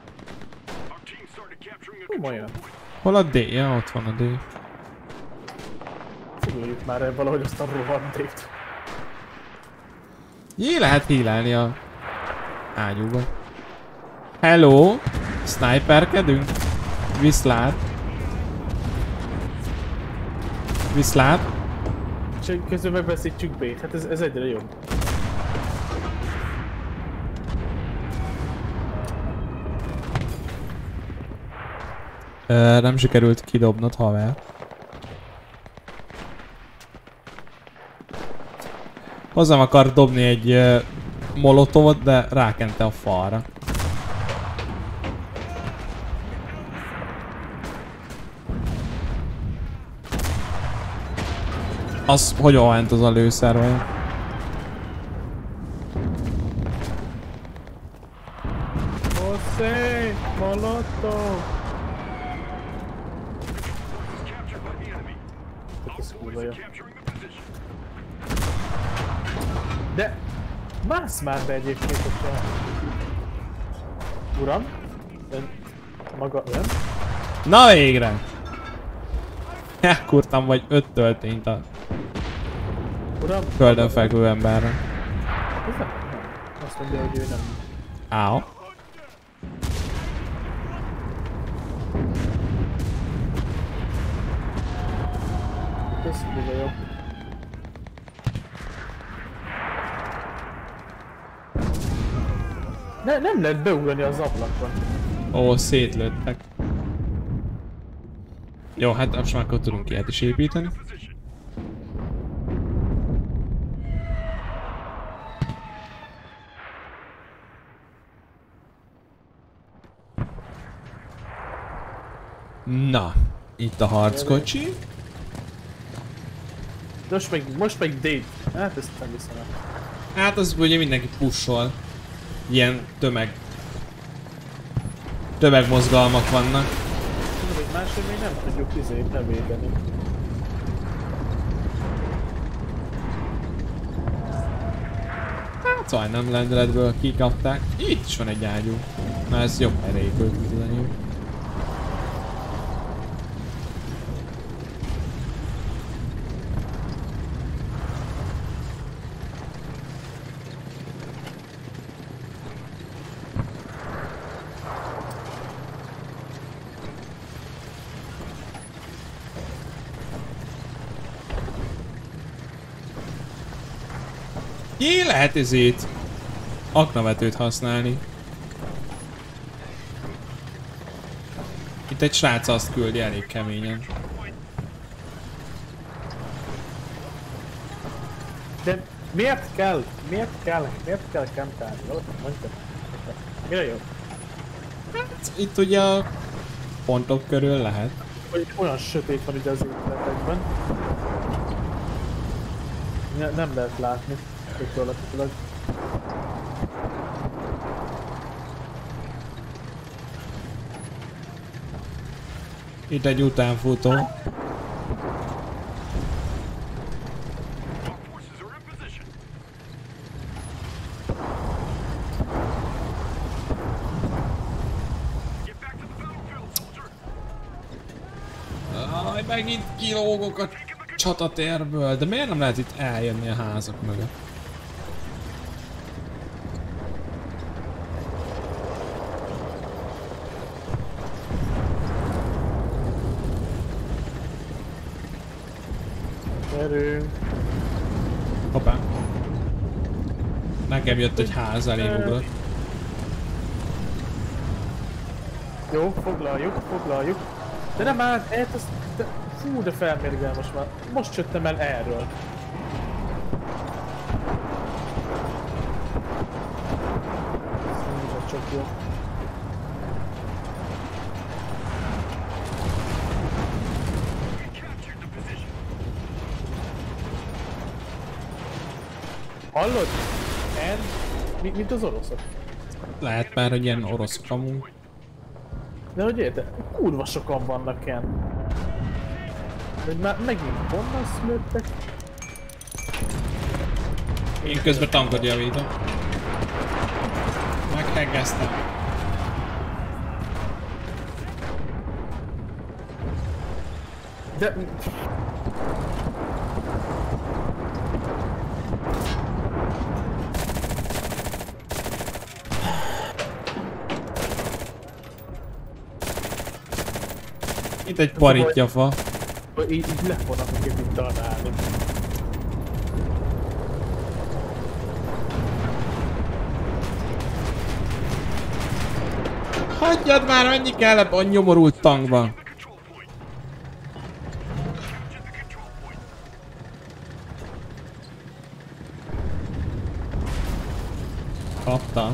Komolyan. Hol a D? Ja, ott van a D. Foglaljuk már el valahogy azt a rohadt D-t. Jé, lehet hílelni a ágyúba. Hello! Sniperkedünk? Viszlát. Viszlát. És közben megbeszítjük B-t, hát ez, ez egyre jobb. Ö, nem sikerült kidobnod, haver. Hozzám akar dobni egy uh, molotovot, de rákente a falra. Az hogyan ment az a lőszer vajon? José, molotov! Ez kurva jó. De mász már be egyébként, hogyha... Uram? Ön... Maga ön? Na végre! Elkurtam vagy öt töltényt a Uram? földön fekvő emberre. Ez nem, nem. Azt mondja, hogy ő nem. Áó. Ez kurva jó. Ne, nem lehet beugrani az ablakon. Ó, szétlőttek. Jó, hát most már akkor tudunk ilyet is építeni. Na, itt a harckocsi. Most meg, most meg D. Hát ezt nem hiszem el. Hát az ugye mindenki pushol. Ilyen tömeg... Tömegmozgalmak vannak. Tudom, hogy máshogy még nem tudjuk izét levédeni. Hát szóval nem lendületből kikapták. Itt is van egy ágyú. Na ez jobb helyre épült, mint az enyém. Jé, lehet ezért aknavetőt használni. Itt egy srác azt küldi elég keményen. De miért kell? Miért kell? Miért kell kempálni? Mondjad. Mire jó? Hát itt ugye a pontok körül lehet. Hogy olyan sötét van ugye az épületekben. Ne, nem lehet látni. Gyakorlatilag. Itt egy utánfutó. Aj, megint kilógok a csatatérből, de miért nem lehet itt eljönni a házak mögött? Erő. Hoppá. Nekem jött egy ház, elég ugrott. Jó, foglaljuk, foglaljuk. De nem állt, hát az... De, fú, de felmérgel most már. Most jöttem el erről. Ez csak jó. Hallod? En? Mi, mint az oroszok? Lehet már, hogy ilyen orosz kamunk. De hogy érted? Kurva sokan vannak ilyen. Hogy már megint honnan szülöttek? Én közben tankot javítom. Megheggeztem. De... Itt egy paritjafa. Így, így le fognak nekik itt találni. Hagyjad már, mennyi kell ebbe a nyomorult tankba. Kapta.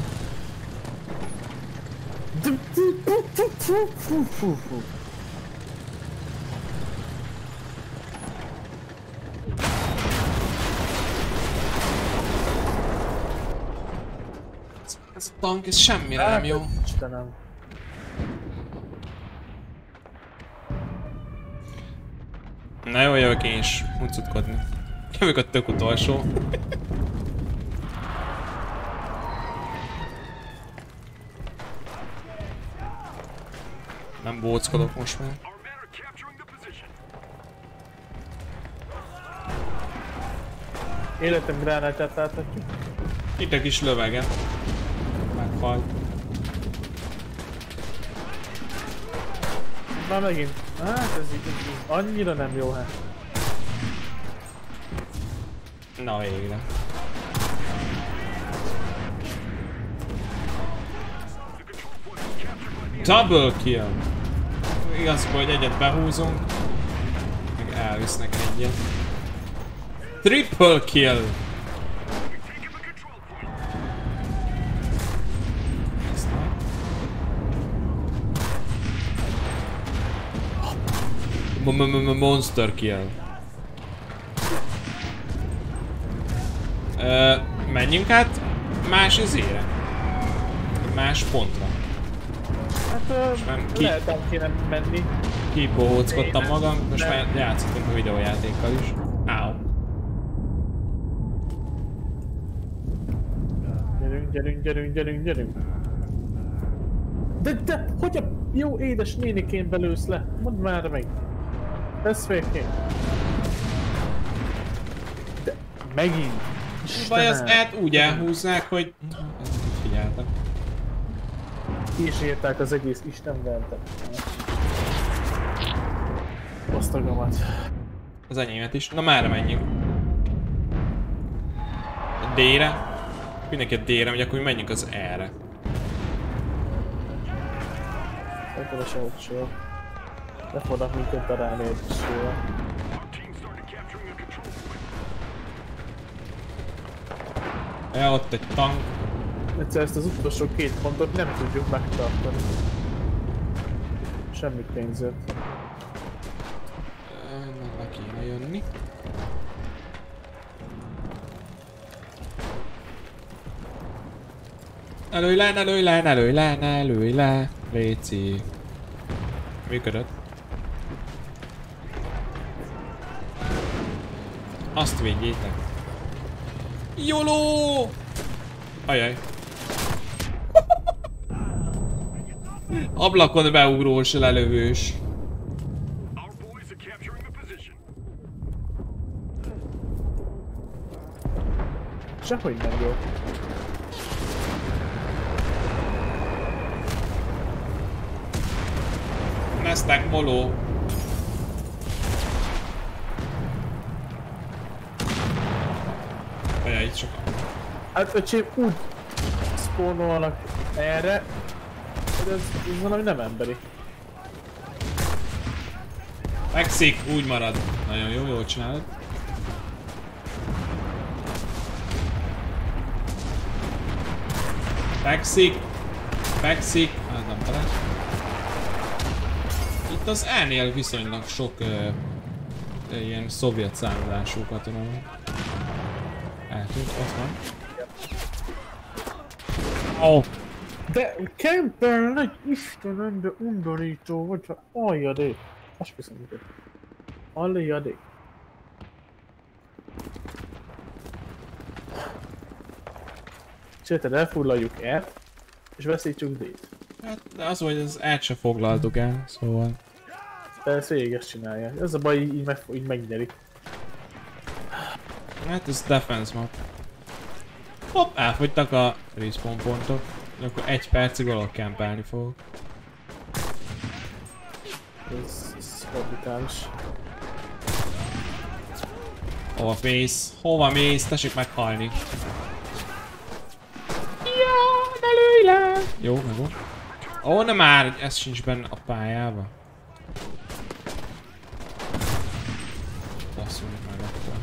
Ez a tank, ez semmire nem jó. Istenem. Na jó, jövök én is huncutkodni. Jövök a tök utolsó. Nem bóckodok most már. Életem gránátját láthatjuk. Itt a kis lövege. Meghalt. Már megint. Hát ez így, így, így annyira nem jó hát. Na végre. Double kill! Igaz, hogy egyet behúzunk, meg elvisznek egyet. Triple kill! Monster kill. Ö, menjünk át más izére. Más pontra. Hát nem ki... lehet ám kéne menni. Kibohóckodtam magam, most már játszottunk a videójátékkal is. Áó. Gyerünk, gyerünk, gyerünk, gyerünk, gyerünk. De, de, hogy a jó édes nénikén belősz le? Mondd már meg. Ez félként. De, megint. Vagy az át úgy elhúzzák, hogy... Figyeltek. Kísérták az egész istenvertet. Osztagamat. Az enyémet is. Na már menjünk. D-re. Mindenki a D-re megy, akkor mi menjünk az E-re. Ekkor a sehol. Le fognak minket darálni egy kisővel. Ja, ott egy tank. Egyszer ezt az utolsó két pontot nem tudjuk megtartani. Semmi pénzért. Na, le kéne jönni. Előj le, ne lőj le, ne lőj le, ne lőj le. Léci. Működött. Azt védjétek. Joló! Ajaj. Ablakon beugrós, lelövős. Sehogy nem jó. Neztek moló. Ajaj, itt sokan. Hát öcsém úgy spawnolnak erre, hogy ez, ez valami nem emberi. Fekszik, úgy marad. Nagyon jó, jól csinálod. Fekszik. Fekszik. Hát nem talán. Itt az E-nél viszonylag sok uh, ilyen szovjet származású katona van. Eltűnt, ott van. Oh. De Kemper, nagy Istenem, de undorító vagy, ha aljadék. Azt viszont hogy aljadék. Sőt, elfoglaljuk E-t, és veszítsük D-t. Hát, de az, hogy az E-t se foglaltuk el, szóval... Persze végig ezt csinálja. Ez a baj, így, meg, így megnyeri. Hát ez defense map. Hopp, elfogytak a respawn pontok. Akkor egy percig valahol campelni fogok. Ez, ez orbitális. Hova mész? Hova mész? Tessék meghalni. Ja, ne lőj le! Jó, meg jó. Ó, nem már, ez sincs benne a pályába. Basszuljuk meg akkor.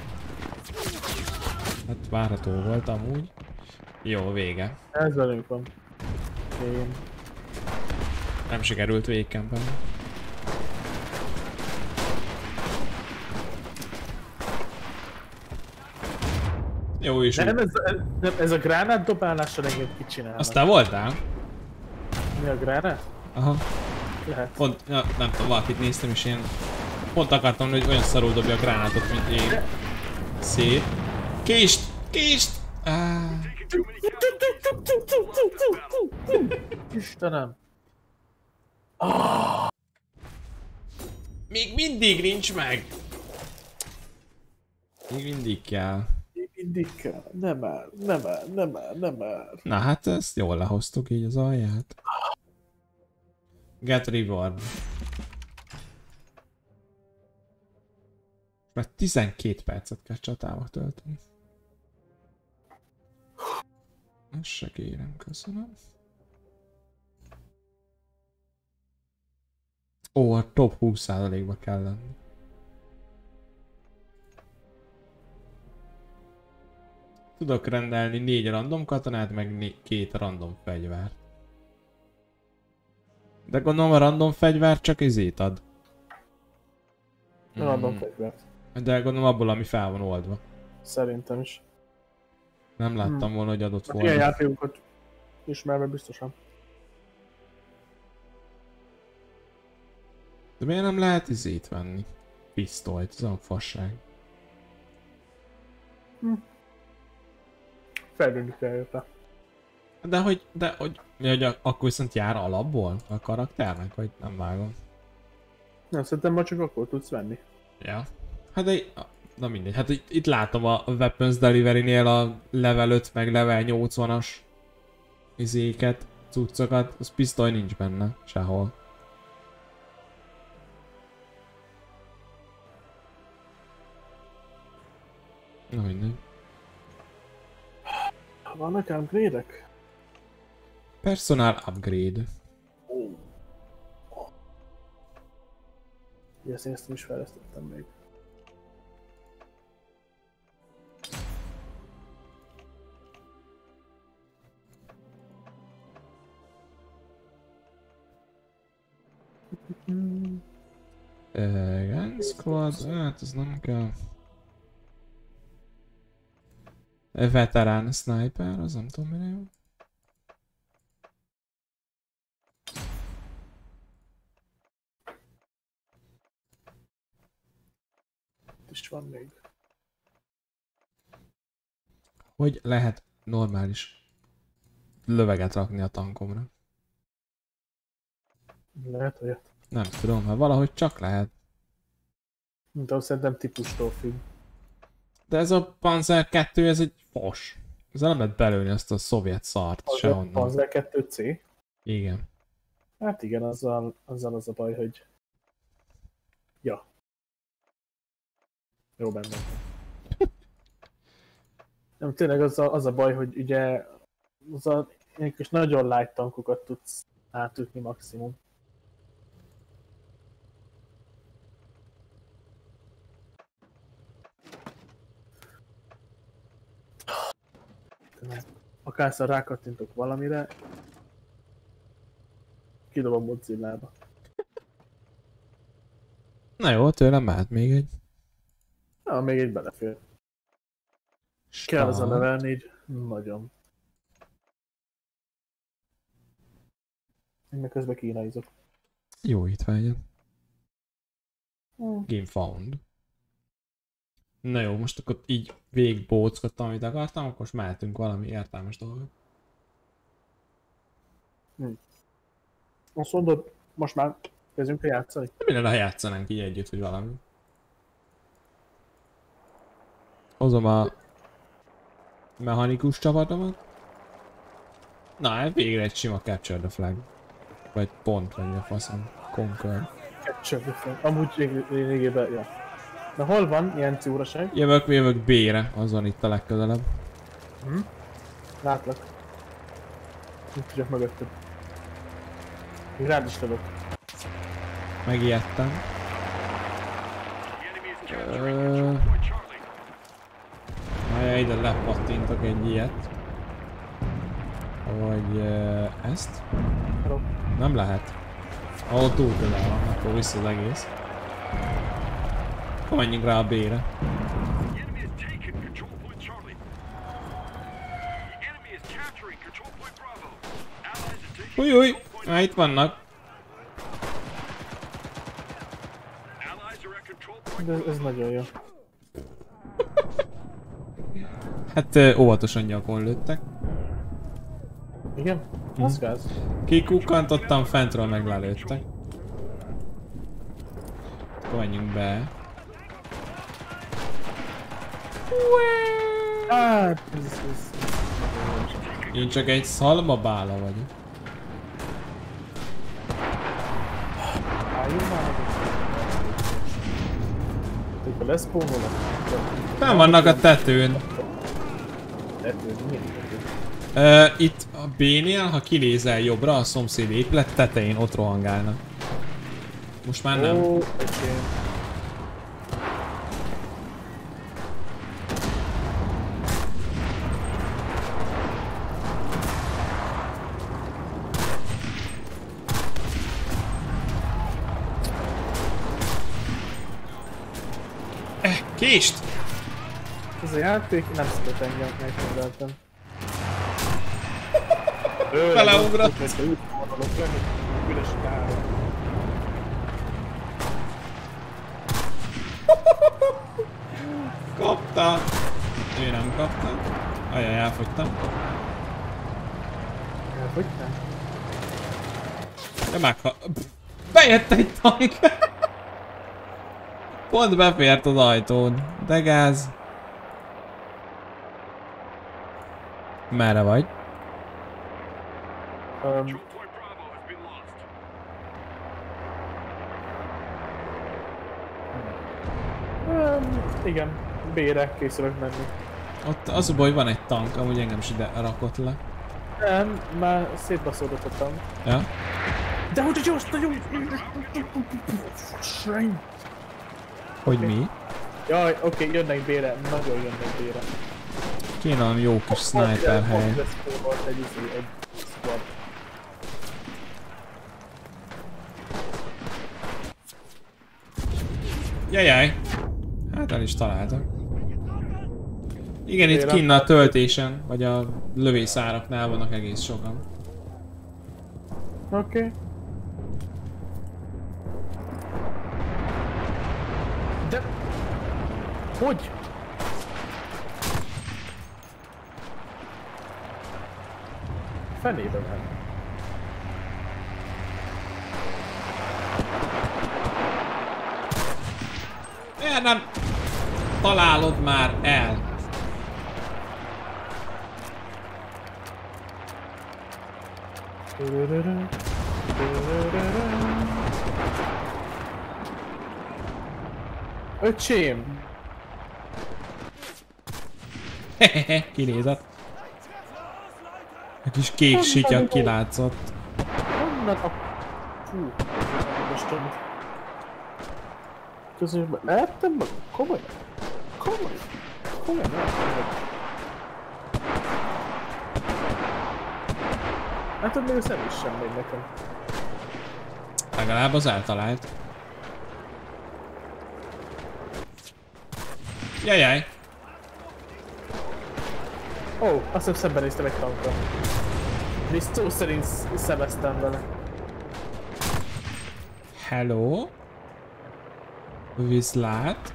Hát várható volt amúgy. Jó, vége. Ez velünk van. Én. Nem sikerült végigkempelni. Jó is. Nem, ez, ez, ez a gránát dobálással engem kicsinálnak. Azt te voltál? Mi a gránát? Aha. Lehet. Pont, ja, nem tudom, valakit néztem és én pont akartam, hogy olyan szarul dobja a gránátot, mint én. Szép. Kést! Kést! Ah. Istenem! Még mindig nincs meg! Még mindig kell. Még mindig kell. Nem áll, nem áll, nem áll, nem áll. Na hát ezt jól lehoztuk így az alját. Get reward. Mert tizenkét percet kell csatába tölteni. Ezt se kérem, köszönöm. Ó, a top húsz százalékba kell lenni. Tudok rendelni négy random katonát, meg né két random fegyvert. De gondolom a random fegyver csak izét ad. Nem adom fegyvert. De gondolom abból, ami fel van oldva. Szerintem is. Nem láttam hmm. volna, hogy adott volna. Ilyen játékokat ismerve biztosan. De miért nem lehet izét venni? Pisztolyt, ez a fasság. Hm. Fejlődni kell érte. De hogy, de hogy, hogy akkor viszont jár alapból a karakternek, vagy nem vágom? Nem, szerintem már csak akkor tudsz venni. Ja. Hát de, na mindegy, hát itt, itt látom a Weapons Delivery-nél a level öt meg level nyolcvanas izéket, cuccokat, az pisztoly nincs benne, sehol. Na mindegy. Vannak upgrade-ek? Personal upgrade. Oh. Ezt én ezt is fejlesztettem még. Uh, Gun Squad, hát ez nem kell. Veterán Sniper, az nem tudom mire jó. Itt is van még. Hogy lehet normális löveget rakni a tankomra? Lehet olyat. Nem tudom, mert valahogy csak lehet. Mint ahogy szerintem típustól függ. De ez a Panzer kettő, ez egy fos. Ezzel nem lehet belőni azt a szovjet szart sehonnan. Panzer kettő C? Igen. Hát igen, azzal, azzal az a baj, hogy... Ja. Jó benne. Nem, tényleg az a, az a baj, hogy ugye az a ilyen kis nagyon light tankokat tudsz átütni maximum. Akárszor rákattintok valamire, kidobom Mozillába. Na jó, tőlem mehet még egy. Na, még egy belefér. Kell az a level négy. Nagyon. Én meg közben kínaizok. Jó itt vágyat. Hmm. Game found. Na jó, most akkor így végigbóckodtam, amit akartam, akkor most mehetünk valami értelmes dolgot. Hmm. Azt mondod, most már kezdjünk el játszani? Minden, ha játszanánk így együtt, hogy valami. Hozom a mechanikus csapatomat. Na, hát végre egy sima Capture the Flag. Vagy pont, vagy a faszom. Conquer. Capture the Flag. Amúgy régében, ja. Na hol van ilyen ciúraság? Jövök, jövök B-re, az van itt a legközelebb. Hm? Látlak. Itt tudjak mögötted. Még rád is lövök. Megijedtem. Ö... Ajaj, ide lepattintok egy ilyet. Vagy uh, ezt? Hello. Nem lehet. Ahol túl közel van, akkor vissza az egész. Akkor menjünk rá a B-re. Ujjjj! Már itt vannak. De ez, ez nagyon jó. Hát ö, óvatosan nyakon lőttek. Igen? Hm. Az gáz. Kikukkantottam, fentről meg lelőttek. Akkor menjünk be. Hát, ez, ez, ez. Én csak egy szalmabála vagyok. Álljunk már meg. Hogyha leszpónolok. Nem vannak a tetőn. Tetőn? Milyen tetőn? Ö, itt a B-nél, ha kinézel jobbra, a szomszéd épület tetején ott rohangálnak. Most már nem. Ó, öcsém. Eh, kést! Ez a játék nem szeret engem, megrendeltem. Beleugrott. Ezt a útvonalok lenni, üres kára. Kapta! Ő nem kapta. Ajaj, elfogytam. Elfogytál? De megha... Bejött egy tank! Pont befért az ajtón. De gáz. Merre vagy? Um, um, igen, B-re készülök menni. Ott az a baj, van egy tank, amúgy engem is ide rakott le. Nem, már szétbaszódott a tank. Ja? De hogy jó, nagyon... Srány! Hogy mi? Jaj, oké, okay, jönnek B-re, nagyon jönnek B-re. Kéne valami jó kis sniper hely. Volt egy izé, egy squad. Jajjaj! Hát el is találtam. Igen, itt kinn a töltésen, vagy a lövészáraknál vannak egész sokan. Oké. Okay. De... Hogy? fenébe ment? Miért nem találod már el? Öcsém! Hehehe, kinézett. A kis kék sitya kilátszott. Honnan a... Fú, most tudom. Közben lehettem meg? Komolyan? Komolyan? Komolyan? Hát tudod, még a szem is sem megy nekem. Legalább az eltalált. Jajjaj! Ó, oh, azt hiszem szembenéztem egy tankra. És szó szerint szemeztem vele. Hello? Viszlát?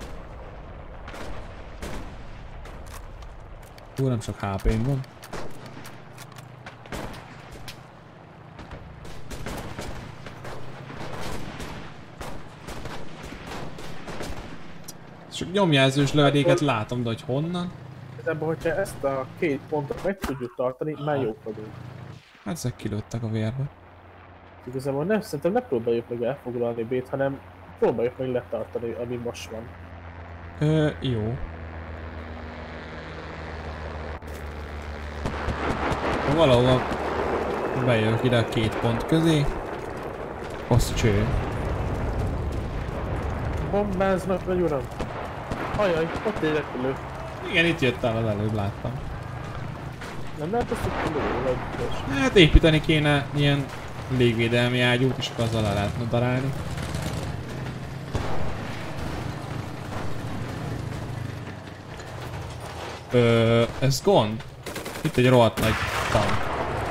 Ú, nem sok há pém van. Csak nyomjelzős lövedéket látom, de hogy honnan? Ebben, hogyha ezt a két pontot meg tudjuk tartani, már jók vagyunk. Hát ezek kilőttek a vérbe. Igazából nem, szerintem ne próbáljuk meg elfoglalni B-t, hanem próbáljuk meg letartani, ami most van. Ö, jó. Valahol bejövök ide a két pont közé. Hosszú cső. Bombáznak vagy uram? Ajaj, ott egy repülő. Igen, itt jött el az előbb, láttam. Nem lehet azt, hogy kilő vagy gyors. Hát építeni kéne ilyen légvédelmi ágyút, és akkor azzal le lehetne darálni. Ö, ez gond? Itt egy rohadt nagy tank.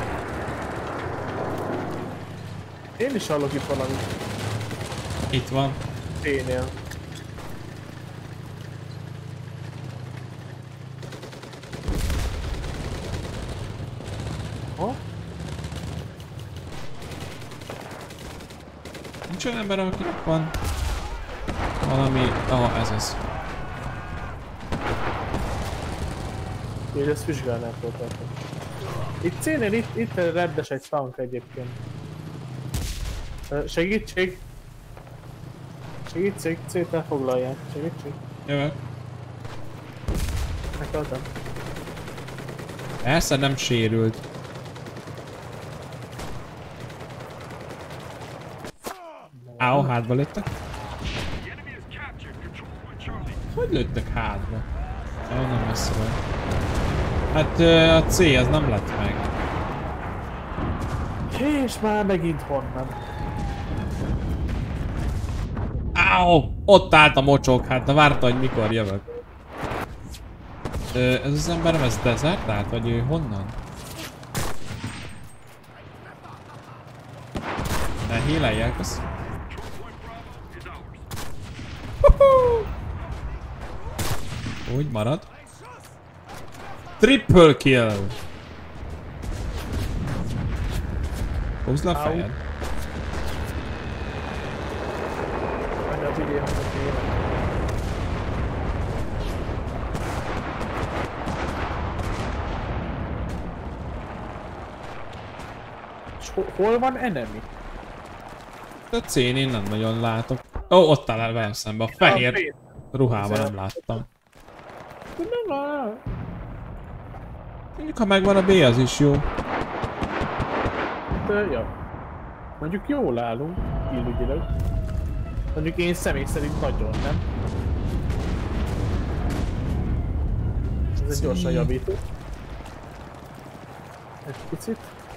Én is hallok itt valamit. Itt van. T-nél. Ha? Nincs olyan ember, akinek van valami... Ah, ez az. Így ezt vizsgálnál próbáltam. Itt C-nél, itt, itt reddes egy tank egyébként. Segítség! Segítség, C-t elfoglalják. Segítség. Jövök. Meghaltam. Persze nem sérült. Áó, hátba lőttek. Hogy lőttek hátba? Jó, nem messze vagy. Hát a C az nem lett meg. És már megint honnan? Áó! Ott állt a mocsok, hát na várta, hogy mikor jövök. Ö, ez az ember nem ez desertált, vagy ő honnan? Ne hílelják azt. Úgy marad. Triple kill! Húzd le a fejed. Menj a videóhoz a tényleg. És hol van enemy? A C-n én nem nagyon látok. Ó, oh, ott áll el velem szembe. A fehér ruhában nem láttam. Nem áll. Mondjuk, ha megvan a B, az is jó. De, ja. Mondjuk jól állunk, illügyileg. Mondjuk én személy szerint nagyon, nem? Ez egy gyorsan javító. Egy picit.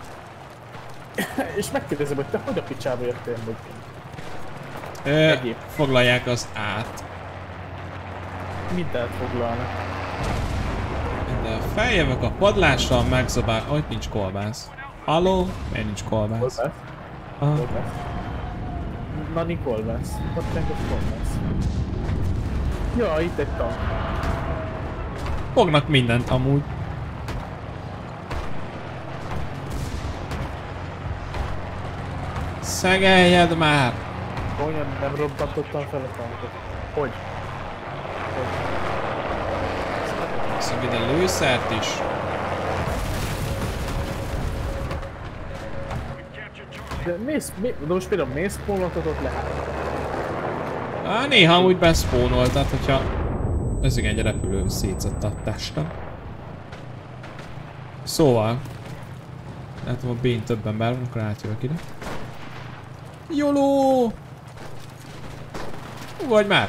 És megkérdezem, hogy te hogy a picsába jöttél meg? Ö, foglalják az át. Mit elfoglalnak? De feljövök a padlással, megzabál... Hogy nincs kolbász. Halló? Miért nincs kolbász? Kolbász? Aha. Kolbász. Nani kolbász. Ott meg a kolbász. Ja, itt egy tank. Fognak mindent amúgy. Szegeljed már! Komolyan nem robbantottam fel a tankot. Hogy? Hogy? Szok ide lőszert is. De mész, mi, de most például mész spawnotot ott lehet. Á, néha úgy beszpónoltad, hogyha ezek egy repülő szétszott a testem. Szóval... látom a bén több ember, amikor átjövök ide. Joló! Vagy már!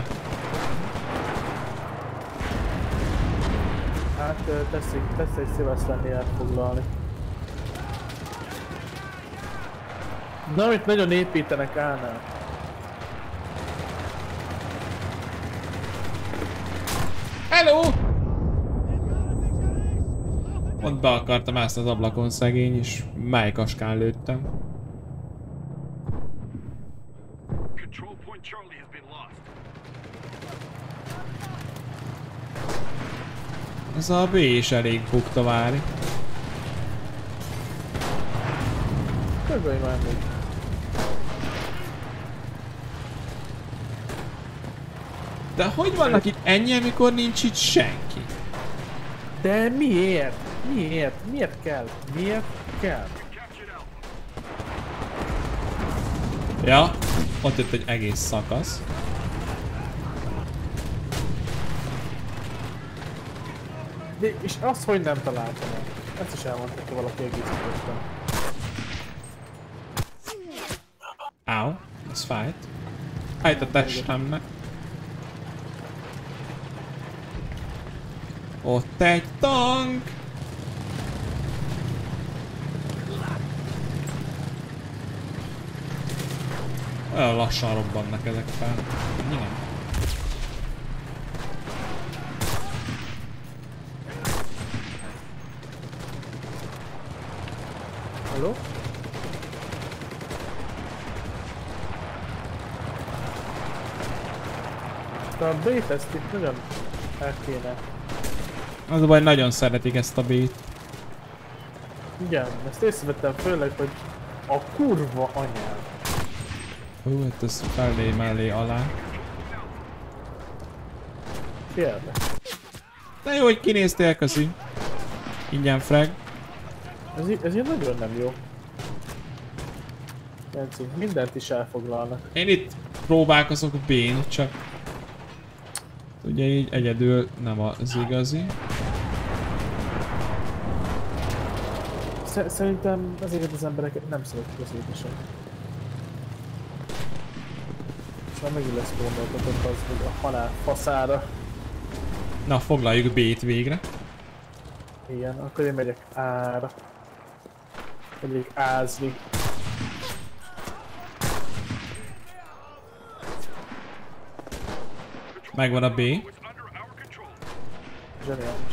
Hát teszik, teszik egy szívesz lenni elfoglalni. Na, amit nagyon építenek állnál. Hello! Ott be akartam ászni az ablakon szegény, és májkaskán lőttem. Ez a B is elég bukta várni. Köszönj már még. De hogy vannak itt ennyi, amikor nincs itt senki? De miért? Miért? Miért kell? Miért kell? Ja, ott jött egy egész szakasz. De, és azt hogy nem találtam el? Ezt is elmondta, hogy valaki egészítottam. Áó, ez fájt. Fájt a testemnek. Ott egy tank! Olyan lassan robbannak ezek fel. Igen. Halló? A B-t itt nagyon el kéne. Az a baj, nagyon szeretik ezt a B-t. Igen, ezt észrevettem főleg, hogy a kurva anyám. Hú, hát ez felé, mellé, alá. Kérlek. De jó, hogy kinéztél, köszi. Ingyen frag. Ez, í- ez ilyen nagyon nem jó. Jenci, mindent is elfoglalnak. Én itt próbálkozok B-n, csak... ugye így egyedül nem az igazi. Sz- Szerintem ezeket az embereket nem szeretik az édesek. És már megint lesz gondolkodott az, hogy a halál faszára. Na, foglaljuk B-t végre. Igen, akkor én megyek A-ra. Megyek ázni. Megvan a B. Zseniális.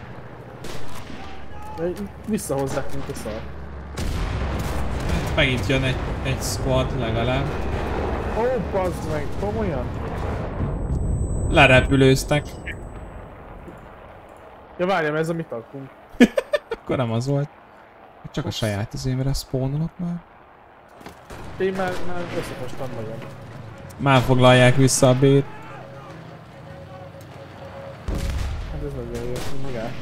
De visszahozzák, mint a szar. Hát megint jön egy, egy squad legalább. Ó, oh, bazd meg, komolyan? Lerepülőztek. Ja várjam, ez a mi tankunk. Akkor nem az volt. Csak a saját izémre spawnolok már. Én már, már összefostam magam. Már foglalják vissza a B-t. Hát ez nagyon jó, magát.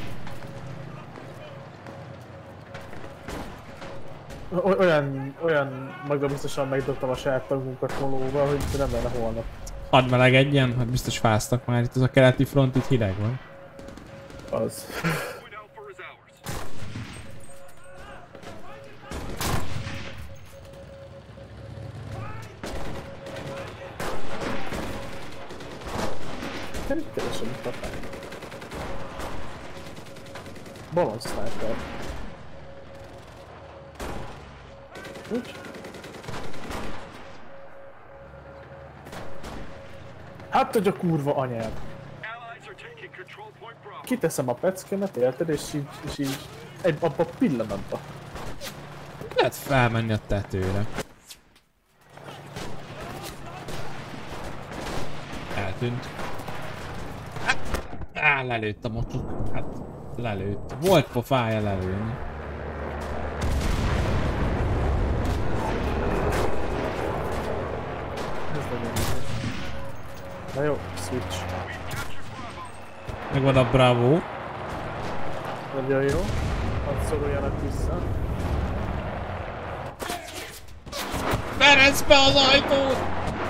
O- olyan, olyan magabiztosan megdobtam a saját tankunkat molóval, hogy nem lenne holnap. Hadd melegedjen, hát biztos fáztak már, itt az a keleti front, itt hideg van. Az. Te mit keresem itt a fáj? Balon sniper. Nincs? Hát, hogy a kurva anyád! Kiteszem a peckemet, érted, és így, és így egy abba a pillanatban. Lehet felmenni a tetőre. Eltűnt. Á, lelőtt a mocsuk. Hát, lelőtt. Volt pofája lelőni. Na jó, switch. Megvan a Bravo. Nagyon jó. Hadd szoruljanak vissza. Veresd be az ajtót!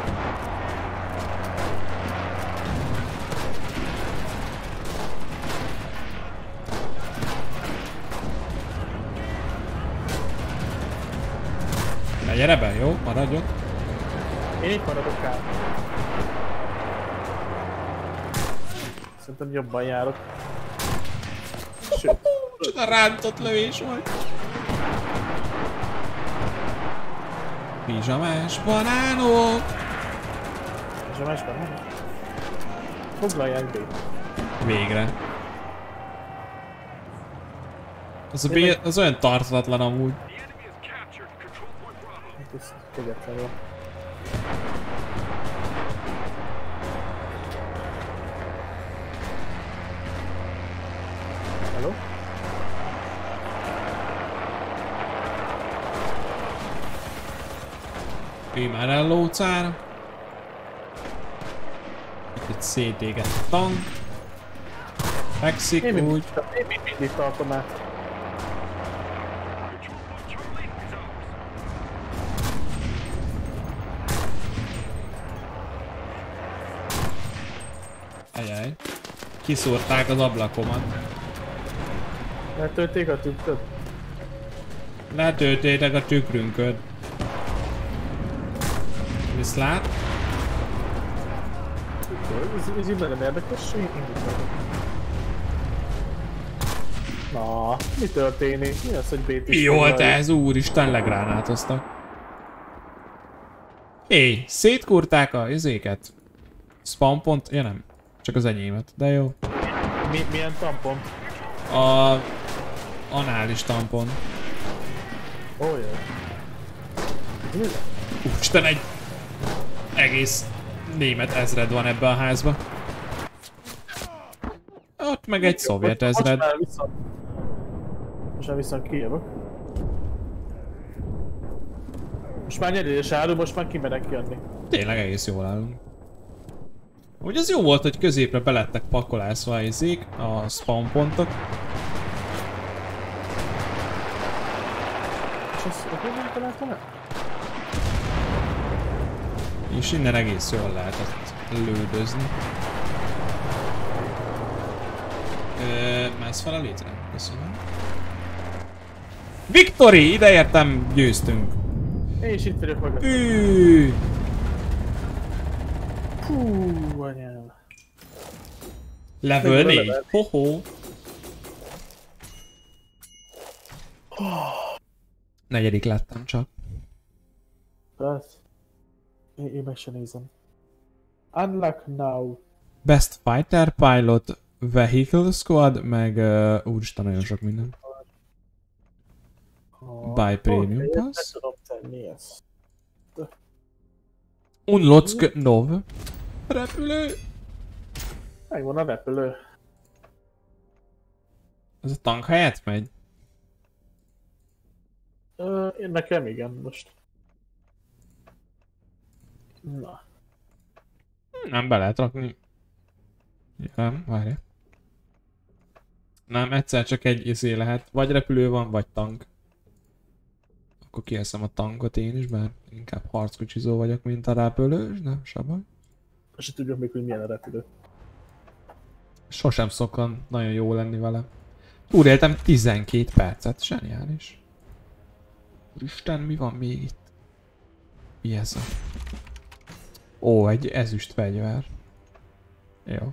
Na gyere be, jó? Maradj ott. Én itt maradok át. Szerintem jobban járok. Sőt. Csoda rántott lövés volt. Pizsamás banánok! Pizsamás banánok? Foglalják B. Végre. Az, a B, az olyan tartalatlan amúgy. Ez kegyetlen jó. Hello? Ő már ellócál. Itt egy szétégett tank. Fekszik Én úgy. Én még mindig tartom át. Ajaj. Kiszúrták az ablakomat. Letölték a tükröt? Letöltétek a tükrünköt. Viszlát? Ez, ez innen nem érdekes, indítatok. Na, mi történik? Mi az, hogy bé té? Mi volt ez? Úristen, legránátoztak. Hé, szétkurták a izéket. Spawn pont? Ja nem. Csak az enyémet, de jó. Mi, milyen tampon? A... anális tampon. Ó, oh, jó. Mi lesz? Úristen, egy... egész német ezred van ebbe a házba. Ott meg egy szovjet ezred. Most már viszont... Most már viszont kijövök. Most már nyerés áru, most már kimerek jönni. Tényleg egész jól állunk. Úgy az jó volt, hogy középre belettek pakolászva a izék, a spawn pontok. És ezt hogy találtam el? És innen egész jól lehetett lődözni. Ö, mász fel a létre? Köszönöm. Victory! Ideértem, győztünk. Én is itt vagyok magad. Ű. Hú, anyám. Level négy. Hoho. Negyedik lettem csak. Persze. Én, én meg se nézem. Unlock now. Best Fighter Pilot, Vehicle Squad, meg uh, úristen nagyon sok minden. Oh, Buy Premium okay, Pass. ezt tudom tenni ezt. Unlock Nov. Repülő. Megvan a repülő. Ez a tank helyett megy? Ö, én nekem igen most. Na. Nem, be lehet rakni. Nem, várj. Nem, egyszer csak egy izé lehet. Vagy repülő van, vagy tank. Akkor kieszem a tankot én is, bár inkább harckocsizó vagyok, mint a repülős, nem se baj. Most se tudjuk még, hogy milyen a repülő. Sosem szokon nagyon jó lenni vele. Túléltem tizenkét percet, zseniális. Isten, mi van még itt? Mi ez a... Ó, egy ezüst fegyver. Jó.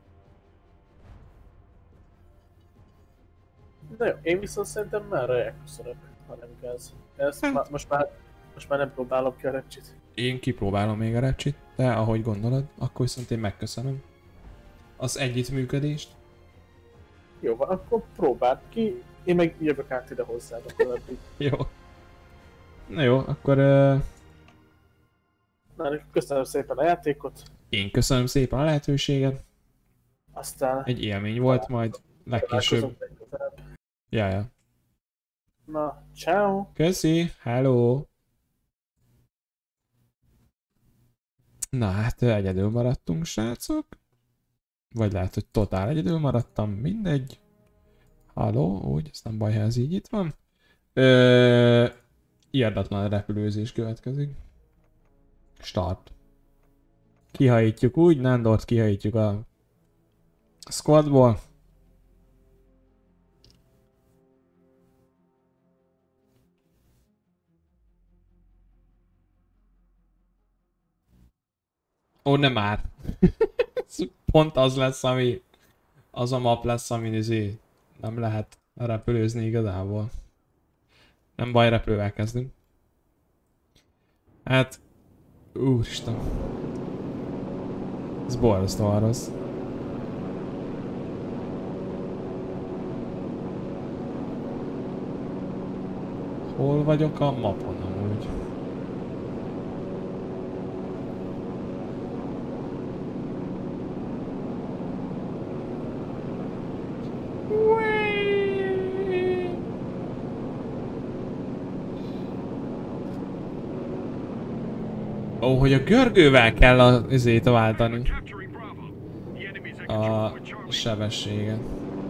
De jó, én viszont szerintem már reakuszorok, ha nem gáz. Ezt Hát. ma, most már, most már nem próbálom ki a repcsit. Én kipróbálom még a repcsit, de ahogy gondolod, akkor viszont én megköszönöm az együttműködést. Jó van, akkor próbáld ki, én meg jövök át ide hozzád akkor addig. Jó. Na jó, akkor uh, Na, köszönöm szépen a játékot, én köszönöm szépen a lehetőséget. aztán Egy élmény volt, majd legkésőbb. találkozunk legközelebb. Ja, ja. Na, ciao. Köszi, hello. Na hát egyedül maradtunk, srácok. Vagy lehet, hogy totál egyedül maradtam, mindegy. Halló, úgy, ez nem baj, ha ez így itt van. Ö, Irdatlan repülőzés következik. Start. Kihajítjuk úgy, Nándort kihajítjuk a squadból. Ó, nem már. Pont az lesz, ami... Az a map lesz, amin izé nem lehet repülőzni igazából. Nem baj, repülővel kezdünk. Hát... Úristen. Ez borzasztóan rossz. Hol vagyok a mapon amúgy? Ó, hogy a görgővel kell az izét váltani. A sebességet.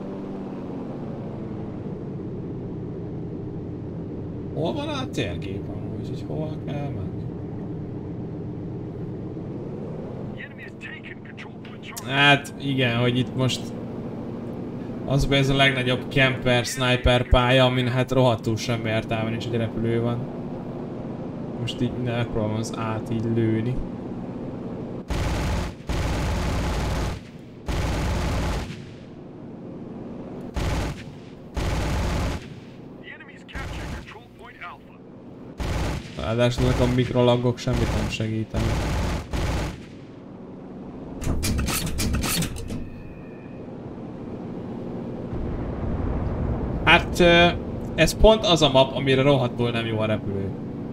Hol van a térkép amúgy, hogy hol kell menni? Hát igen, hogy itt most az be ez a legnagyobb camper sniper pálya, amin hát rohadtul semmi értelme nincs, hogy repülő van. Most így megpróbálom az át így lőni. Ráadásul a mikrolagok semmit nem segítenek. Hát ez pont az a map, amire rohadtul nem jó a repülő.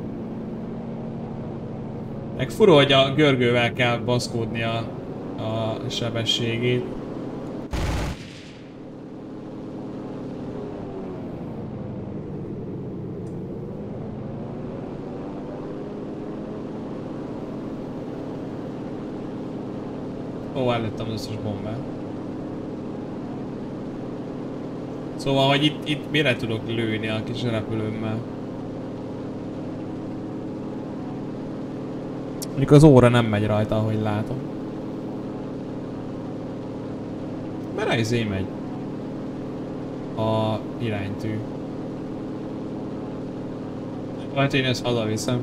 Meg fura, hogy a görgővel kell baszkódni a, a sebességét. Ó, ellőttem az összes bombát. Szóval, hogy itt, itt mire tudok lőni a kis repülőmmel. Mondjuk az óra nem megy rajta, ahogy látom. Merre izé megy? A iránytű. Lehet én ezt hazaviszem.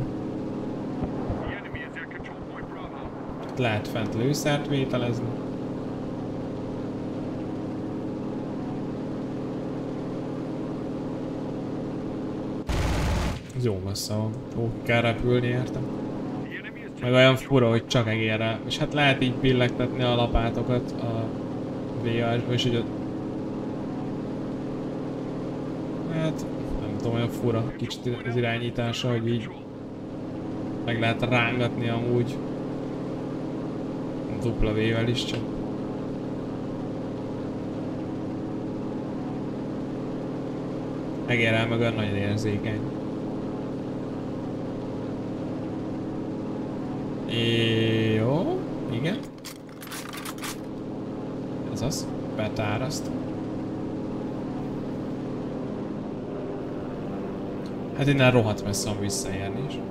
Lehet fent lőszert vételezni. Ez jó messze van. Ó, kell repülni értem. Meg olyan fura, hogy csak egérre. És hát lehet így billegtetni a lapátokat a vé á-sba, és hogy ott... Hát nem tudom, olyan fura kicsit az irányítása, hogy így meg lehet rángatni amúgy. Dupla vé-vel is csak. Egérrel meg olyan nagyon érzékeny. É, jó, igen. Ez az, betáraszt. Hát innen rohadt messze van visszaérni is.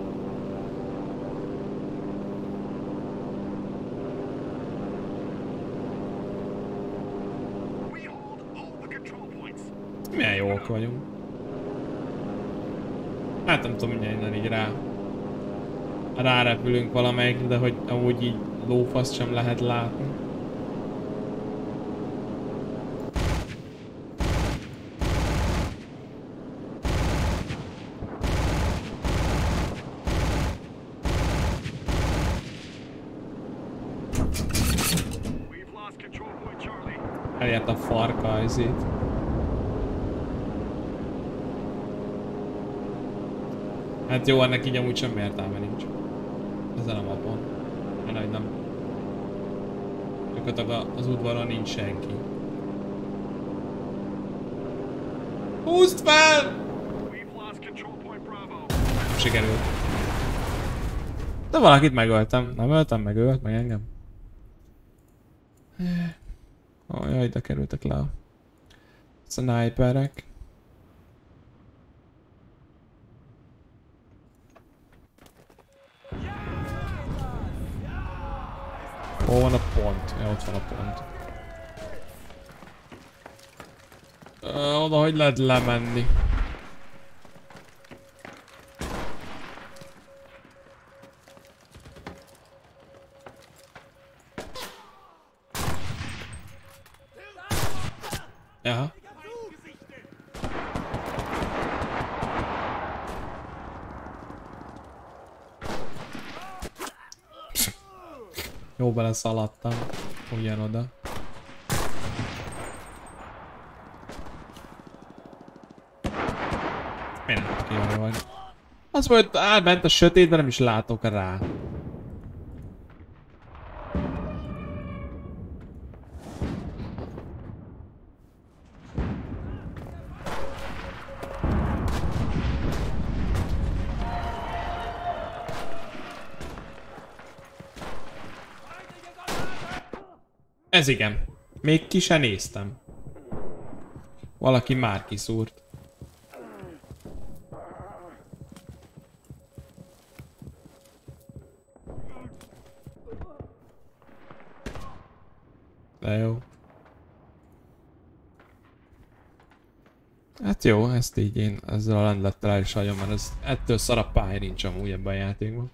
Milyen jók vagyunk. Hát nem tudom, mindjárt innen így rá. Rárepülünk valamelyikre, de hogy amúgy így lófaszt sem lehet látni. Elért a farka ezért. Hát jó, ennek így amúgy semmi értelme nincs. Ezen a mapon. Mert hogy nem. Gyakorlatilag az udvaron nincs senki. Húzd fel! Sikerült. De valakit megöltem. Nem öltem, meg ölt, meg engem. Ó, jaj, ide kerültek le a sniperek. Hol van a pont? Ja, ott van a pont. Ö, oda hogy lehet lemenni? Jaha. Jó, bele szaladtam. Ugyanoda. Mindent ki jól vagy. Az volt, áll bent a sötétben, nem is látok rá. Ez igen. Még ki se néztem. Valaki már kiszúrt. De jó. Hát jó, ezt így én ezzel a lendlettel el is hagyom, mert ez ettől szar a pály nincs amúgy ebben a játékban.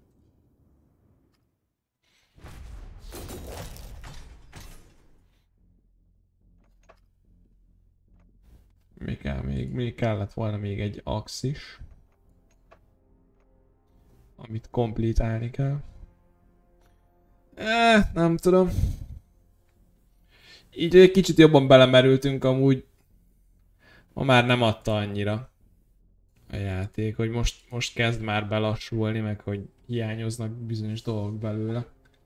Mi kell még? Mi kellett volna még egy axis, amit kompletálni kell. Eh, nem tudom. Így egy kicsit jobban belemerültünk amúgy. Ma már nem adta annyira a játék, hogy most, most kezd már belassulni, meg hogy hiányoznak bizonyos dolgok belőle.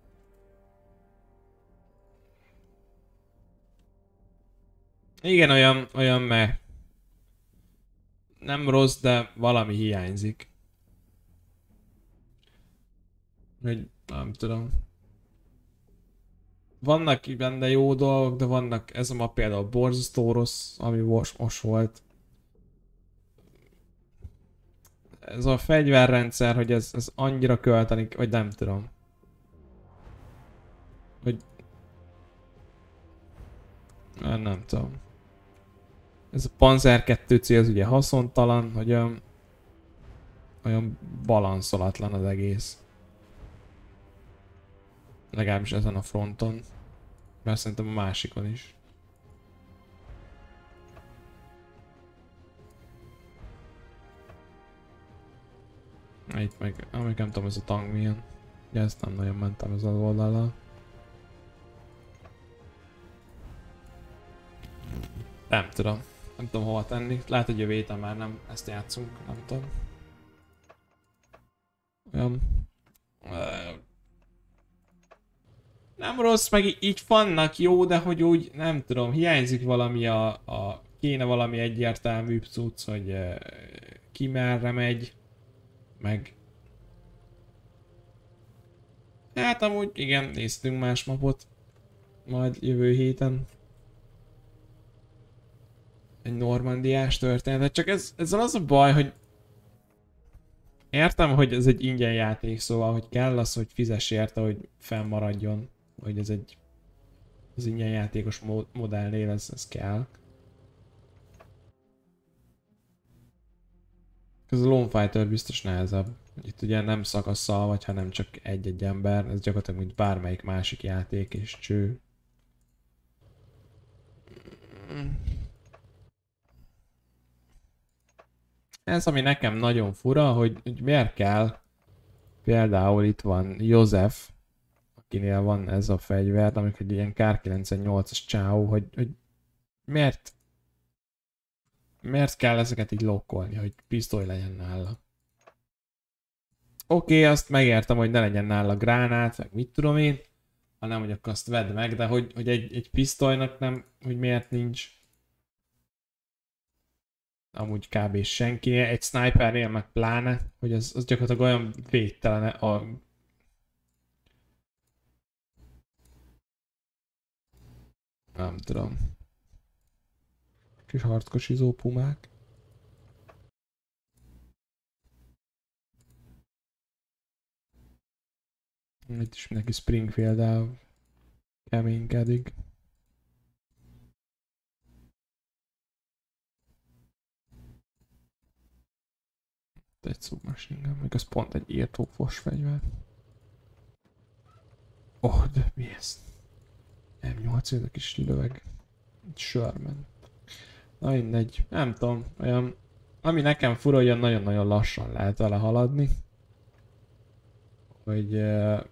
Igen, olyan, olyan meh. Nem rossz, de valami hiányzik. Hogy nem tudom. Vannak benne jó dolgok, de vannak, ez a map például borzasztó rossz, ami most, most volt. Ez a fegyverrendszer, hogy ez, ez annyira költeni, vagy nem tudom. Hogy... Nem, nem tudom. Ez a Panzer kettő cé az ugye haszontalan, hogy olyan... Olyan balanszolatlan az egész. Legalábbis ezen a fronton. Mert szerintem a másikon is. Itt meg, amíg nem tudom ez a tank milyen. Ugye ezt nem nagyon mentem ez az oldallal. Nem tudom. Nem tudom hova tenni. Lehet, hogy jövő héten már nem ezt játszunk. Nem tudom. Olyan... Nem rossz, meg így vannak jó, de hogy úgy nem tudom, hiányzik valami a... a kéne valami egyértelműbb cucc, hogy uh, ki merre megy. Meg... Hát amúgy igen, néztünk más mapot. Majd jövő héten. Egy normandiás történet, csak ez, ezzel az a baj, hogy... Értem, hogy ez egy ingyen játék, szóval, hogy kell az, hogy fizess érte, hogy fennmaradjon. Hogy ez egy... Az ingyen játékos mod modellnél ez, ez kell. Ez a Lone Fighter biztos nehezebb. Itt ugye nem szakasszal vagy, hanem csak egy-egy ember. Ez gyakorlatilag mint bármelyik másik játék és cső. Ez ami nekem nagyon fura, hogy, hogy miért kell. Például itt van József, akinél van ez a fegyver, amikor egy ilyen Kár kilencvennyolcas csáó, hogy, hogy miért miért kell ezeket így lokkolni, hogy pisztoly legyen nála. Oké, okay, azt megértem, hogy ne legyen nála gránát, meg mit tudom én, hanem hogy akkor azt vedd meg, de hogy, hogy egy, egy pisztolynak nem, hogy miért nincs. amúgy kb. Senki. Egy snipernél meg pláne, hogy az, az gyakorlatilag olyan védtelen a... Nem tudom. Kis harckosizó pumák. Itt is mindenki Springfield-el keménykedik. Egy submachine, még az pont egy írtó fosfegyver. Oh, de mi ez? em nyolc, ez a kis löveg. Egy Sherman. Na mindegy, nem tudom, olyan... Ami nekem fura, olyan nagyon-nagyon lassan lehet vele haladni. Hogy... Uh,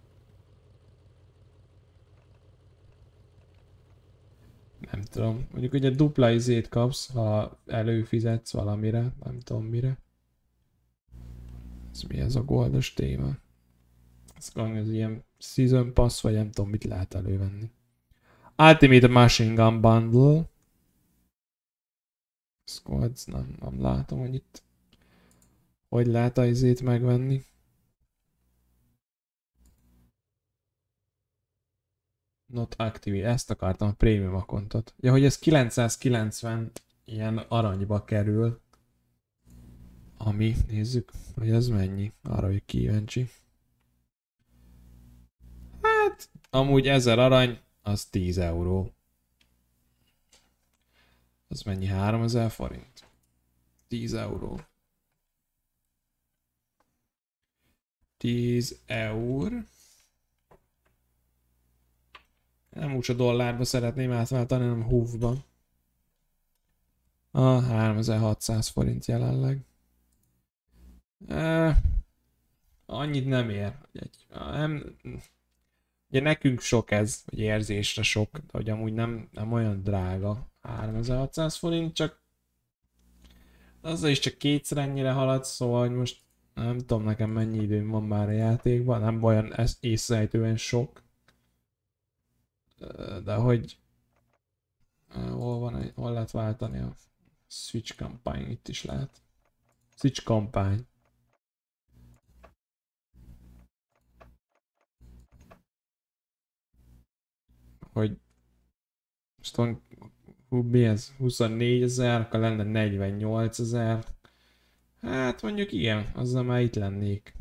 nem tudom, mondjuk ugye dupla izét kapsz, ha előfizetsz valamire, nem tudom mire. Ez mi ez a goldos téma? Ez az ilyen season pass, vagy nem tudom mit lehet elővenni. Ultimate Machine Gun Bundle. Squads, nem, nem látom, hogy itt hogy lehet a izét megvenni. Not active, ezt akartam, a premium accountot. Ja, hogy ez kilencszázkilencven ilyen aranyba kerül. Ami, nézzük, hogy ez mennyi. Arra, hogy kíváncsi. Hát, amúgy ezer arany, az tíz euró. Az mennyi? háromezer forint? tíz euró. tíz eur. Nem úgy a dollárba szeretném átváltani, hanem húfba. Ah, háromezer-hatszáz forint jelenleg. Eh, annyit nem ér. Egy, nem, ugye nekünk sok ez, vagy érzésre sok, de hogy amúgy nem, nem olyan drága. háromezer-hatszáz forint, csak azzal is csak kétszer ennyire halad, szóval hogy most nem tudom nekem mennyi időm van már a játékban, nem olyan észrejtően sok. De hogy hol van, hol lehet váltani a Switch kampány, itt is lehet. Switch kampány. Hogy most van, hú, mi ez? huszonnégyezer, akkor lenne negyvennyolcezer. Hát mondjuk igen, azzal már itt lennék.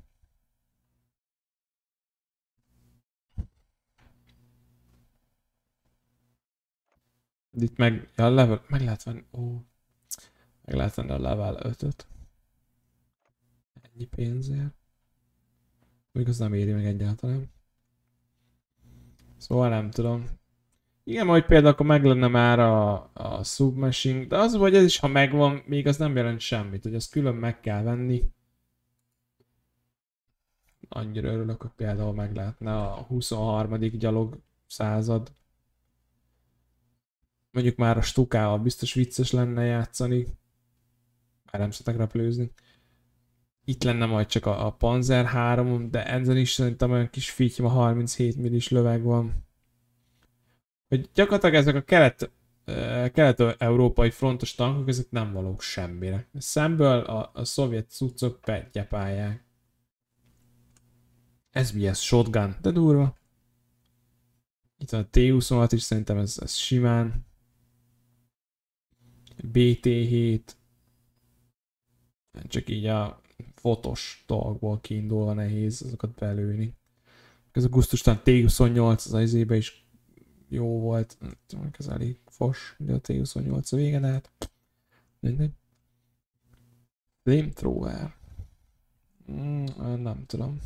Itt meg, ja, level, meg lehet venni, ó, meg lehet venni a level ötöt. Ennyi pénzért. Még az nem éri meg egyáltalán. Szóval nem tudom. Igen, majd például akkor meg lenne már a, a submachine, de az vagy ez is, ha megvan, még az nem jelent semmit, hogy azt külön meg kell venni. Annyira örülök, hogy például meg lehetne a huszonharmadik gyalog század. Mondjuk már a stukával biztos vicces lenne játszani. Már nem szeretek repülőzni. Itt lenne majd csak a, a Panzer három, de ezen is szerintem olyan kis fityma harminchét millis löveg van. Hogy gyakorlatilag ezek a kelet, kelet-európai frontos tankok, ezek nem valók semmire. Szemből a, a szovjet cuccok pettyepálják. Ez mi ez? Shotgun, de durva. Itt van a té huszonhat is, szerintem ez, ez simán. bé té hét. Csak így a fotos dolgokból kiindulva nehéz azokat belőni. Ez a gusztustalan té huszonnyolc az izébe is jó volt. Ez elég fos, de a té huszonnyolc a vége, de hát mindegy. Flamethrower. Mm, nem tudom.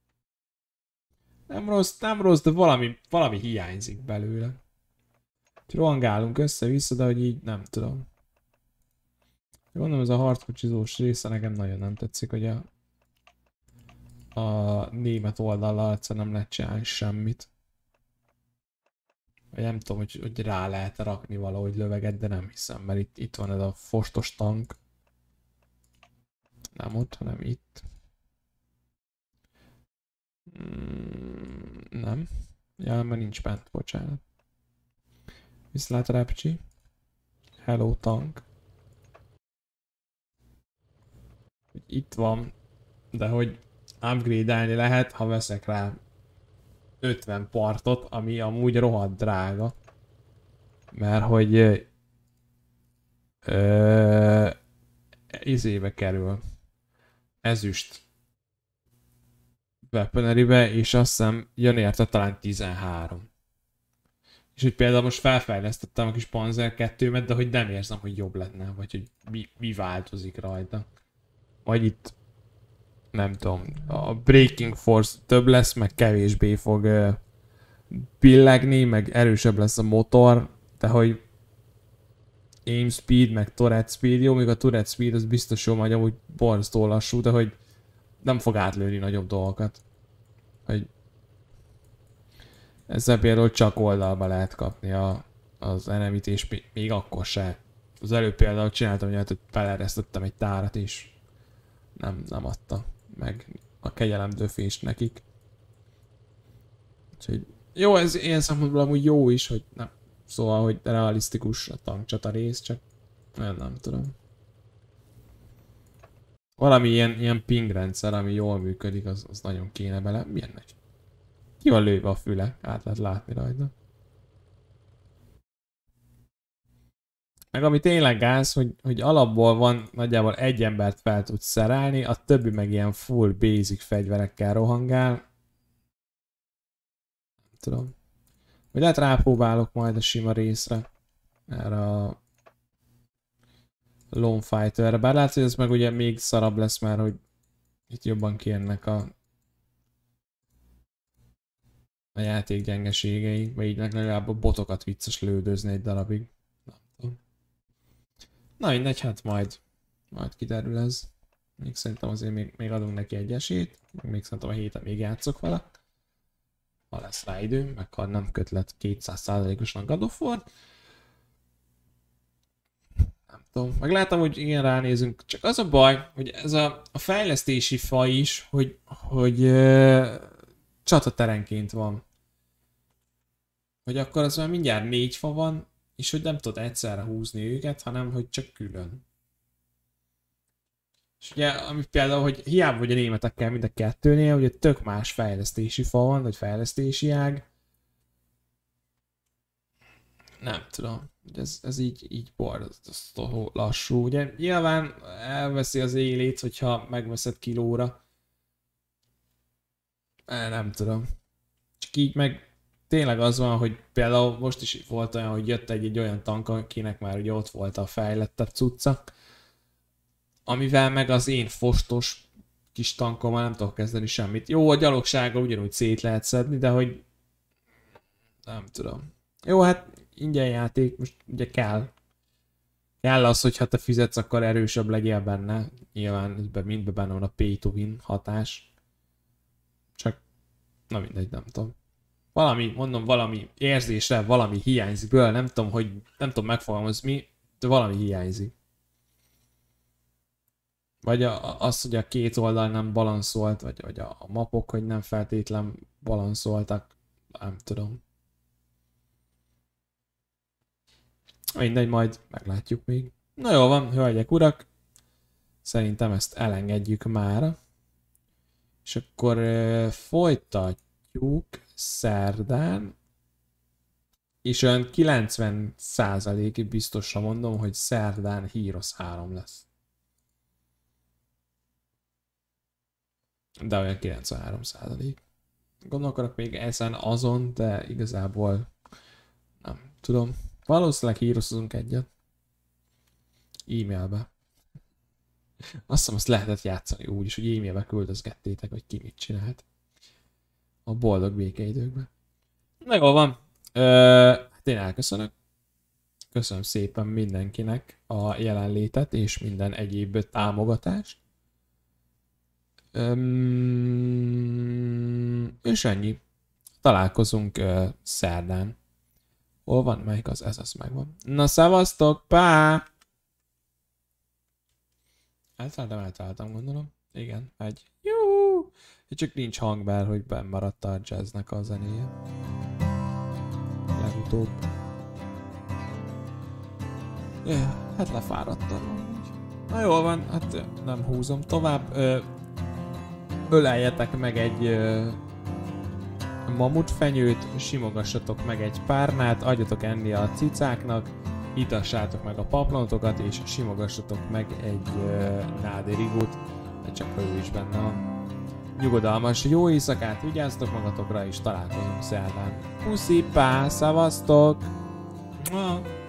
Nem rossz, nem rossz, de valami, valami hiányzik belőle. Rohangálunk össze-vissza, de hogy így nem tudom. Gondolom ez a harckocsizós része nekem nagyon nem tetszik, hogy a, a német oldallal egyszerűen nem lehet csinálni semmit. Vagy nem tudom, hogy, hogy rá lehet rakni valahogy löveget, de nem hiszem, mert itt, itt van ez a fostos tank. Nem ott, hanem itt. Mm, nem. Ja, mert nincs bent, bocsánat. Viszlát Repcsi. Hello tank. hogy itt van, de hogy upgrade-elni lehet, ha veszek rá ötven partot, ami amúgy rohadt drága. Mert hogy ö, izébe kerül. Ezüst weaponry-be, és azt hiszem jön érte talán tizenhárom. És hogy például most felfejlesztettem a kis Panzer kettőmet, de hogy nem érzem, hogy jobb lenne, vagy hogy mi, mi változik rajta. Vagy itt, nem tudom, a Breaking Force több lesz, meg kevésbé fog uh, billegni, meg erősebb lesz a motor, de hogy aim speed, meg turret speed, jó, még a turret speed az biztos jó, majd amúgy borzasztó lassú, de hogy nem fog átlőni nagyobb dolgokat. Hogy ezzel például csak oldalba lehet kapni a, az enemit, és még, még akkor se. Az előbb például csináltam olyat, hogy beleresztettem egy tárat, és nem, nem adta meg a kegyelem döfést nekik. Úgyhogy jó, ez ilyen szempontból amúgy jó is, hogy nem. Szóval, hogy realisztikus a tankcsata rész, csak nem, nem tudom. Valami ilyen, ilyen ping rendszer, ami jól működik, az, az nagyon kéne bele. Milyen nagy? Ki van lőve a füle? Át lehet látni rajta. Meg ami tényleg gáz, hogy, hogy alapból van, nagyjából egy embert fel tudsz szerelni, a többi meg ilyen full basic fegyverekkel rohangál. Nem tudom. Vagy lehet rápróbálok majd a sima részre. Erre a Lone Fighterre. Bár látsz, hogy ez meg ugye még szarabb lesz már, hogy itt jobban kérnek a a játék gyengeségei, vagy így legalább a botokat vicces lődözni egy darabig. Nem tudom. Na mindegy, hát majd, majd kiderül ez. Még szerintem azért még, még adunk neki egy esélyt, még szerintem a héten még játszok vele. Ha lesz rá idő, meg ha nem kötlet kétszáz százalékosan God of War. Nem tudom, meg látom, hogy igen, ránézünk, csak az a baj, hogy ez a, a fejlesztési fa is, hogy, hogy uh, csataterenként van. Hogy akkor az már mindjárt négy fa van, és hogy nem tudod egyszerre húzni őket, hanem hogy csak külön. És ugye, ami például, hogy hiába vagy a németekkel mind a kettőnél, ugye tök más fejlesztési fa van, vagy fejlesztési ág. Nem tudom, ez, ez így, így borzasztó lassú. Ugye nyilván elveszi az élét, hogyha megveszed kilóra. Nem tudom. Csak így meg tényleg az van, hogy például most is volt olyan, hogy jött egy, egy olyan tank, akinek már ugye ott volt a fejlettebb cucca, amivel meg az én fostos kis tankommal nem tudok kezdeni semmit. Jó, a gyalogsággal ugyanúgy szét lehet szedni, de hogy nem tudom. Jó, hát ingyen játék, most ugye kell. Kell az, hogy ha te fizetsz, akkor erősebb legyél benne. Nyilván mindben benne van a pay to win hatás. Csak, na mindegy, nem tudom. Valami, mondom, valami érzésre, valami hiányzik bőle, nem tudom, hogy nem tudom megfogalmazni mi, de valami hiányzik. Vagy a, az, hogy a két oldal nem balanszolt, vagy, vagy a, a mapok, hogy nem feltétlen balanszoltak, nem tudom. Mindegy, majd meglátjuk még. Na jó van, hölgyek, urak, szerintem ezt elengedjük mára. És akkor uh, folytatjuk szerdán, és olyan kilencven százalékig biztosan mondom, hogy szerdán Heroes három lesz. De olyan kilencvenhárom százalék. Gondolkodok még ezen azon, de igazából nem tudom. Valószínűleg Heroesozunk egyet. E-mailbe. Azt hiszem, azt lehetett játszani úgy is, hogy e-mailbe küldözgettétek, hogy ki mit csinált. A boldog békeidőkben. Na jól van. Ö, hát én elköszönök. Köszönöm szépen mindenkinek a jelenlétet és minden egyéb támogatást. Öm, és ennyi. Találkozunk uh, szerdán. Hol van? Melyik az? Ez az megvan. Na szevasztok, pá! Eltaláltam, eltaláltam, gondolom. Igen, egy. Jú! Csak nincs hang, bár hogy benn maradt a jazznek a zenéje. Legutóbb. Ja, hát lefáradtam. Na jól van, hát nem húzom tovább. Ö, öleljetek meg egy ö, mamutfenyőt, simogassatok meg egy párnát, adjatok enni a cicáknak, itassátok meg a paplantokat, és simogassatok meg egy ö, nádérigót, de csak ő is benne van. Nyugodalmas jó éjszakát, vigyázzatok magatokra, és találkozunk szerdán. Puszi, pá, szavaztok! Mua.